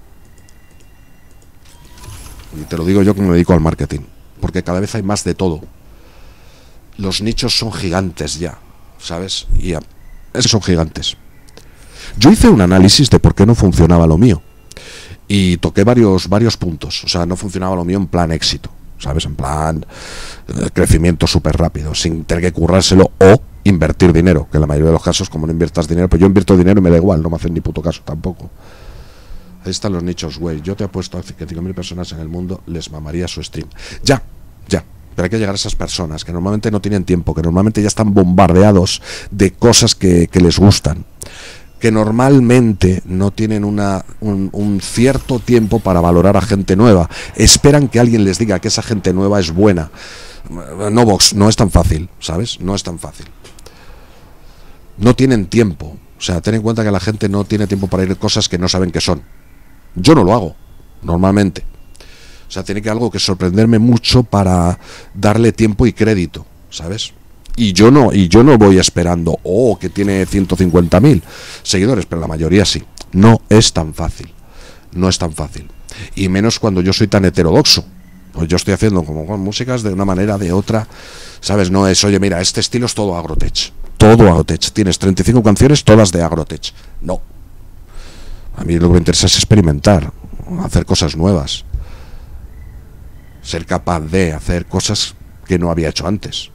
Y te lo digo yo que me dedico al marketing, porque cada vez hay más de todo. Los nichos son gigantes ya, ¿sabes? Y esos son gigantes. Yo hice un análisis de por qué no funcionaba lo mío y toqué varios puntos. O sea, no funcionaba lo mío en plan éxito, ¿sabes? En plan crecimiento súper rápido, sin tener que currárselo o invertir dinero, que en la mayoría de los casos, como no inviertas dinero, pues yo invierto dinero y me da igual, no me hacen ni puto caso tampoco. Ahí están los nichos, güey. Yo te apuesto a que 5.000 personas en el mundo les mamaría su stream. Ya, pero hay que llegar a esas personas que normalmente no tienen tiempo, que normalmente ya están bombardeados de cosas que les gustan, que normalmente no tienen un cierto tiempo para valorar a gente nueva. Esperan que alguien les diga que esa gente nueva es buena. No, Vox, no es tan fácil, ¿sabes? No es tan fácil. No tienen tiempo. O sea, ten en cuenta que la gente no tiene tiempo para ir a cosas que no saben qué son. Yo no lo hago, normalmente. O sea, tiene que algo que sorprenderme mucho para darle tiempo y crédito, ¿sabes? Y yo no voy esperando, que tiene 150.000 seguidores, pero la mayoría sí. No es tan fácil. No es tan fácil. Y menos cuando yo soy tan heterodoxo. Pues yo estoy haciendo como con músicas de una manera, de otra, ¿sabes? No es, oye, mira, este estilo es todo agrotech. Todo agrotech. Tienes 35 canciones, todas de agrotech. No. A mí lo que me interesa es experimentar, hacer cosas nuevas. Ser capaz de hacer cosas que no había hecho antes.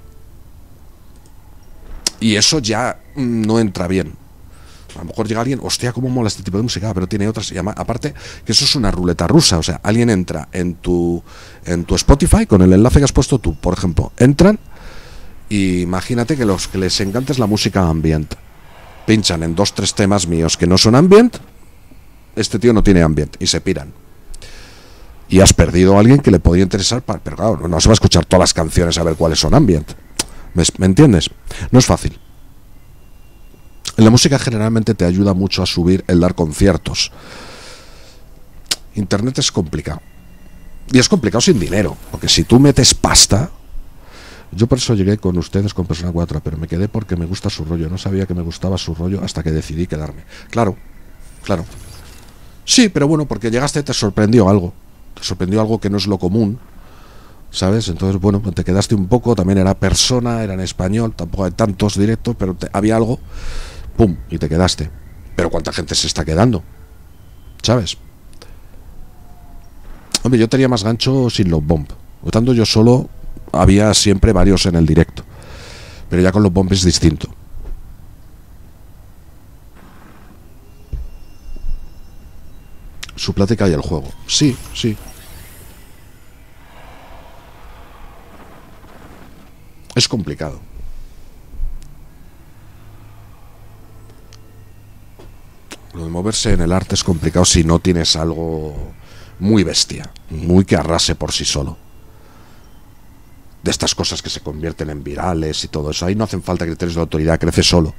Y eso ya no entra bien. A lo mejor llega alguien, hostia, cómo mola este tipo de música, pero tiene otras, y aparte que eso es una ruleta rusa. O sea, alguien entra en tu Spotify con el enlace que has puesto tú, por ejemplo, entran y imagínate que los que les encanta es la música ambient, pinchan en 2-3 temas míos que no son ambient, este tío no tiene ambient y se piran. Y has perdido a alguien que le podría interesar, pero claro, no se va a escuchar todas las canciones a ver cuáles son ambient. ¿Me entiendes? No es fácil. La música generalmente te ayuda mucho a subir el dar conciertos. Internet es complicado. Y es complicado sin dinero, porque si tú metes pasta... Yo por eso llegué con ustedes con Persona 4, pero me quedé porque me gusta su rollo. No sabía que me gustaba su rollo hasta que decidí quedarme. Claro. Sí, pero bueno, porque llegaste y te sorprendió algo. Te sorprendió algo que no es lo común, ¿sabes? Entonces, bueno, te quedaste un poco. También era Persona, era en español, tampoco hay tantos directos, pero había algo... ¡Pum! Y te quedaste. Pero ¿cuánta gente se está quedando? ¿Sabes? Hombre, yo tenía más gancho sin los bomb. Por tanto, yo solo había siempre varios en el directo. Pero ya con los bomb es distinto. Su plática y el juego. Sí, sí. Es complicado. Lo de moverse en el arte es complicado si no tienes algo muy bestia, muy que arrase por sí solo. De estas cosas que se convierten en virales y todo eso. Ahí no hacen falta criterios de autoridad, crece solo.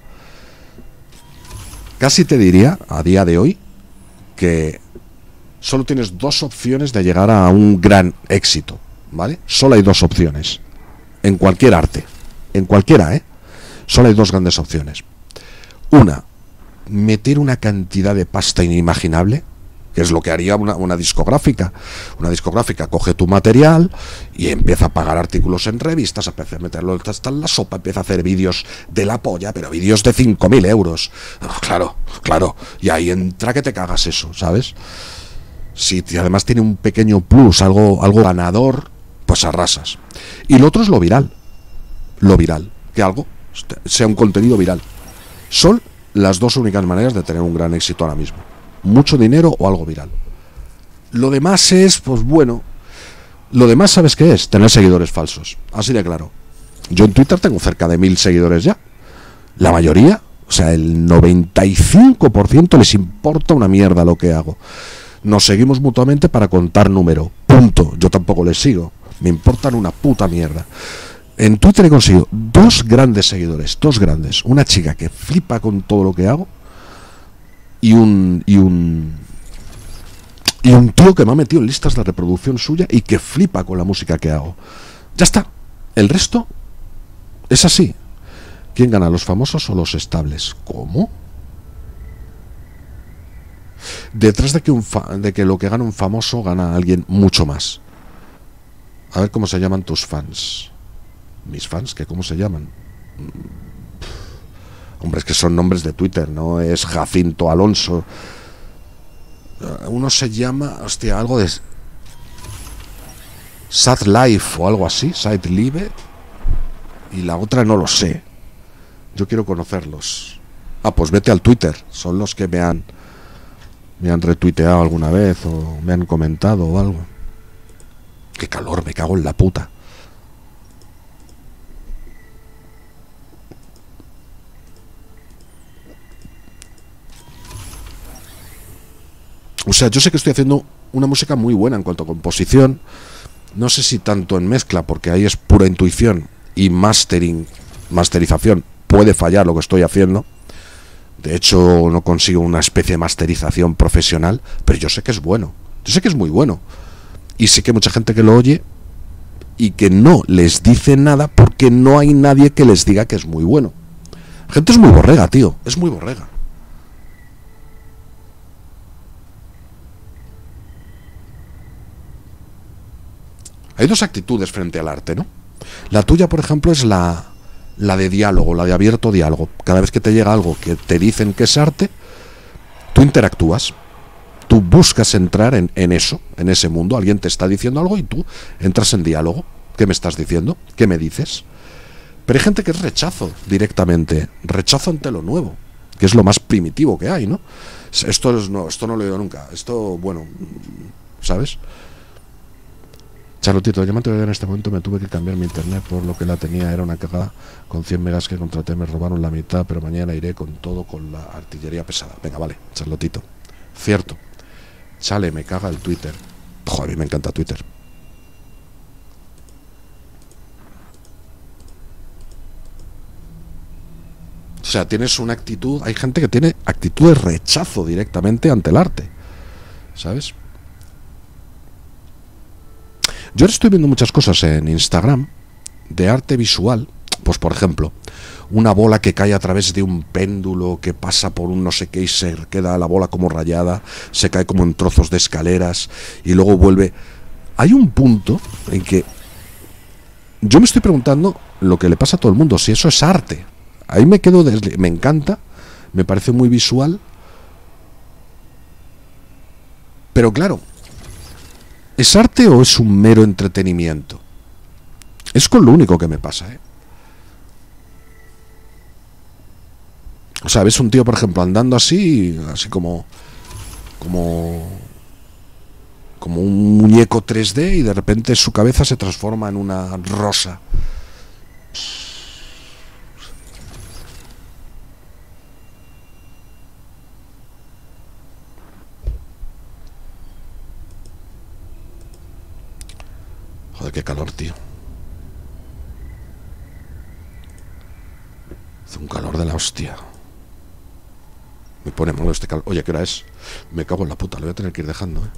Casi te diría, a día de hoy, que solo tienes dos opciones de llegar a un gran éxito, ¿vale? Solo hay dos opciones. En cualquier arte. En cualquiera, ¿eh? Solo hay dos grandes opciones. Una, meter una cantidad de pasta inimaginable, que es lo que haría una discográfica. Una discográfica coge tu material y empieza a pagar artículos en revistas, empieza a meterlo hasta en la sopa, empieza a hacer vídeos de la polla, pero vídeos de 5.000 euros. Claro, claro. Y ahí entra que te cagas eso, ¿sabes? Si además tiene un pequeño plus, algo ganador, pues arrasas. Y lo otro es lo viral. Lo viral. Que algo sea un contenido viral. Son las dos únicas maneras de tener un gran éxito ahora mismo. Mucho dinero o algo viral. Lo demás es, pues bueno, lo demás, ¿sabes qué es? Tener seguidores falsos. Así de claro. Yo en Twitter tengo cerca de 1000 seguidores ya. La mayoría, o sea, el 95% les importa una mierda lo que hago. Nos seguimos mutuamente para contar número. Punto. Yo tampoco les sigo. Me importan una puta mierda. En Twitter he conseguido 2 grandes seguidores. 2 grandes. Una chica que flipa con todo lo que hago. Y un tío que me ha metido en listas de reproducción suya y que flipa con la música que hago. Ya está. El resto es así. ¿Quién gana, los famosos o los estables? ¿Cómo? Detrás de que lo que gana un famoso gana alguien mucho más. A ver cómo se llaman tus fans. Mis fans, ¿qué cómo se llaman? Hombre, es que son nombres de Twitter, no es Jacinto Alonso. Uno se llama, hostia, algo de Sad Life o algo así, Sad Live. Y la otra no lo sé. Yo quiero conocerlos. Ah, pues vete al Twitter. Son los que me han retuiteado alguna vez o me han comentado o algo. Qué calor, me cago en la puta. O sea, yo sé que estoy haciendo una música muy buena en cuanto a composición. No sé si tanto en mezcla, porque ahí es pura intuición, y masterización puede fallar lo que estoy haciendo. De hecho, no consigo una especie de masterización profesional, pero yo sé que es bueno. Yo sé que es muy bueno. Y sé que hay mucha gente que lo oye y que no les dice nada porque no hay nadie que les diga que es muy bueno. La gente es muy borrega, tío. Es muy borrega. Hay dos actitudes frente al arte, ¿no? La tuya, por ejemplo, es la de diálogo, la de abierto diálogo. Cada vez que te llega algo que te dicen que es arte, tú interactúas. Tú buscas entrar en eso, en ese mundo. Alguien te está diciendo algo y tú entras en diálogo. ¿Qué me estás diciendo? ¿Qué me dices? Pero hay gente que es rechazo directamente. Rechazo ante lo nuevo, que es lo más primitivo que hay, ¿no? Esto no lo he oído nunca. Esto, bueno, ¿sabes? Charlotito, llámate en este momento, me tuve que cambiar mi internet por lo que la tenía, era una cagada. Con 100 megas que contraté me robaron la mitad, pero mañana iré con todo, con la artillería pesada. Venga, vale, Charlotito. Cierto. Chale, me caga el Twitter. Joder, a mí me encanta Twitter. O sea, tienes una actitud, hay gente que tiene actitud de rechazo directamente ante el arte, ¿sabes? Yo ahora estoy viendo muchas cosas en Instagram de arte visual. Pues por ejemplo, una bola que cae a través de un péndulo que pasa por un no sé qué y se queda la bola como rayada, se cae como en trozos de escaleras y luego vuelve. Hay un punto en que yo me estoy preguntando lo que le pasa a todo el mundo, si eso es arte. Ahí me quedo, me encanta, me parece muy visual, pero claro, ¿Es arte o es un mero entretenimiento? Es con lo único que me pasa, ¿eh? O sea, ves un tío, por ejemplo, andando así como un muñeco 3D y de repente su cabeza se transforma en una rosa. Joder, qué calor, tío. Hace un calor de la hostia. Me pone malo este calor. Oye, ¿qué hora es? Me cago en la puta, lo voy a tener que ir dejando, ¿eh?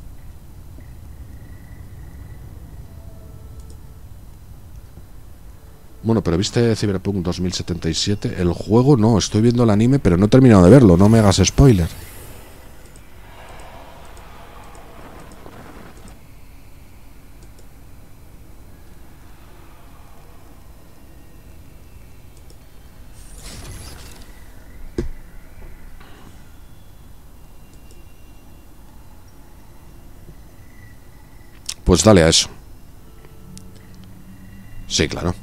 Bueno, pero ¿viste Cyberpunk 2077? El juego no, estoy viendo el anime, pero no he terminado de verlo, no me hagas spoiler. Pues dale a eso. Sí, claro.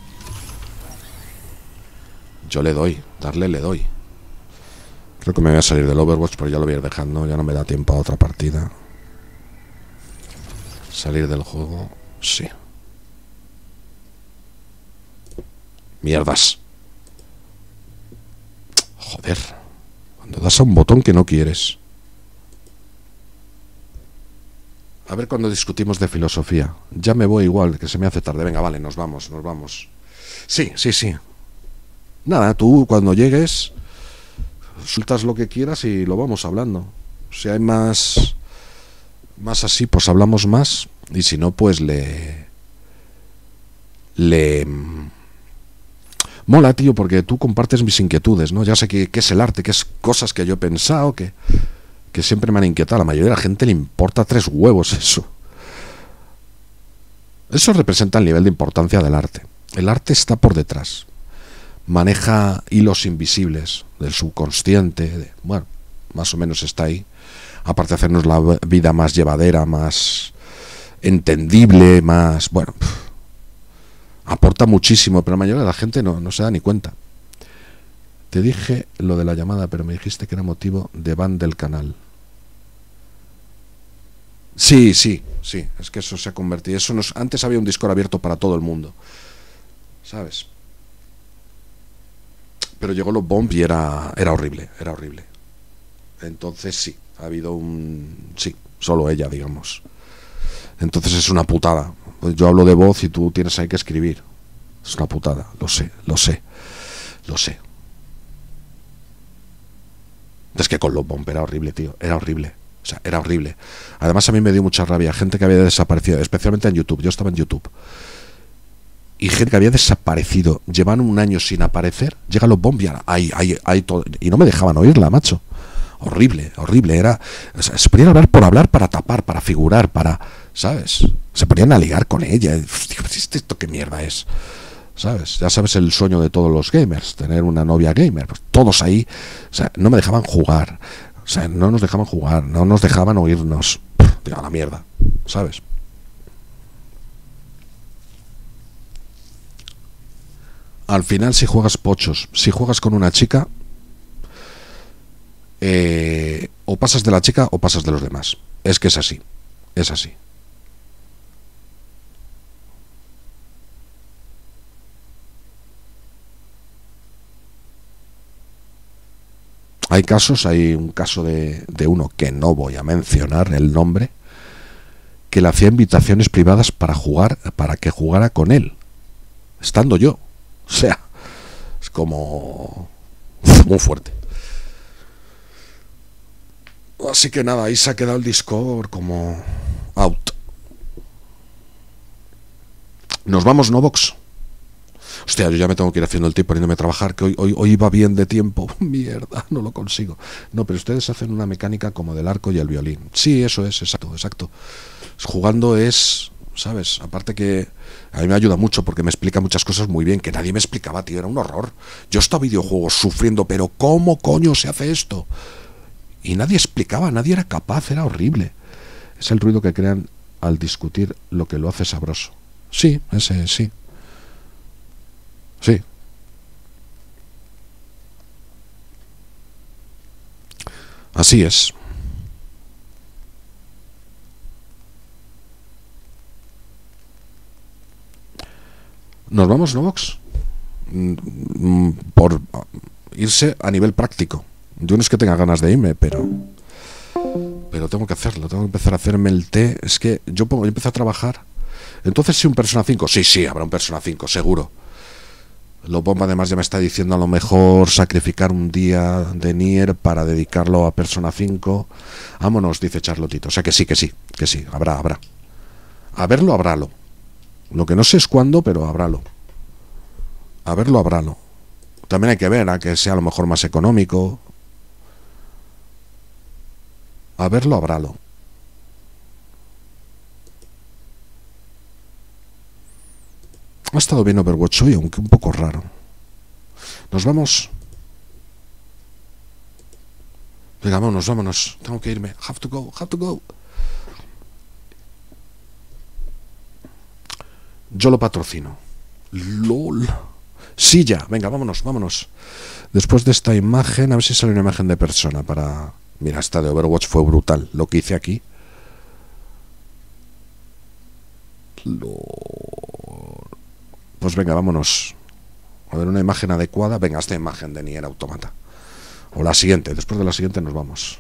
Yo le doy, le doy. Creo que me voy a salir del Overwatch, pero ya lo voy a ir dejando. Ya no me da tiempo a otra partida. Salir del juego, sí. Mierdas. Joder. Cuando das a un botón que no quieres. A ver cuando discutimos de filosofía. Ya me voy igual, que se me hace tarde. Venga, vale, nos vamos. Sí. Nada, tú cuando llegues sueltas lo que quieras y lo vamos hablando. Si hay más así, pues hablamos más. Y si no, pues le mola, tío, porque tú compartes mis inquietudes, ¿no? Ya sé que es el arte, que es cosas que yo he pensado, que siempre me han inquietado. A la mayoría de la gente le importa 3 huevos eso. Eso representa el nivel de importancia del arte. El arte está por detrás. Maneja hilos invisibles del subconsciente. Bueno, más o menos está ahí. Aparte de hacernos la vida más llevadera, más entendible, más... Bueno, aporta muchísimo, pero la mayoría de la gente no se da ni cuenta. Te dije lo de la llamada, pero me dijiste que era motivo de ban del canal. Sí, es que eso se ha convertido. Antes había un Discord abierto para todo el mundo, ¿sabes? Pero llegó los bomb y era horrible. Entonces sí, ha habido sí, solo ella, digamos. Entonces es una putada. Pues yo hablo de voz y tú tienes ahí que escribir. Es una putada, lo sé. Es que con los bomb era horrible, tío. Era horrible. O sea, era horrible. Además a mí me dio mucha rabia. Gente que había desaparecido, especialmente en YouTube. Yo estaba en YouTube. Y gente que había desaparecido. Llevan un año sin aparecer. Llega los bomb y hay todo. Y no me dejaban oírla, macho. Horrible. Era... O sea, se ponían a hablar por hablar, para tapar, para figurar, para... ¿Sabes? Se ponían a ligar con ella. ¿Esto qué mierda es? ¿Sabes? Ya sabes el sueño de todos los gamers. Tener una novia gamer. Pues todos ahí. O sea, no me dejaban jugar. O sea, no nos dejaban jugar, no nos dejaban oírnos. Diga la mierda, ¿sabes? Al final, si juegas pochos, si juegas con una chica, o pasas de la chica o pasas de los demás. Es que es así. Hay un caso de uno que no voy a mencionar el nombre, que le hacía invitaciones privadas para que jugara con él, estando yo. O sea, es como muy fuerte. Así que nada, ahí se ha quedado el Discord como out. Nos vamos, ¿no, Vox? Hostia, yo ya me tengo que ir haciendo el tiempo, poniéndome a trabajar, que hoy va bien de tiempo. Mierda, no lo consigo. No, pero ustedes hacen una mecánica como del arco y el violín. Sí, eso es, exacto. Jugando es, ¿sabes? Aparte que a mí me ayuda mucho porque me explica muchas cosas muy bien, que nadie me explicaba, tío, era un horror. Yo estaba videojuegos sufriendo, pero ¿cómo coño se hace esto? Y nadie explicaba, nadie era capaz, era horrible. Es el ruido que crean al discutir lo que lo hace sabroso. Sí, ese sí. Sí. Así es. Nos vamos, ¿no, por irse a nivel práctico. Yo no es que tenga ganas de irme, pero tengo que hacerlo. Tengo que empezar a hacerme el té. Es que yo empecé a trabajar. Entonces, sí, un Persona 5. Sí, habrá un Persona 5, seguro. Lo Bomba además ya me está diciendo a lo mejor sacrificar un día de Nier para dedicarlo a Persona 5. Vámonos, dice Charlotito. O sea que sí. Habrá. A verlo, habrálo. Lo que no sé es cuándo, pero habrálo. A verlo, habrálo. También hay que ver a que sea a lo mejor más económico. A verlo, habrálo. Ha estado bien Overwatch hoy, aunque un poco raro. Nos vamos. Venga, vámonos. Tengo que irme. Have to go. Yo lo patrocino. LOL. Sí, ya. Venga, vámonos. Después de esta imagen, a ver si sale una imagen de persona para... Mira, esta de Overwatch fue brutal. Lo que hice aquí. Pues venga, vámonos. A ver una imagen adecuada. Venga, esta imagen de Nier Automata. O la siguiente. Después de la siguiente nos vamos.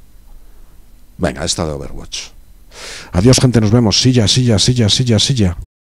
Venga, esta de Overwatch. Adiós, gente. Nos vemos. Silla.